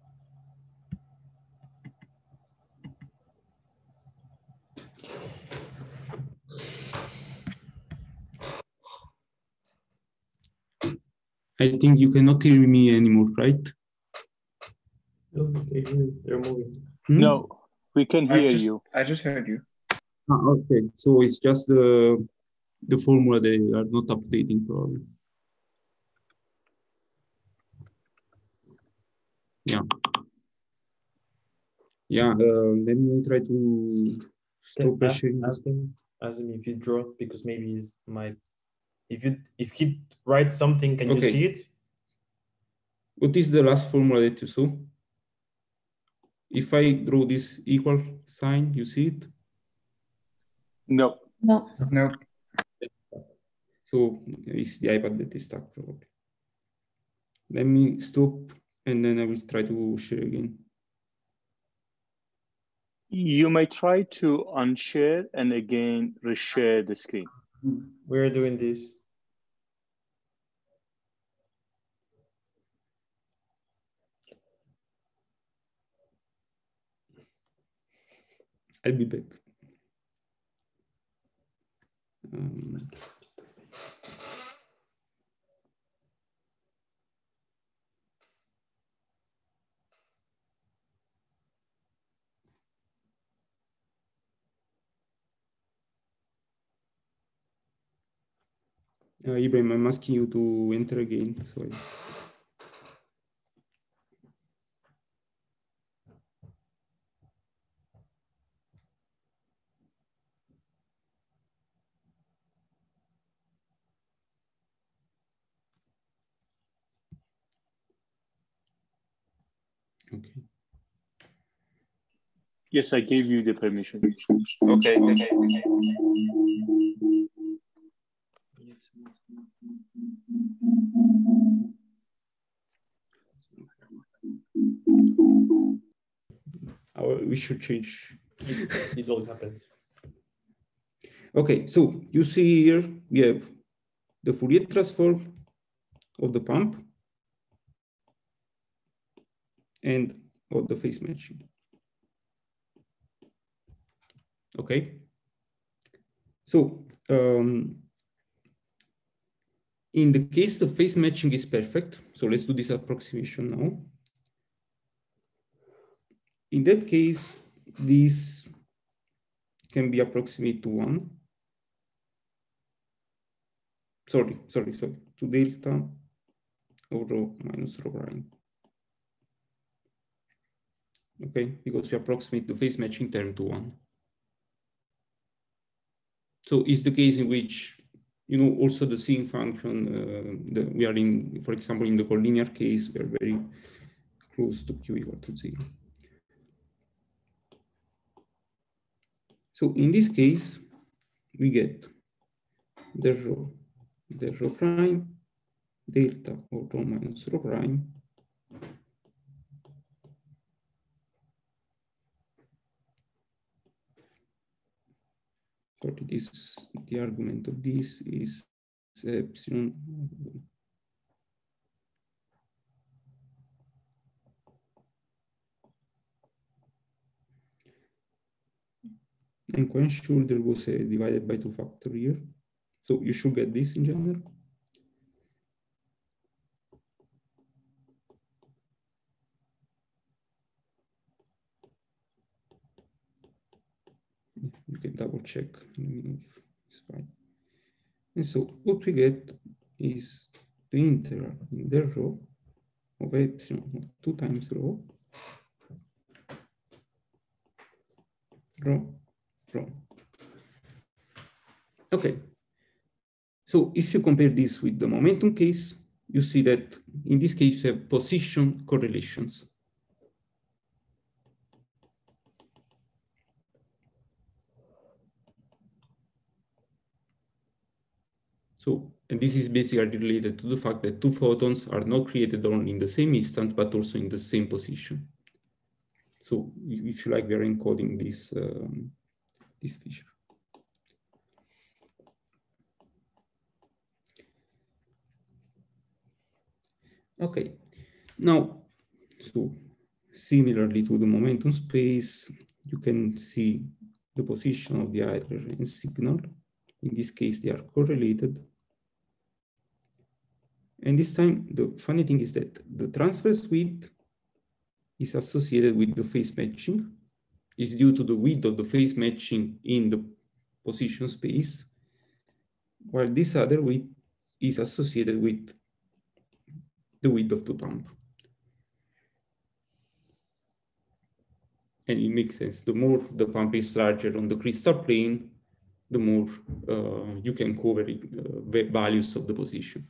I think you cannot hear me anymore, right? No, they're moving. No, we can hear you. I just heard you. Okay, so it's just the formula they are not updating probably. Yeah. Yeah, let me try to stop sharing. Ask him if you draw, because maybe he's if he writes something, can you see it? What is the last formula that you saw? If I draw this equal sign, you see it? No. No. Nope. So it's the iPad that is stuck probably. Let me stop and then I will try to share again. You may try to unshare and again reshare the screen. We're doing this. I'll be back. Ibrahim, I'm asking you to enter again. Sorry. Okay. Yes, I gave you the permission. Okay. We should change. This always happens. Okay, so you see here we have the Fourier transform of the pump and of the phase matching. Okay. So in the case the phase matching is perfect, so let's do this approximation now. In that case, this can be approximate to 1. Sorry, to delta of rho minus rho prime. Okay, because we approximate the phase matching term to 1. So it's the case in which, you know, also the seeing function, we are in, for example, in the collinear case, we are very close to q equal to 0. So in this case, we get the rho prime, delta of rho minus rho prime, but this, the argument of this is epsilon. I'm quite sure there was a divided by 2 factor here. So you should get this in general. You can double check. Let me know if it's fine. And so what we get is the integral in the rho of epsilon of 2 times rho, rho. Okay. So if you compare this with the momentum case, you see that in this case you have position correlations. So, and this is basically related to the fact that 2 photons are not created only in the same instant, but also in the same position. So if you like, we are encoding this, this feature. Okay, now, so similarly to the momentum space, you can see the position of the hydrogen signal. In this case, they are correlated. And this time, the funny thing is that the transverse width is associated with the phase matching, is due to the width of the phase matching in the position space, while this other width is associated with the width of the pump. And it makes sense. The more the pump is larger on the crystal plane, the more you can cover values of the position.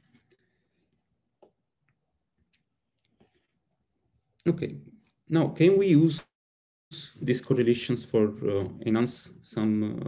Okay, now can we use these correlations for enhance some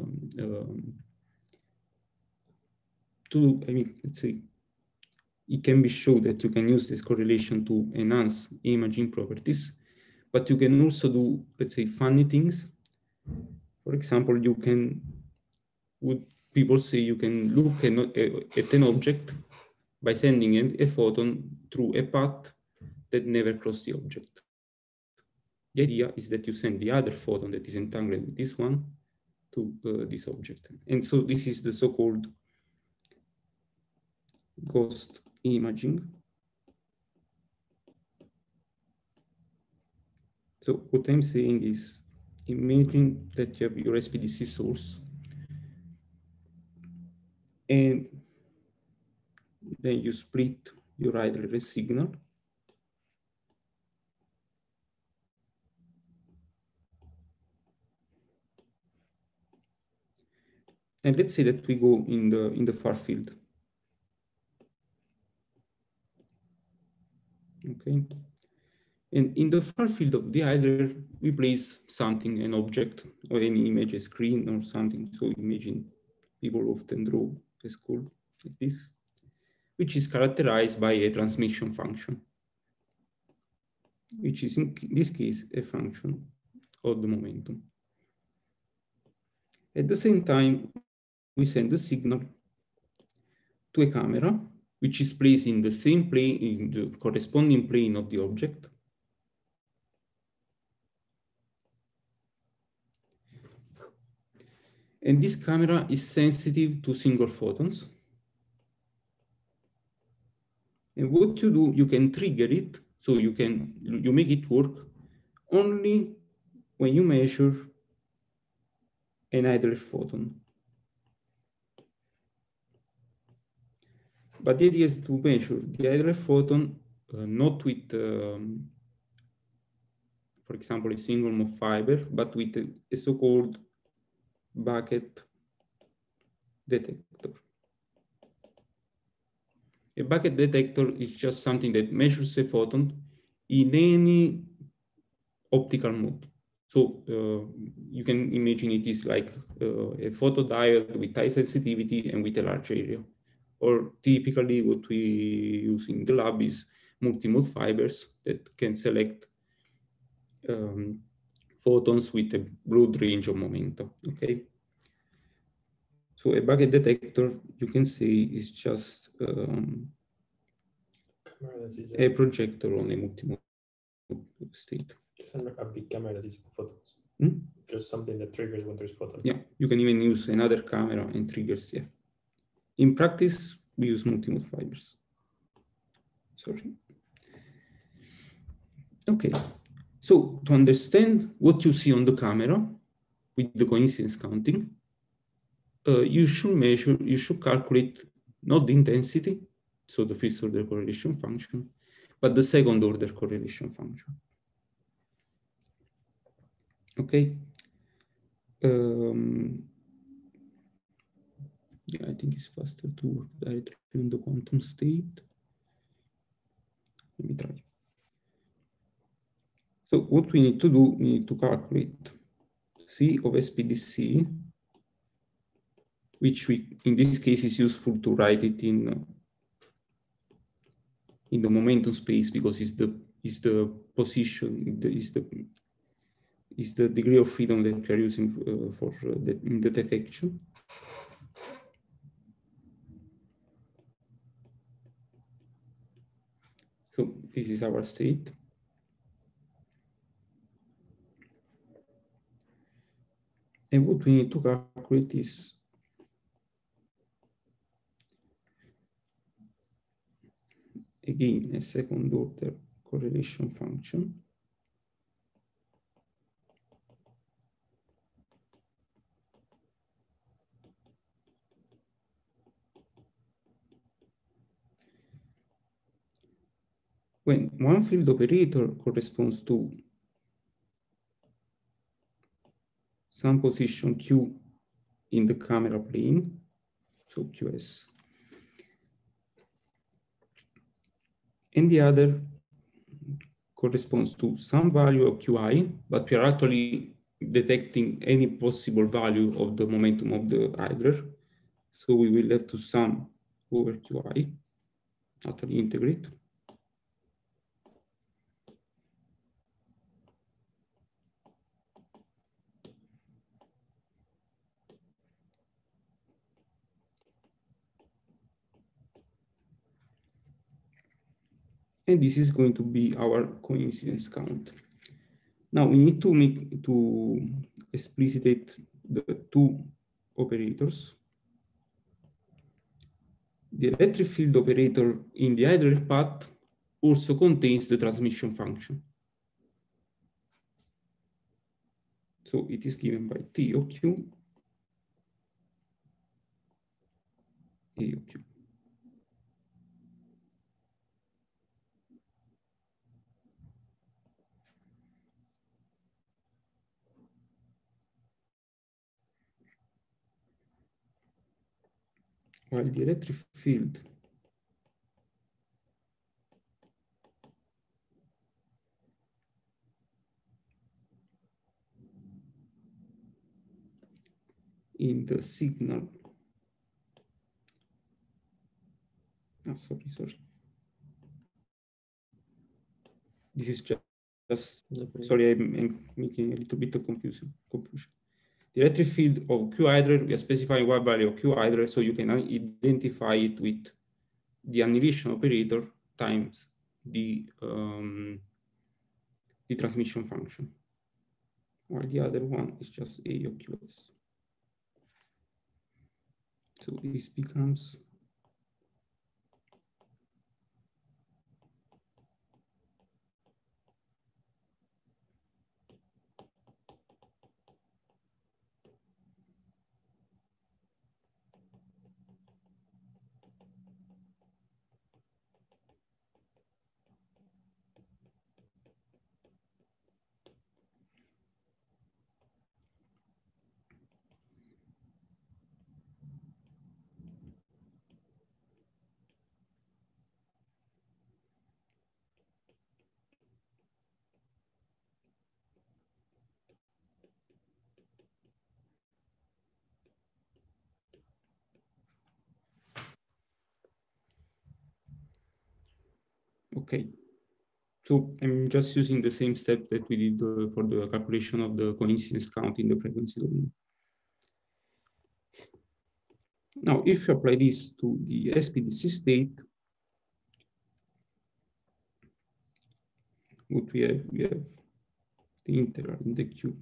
let's say, it can be shown that you can use this correlation to enhance imaging properties, but you can also do, let's say, funny things. For example, you can, people say you can look at an object by sending a photon through a path that never crossed the object. The idea is that you send the other photon that is entangled with this one to this object. And so this is the so-called ghost imaging. So what I'm saying is, imagine that you have your SPDC source, and then you split your hydrogen signal. And let's say that we go in the far field. Okay. And in the far field of the hydra, we place something, an object or any image, a screen or something. So imagine people often draw a skull like this, which is characterized by a transmission function, which is in this case a function of the momentum. At the same time, we send the signal to a camera, which is placed in the same plane, in the corresponding plane of the object. And this camera is sensitive to single photons. And what you do, you can trigger it, so you make it work only when you measure an idler photon. But the idea is to measure the idler photon not with, for example, a single MOF fiber, but with a so-called bucket detector. A bucket detector is just something that measures a photon in any optical mode. So you can imagine it is like a photodiode with high sensitivity and with a large area. Or typically what we use in the lab is multi-mode fibers that can select photons with a broad range of momenta, okay? So a bucket detector, you can say, is just a projector on a multi-mode state. Just a big camera that is photons. Hmm? Just something that triggers when there's photons. Yeah, you can even use another camera and triggers, yeah. In practice, we use multi-mode fibers. Sorry. Okay, so to understand what you see on the camera with the coincidence counting, you should calculate not the intensity, so the first order correlation function, but the second order correlation function. Okay. Yeah, I think it's faster to work directly in the quantum state. Let me try. So what we need to do, we need to calculate C of SPDC, which in this case is useful to write it in the momentum space because it's the position, is the degree of freedom that we are using for the detection. So this is our state. And what we need to calculate is again a second order correlation function. When one field operator corresponds to some position Q in the camera plane, so QS, and the other corresponds to some value of QI, but we are actually detecting any possible value of the momentum of the idler. So we will have to sum over QI, actually integrate. And this is going to be our coincidence count. Now we need to explicitate the two operators. The electric field operator in the idler path also contains the transmission function. So it is given by T of Q, A of Q. While the electric field in the signal, sorry. This is just sorry, I'm making a little bit of confusion. The electric field of Q idler, we are specifying what value of Q idler, so you can identify it with the annihilation operator times the transmission function, while the other one is just A of QS. So this becomes okay. So I'm just using the same step that we did for the calculation of the coincidence count in the frequency domain. Now, if you apply this to the SPDC state, what we have the integral in the Q.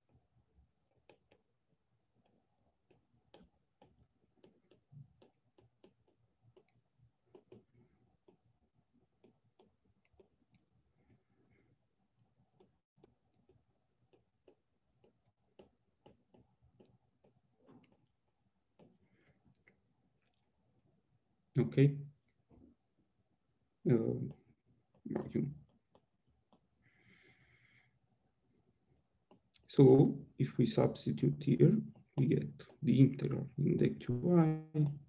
Okay. So if we substitute here, we get the integral in the Qi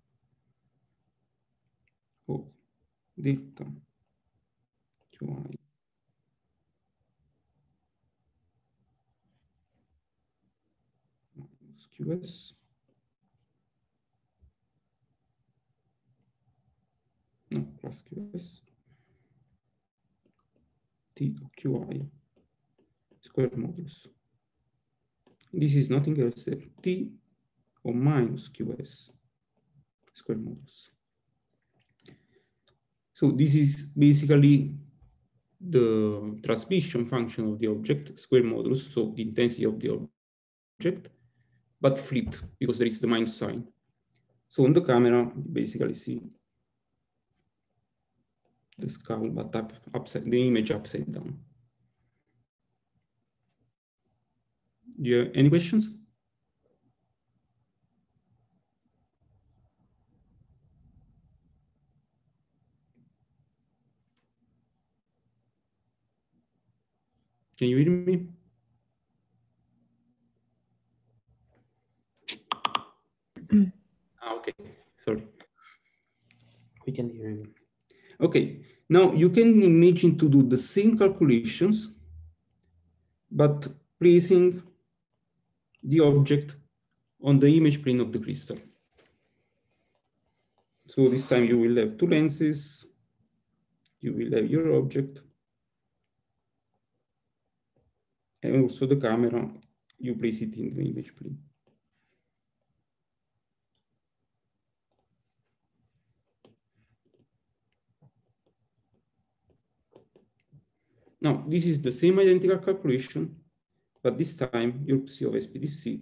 of delta Qi minus Qs. No, plus Qs. T of Qi square modulus. This is nothing else than T or minus Qs square modulus. So this is basically the transmission function of the object, square modulus, so the intensity of the object, but flipped because there is the minus sign. So on the camera, you basically see the skull, but the image upside down. Do you have any questions? Can you hear me? Okay, sorry. We can hear you. Okay, now you can imagine to do the same calculations, but placing the object on the image plane of the crystal. So this time you will have two lenses, you will have your object, and also the camera, you place it in the image plane. Now, this is the same identical calculation, but this time your psi of SPDC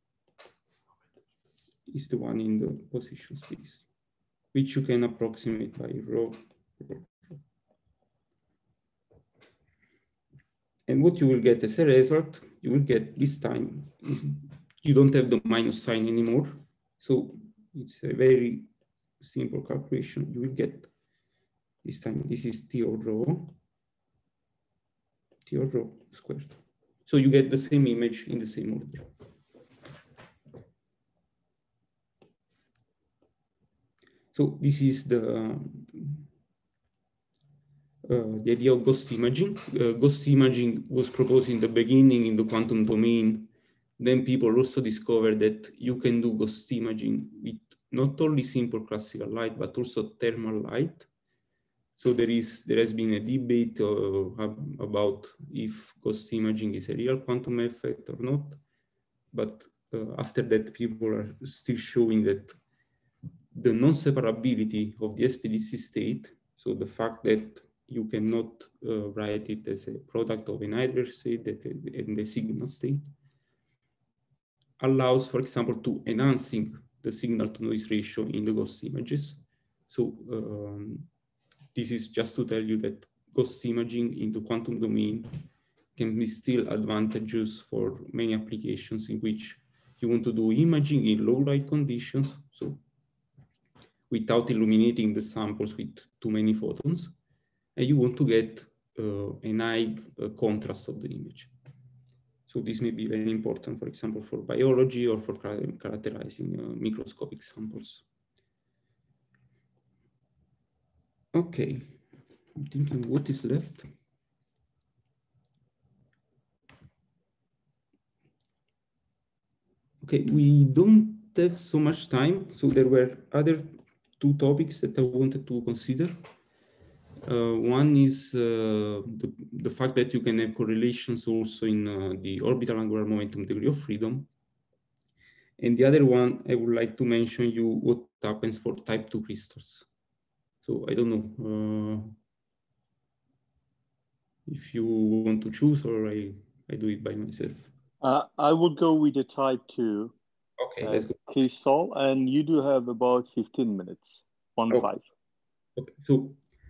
is the one in the position space, which you can approximate by rho. And what you will get as a result, you will get this time, you don't have the minus sign anymore. So it's a very simple calculation. You will get this time, this is T or rho squared. So you get the same image in the same order. So this is the idea of ghost imaging. Ghost imaging was proposed in the beginning in the quantum domain. Then people also discovered that you can do ghost imaging with not only simple classical light, but also thermal light. So there has been a debate about if ghost imaging is a real quantum effect or not. But after that, people are still showing that the non-separability of the SPDC state, so the fact that you cannot write it as a product of an either state and the signal state, allows, for example, to enhancing the signal to noise ratio in the ghost images. So this is just to tell you that ghost imaging in the quantum domain can be still advantageous for many applications in which you want to do imaging in low light conditions, so without illuminating the samples with too many photons, and you want to get a high contrast of the image. So this may be very important, for example, for biology or for characterizing microscopic samples. Okay, I'm thinking what is left. Okay, we don't have so much time, so there were other two topics that I wanted to consider. One is the fact that you can have correlations also in the orbital angular momentum degree of freedom. And the other one, I would like to mention you what happens for type 2 crystals. So I don't know if you want to choose or I do it by myself. I will go with the type 2 let's go. crystal, and you do have about 15 minutes, 1-5. Okay, so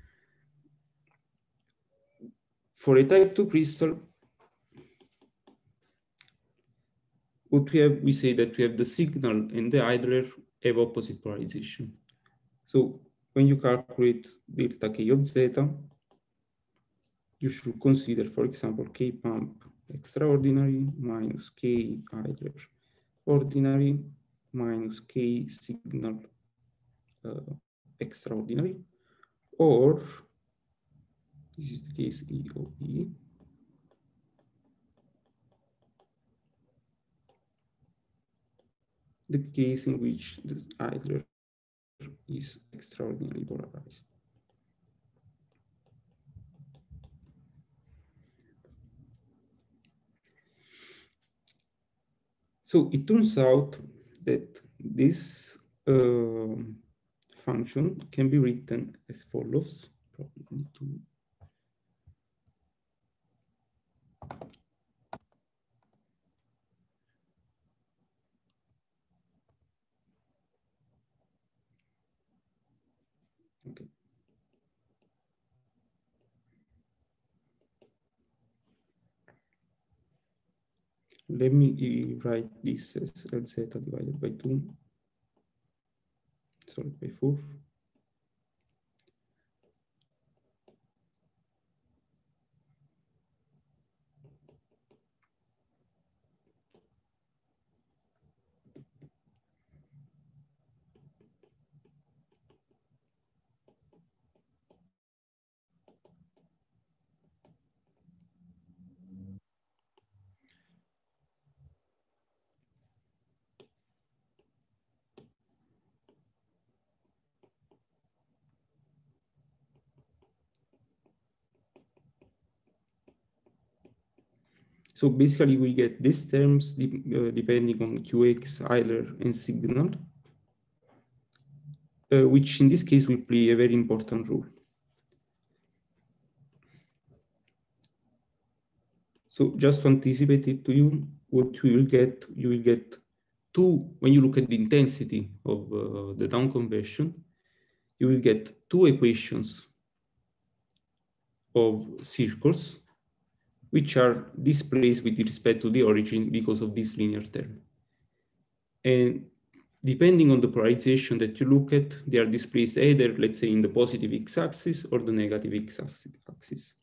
for a type 2 crystal, what we say that we have the signal and the idler have opposite polarization. So when you calculate delta K of zeta, you should consider, for example, K pump extraordinary minus K idler ordinary minus K signal extraordinary, or this is the case EOE. The case in which the idler is extraordinarily polarized. So it turns out that this function can be written as follows. Okay. Let me write this as L zeta divided by 2, sorry, by 4. So basically we get these terms depending on QX, idler, and signal, which in this case will play a very important role. So just to anticipate it to you, what you will get two, when you look at the intensity of the down conversion, you will get two equations of circles, which are displaced with respect to the origin because of this linear term. And depending on the polarization that you look at, they are displaced either, let's say, in the positive x-axis or the negative x-axis.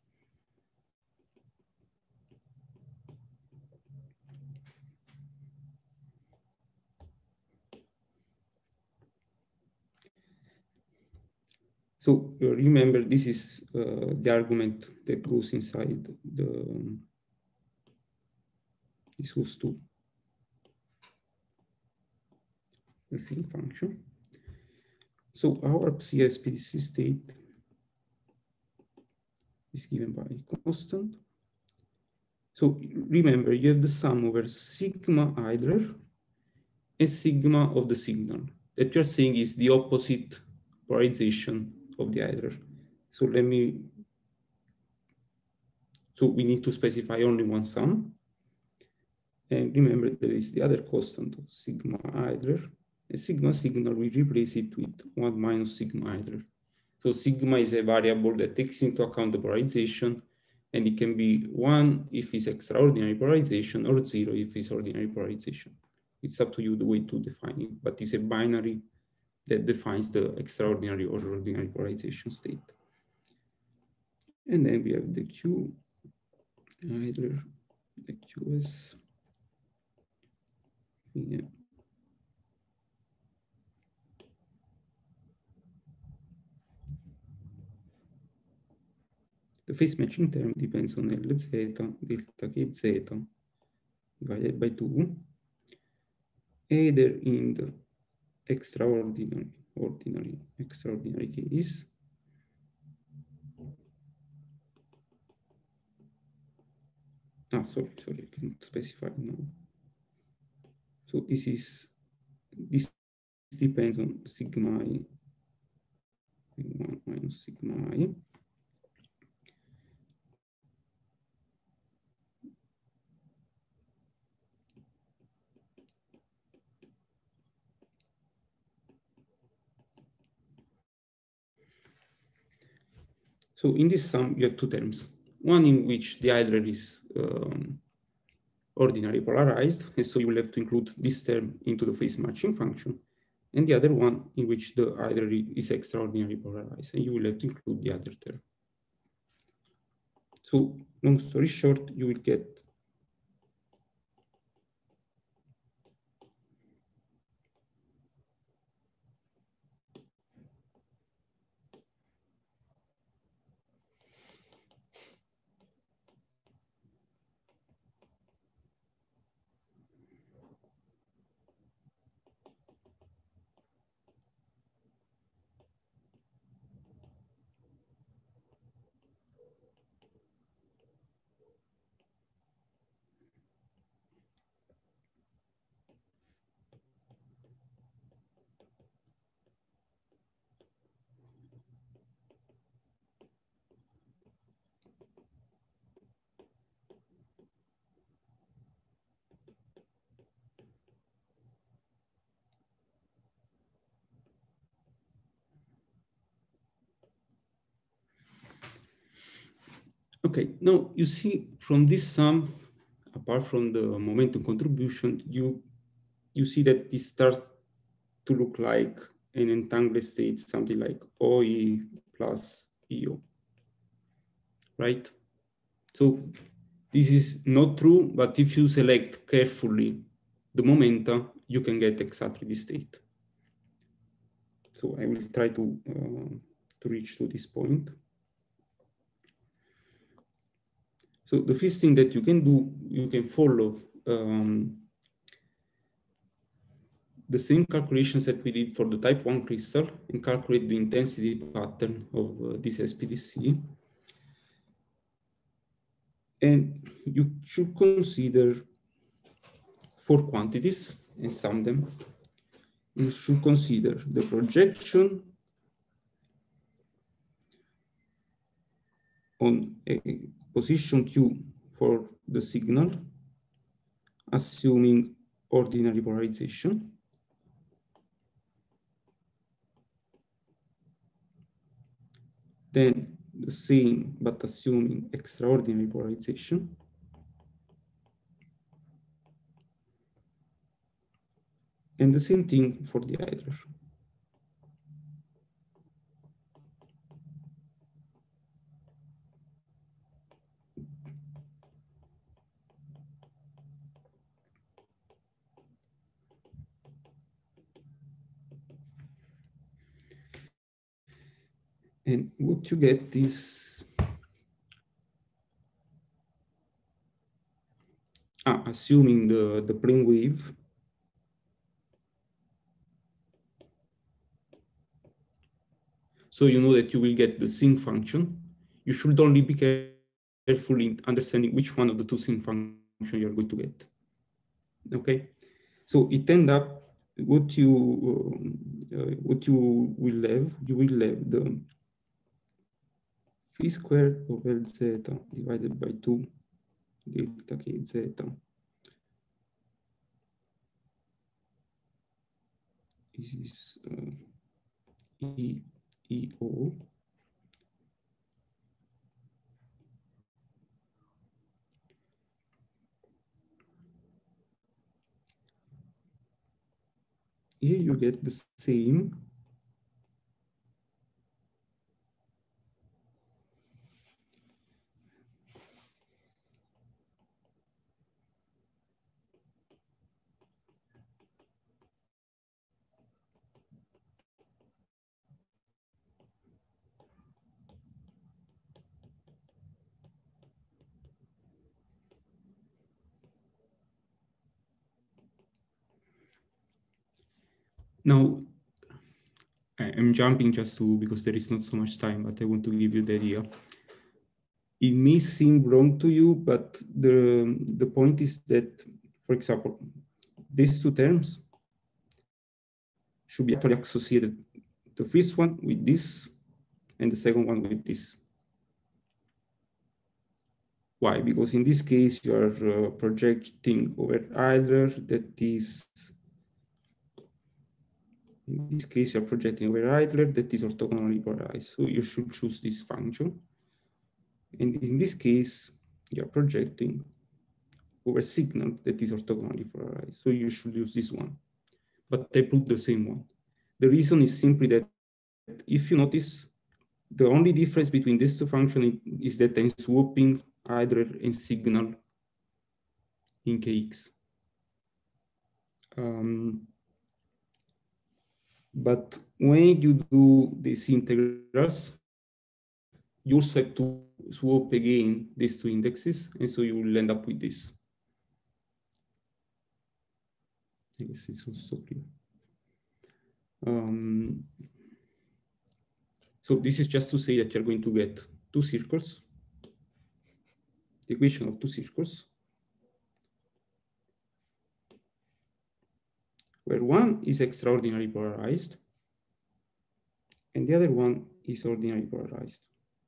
So remember, this is the argument that goes inside this goes to the thing function. So our CSPDC state is given by constant. So remember, you have the sum over sigma idler and sigma of the signal that you're saying is the opposite polarization of the idler. So we need to specify only one sum. And remember, there is the other constant of sigma idler a sigma signal, we replace it with 1 minus sigma idler. So sigma is a variable that takes into account the polarization, and it can be 1 if it's extraordinary polarization or 0 if it's ordinary polarization. It's up to you the way to define it, but it's a binary that defines the extraordinary or ordinary polarization state. And then we have the Q idler, the QS. Yeah. The phase matching term depends on Lz delta Kz divided by 2, either in the extraordinary, extraordinary case, sorry, I can specify now. So this depends on sigma I, 1 minus sigma I. So in this sum, you have two terms. One in which the idler is ordinary polarized, and so you will have to include this term into the phase matching function. And the other one in which the idler is extraordinary polarized, and you will have to include the other term. So long story short, you will get okay. Now you see from this sum, apart from the momentum contribution, you see that this starts to look like an entangled state, something like OE plus EO, right? So this is not true, but if you select carefully the momenta, you can get exactly this state. So I will try to reach to this point. So the first thing that you can do, you can follow the same calculations that we did for the type 1 crystal and calculate the intensity pattern of this SPDC. And you should consider 4 quantities and sum them. You should consider the projection on a position Q for the signal, assuming ordinary polarization. Then the same, but assuming extraordinary polarization. And the same thing for the idler. And what you get is assuming the plane wave. So you know that you will get the sinc function. You should only be careful in understanding which one of the two sinc functions you're going to get. Okay, so it ends up what you will have. You will have the phi squared of Lz divided by 2 delta Kz This is EO. Here you get the same. Now, I'm jumping just to, because there is not so much time, but I want to give you the idea. It may seem wrong to you, but the point is that, for example, these two terms should be actually associated, the first one with this, and the second one with this. Why? Because in this case, you are projecting over either that is, in this case, you're projecting over either that is orthogonally polarized. So you should choose this function. And in this case, you're projecting over signal that is orthogonally polarized. So you should use this one. But I put the same one. The reason is simply that if you notice, the only difference between these two functions is that I'm swapping either and signal in Kx. But when you do these integrals, you also have to swap again these two indexes, and so you will end up with this. I guess it's also clear. So this is just to say that you're going to get two circles, the equation of two circles, where one is extraordinarily polarized, and the other one is ordinarily polarized.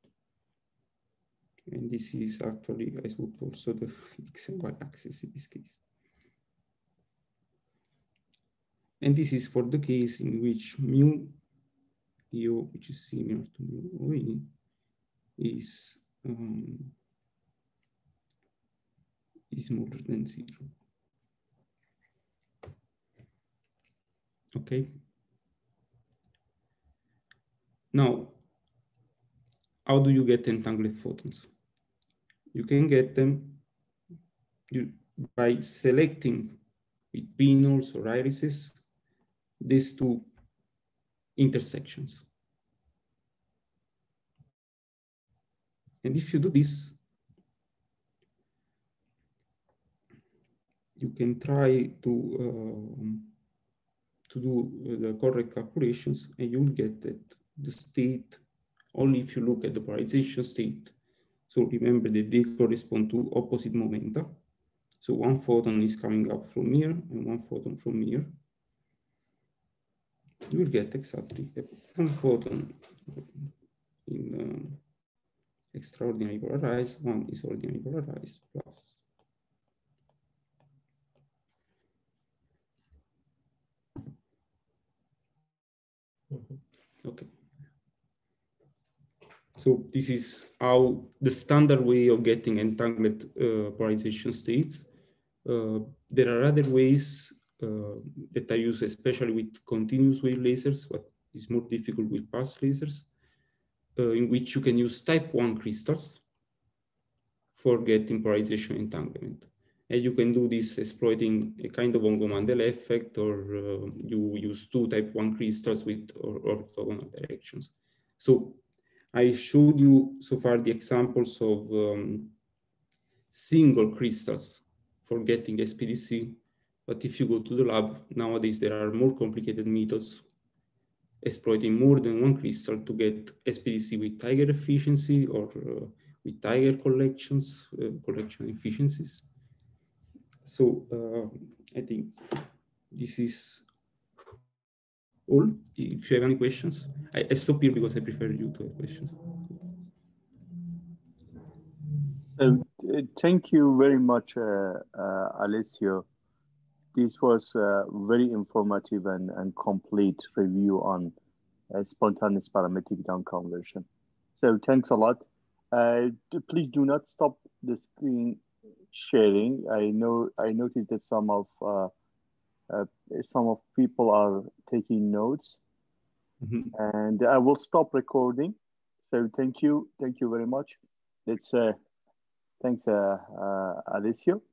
And this is actually, I suppose, also the X and Y axis in this case. And this is for the case in which mu EO, which is similar to mu OE, is smaller than 0. Okay. Now, how do you get entangled photons? You can get them by selecting with pinholes or irises these two intersections. And if you do this, you can try to do the correct calculations, and you'll get that the state, only if you look at the polarization state. So remember that they correspond to opposite momenta. So one photon is coming up from here and one photon from here. You will get exactly one photon in extraordinary polarized, one is ordinary polarized plus. Okay. So this is how the standard way of getting entangled polarization states. There are other ways that I use, especially with continuous wave lasers, but it's more difficult with pulse lasers, in which you can use type 1 crystals for getting polarization entanglement. And you can do this exploiting a kind of Von-Mandel effect, or you use two type 1 crystals with orthogonal directions. So I showed you so far the examples of single crystals for getting SPDC, but if you go to the lab, nowadays there are more complicated methods exploiting more than one crystal to get SPDC with Tiger efficiency or with Tiger collections, collection efficiencies. So I think this is all. If you have any questions, I stop here because I prefer you to have questions. Thank you very much, Alessio. this was a very informative and complete review on spontaneous parametric down conversion. So thanks a lot. Please do not stop the screen sharing. I noticed that some of people are taking notes, and I will stop recording. So thank you very much. Let's thanks, Alessio.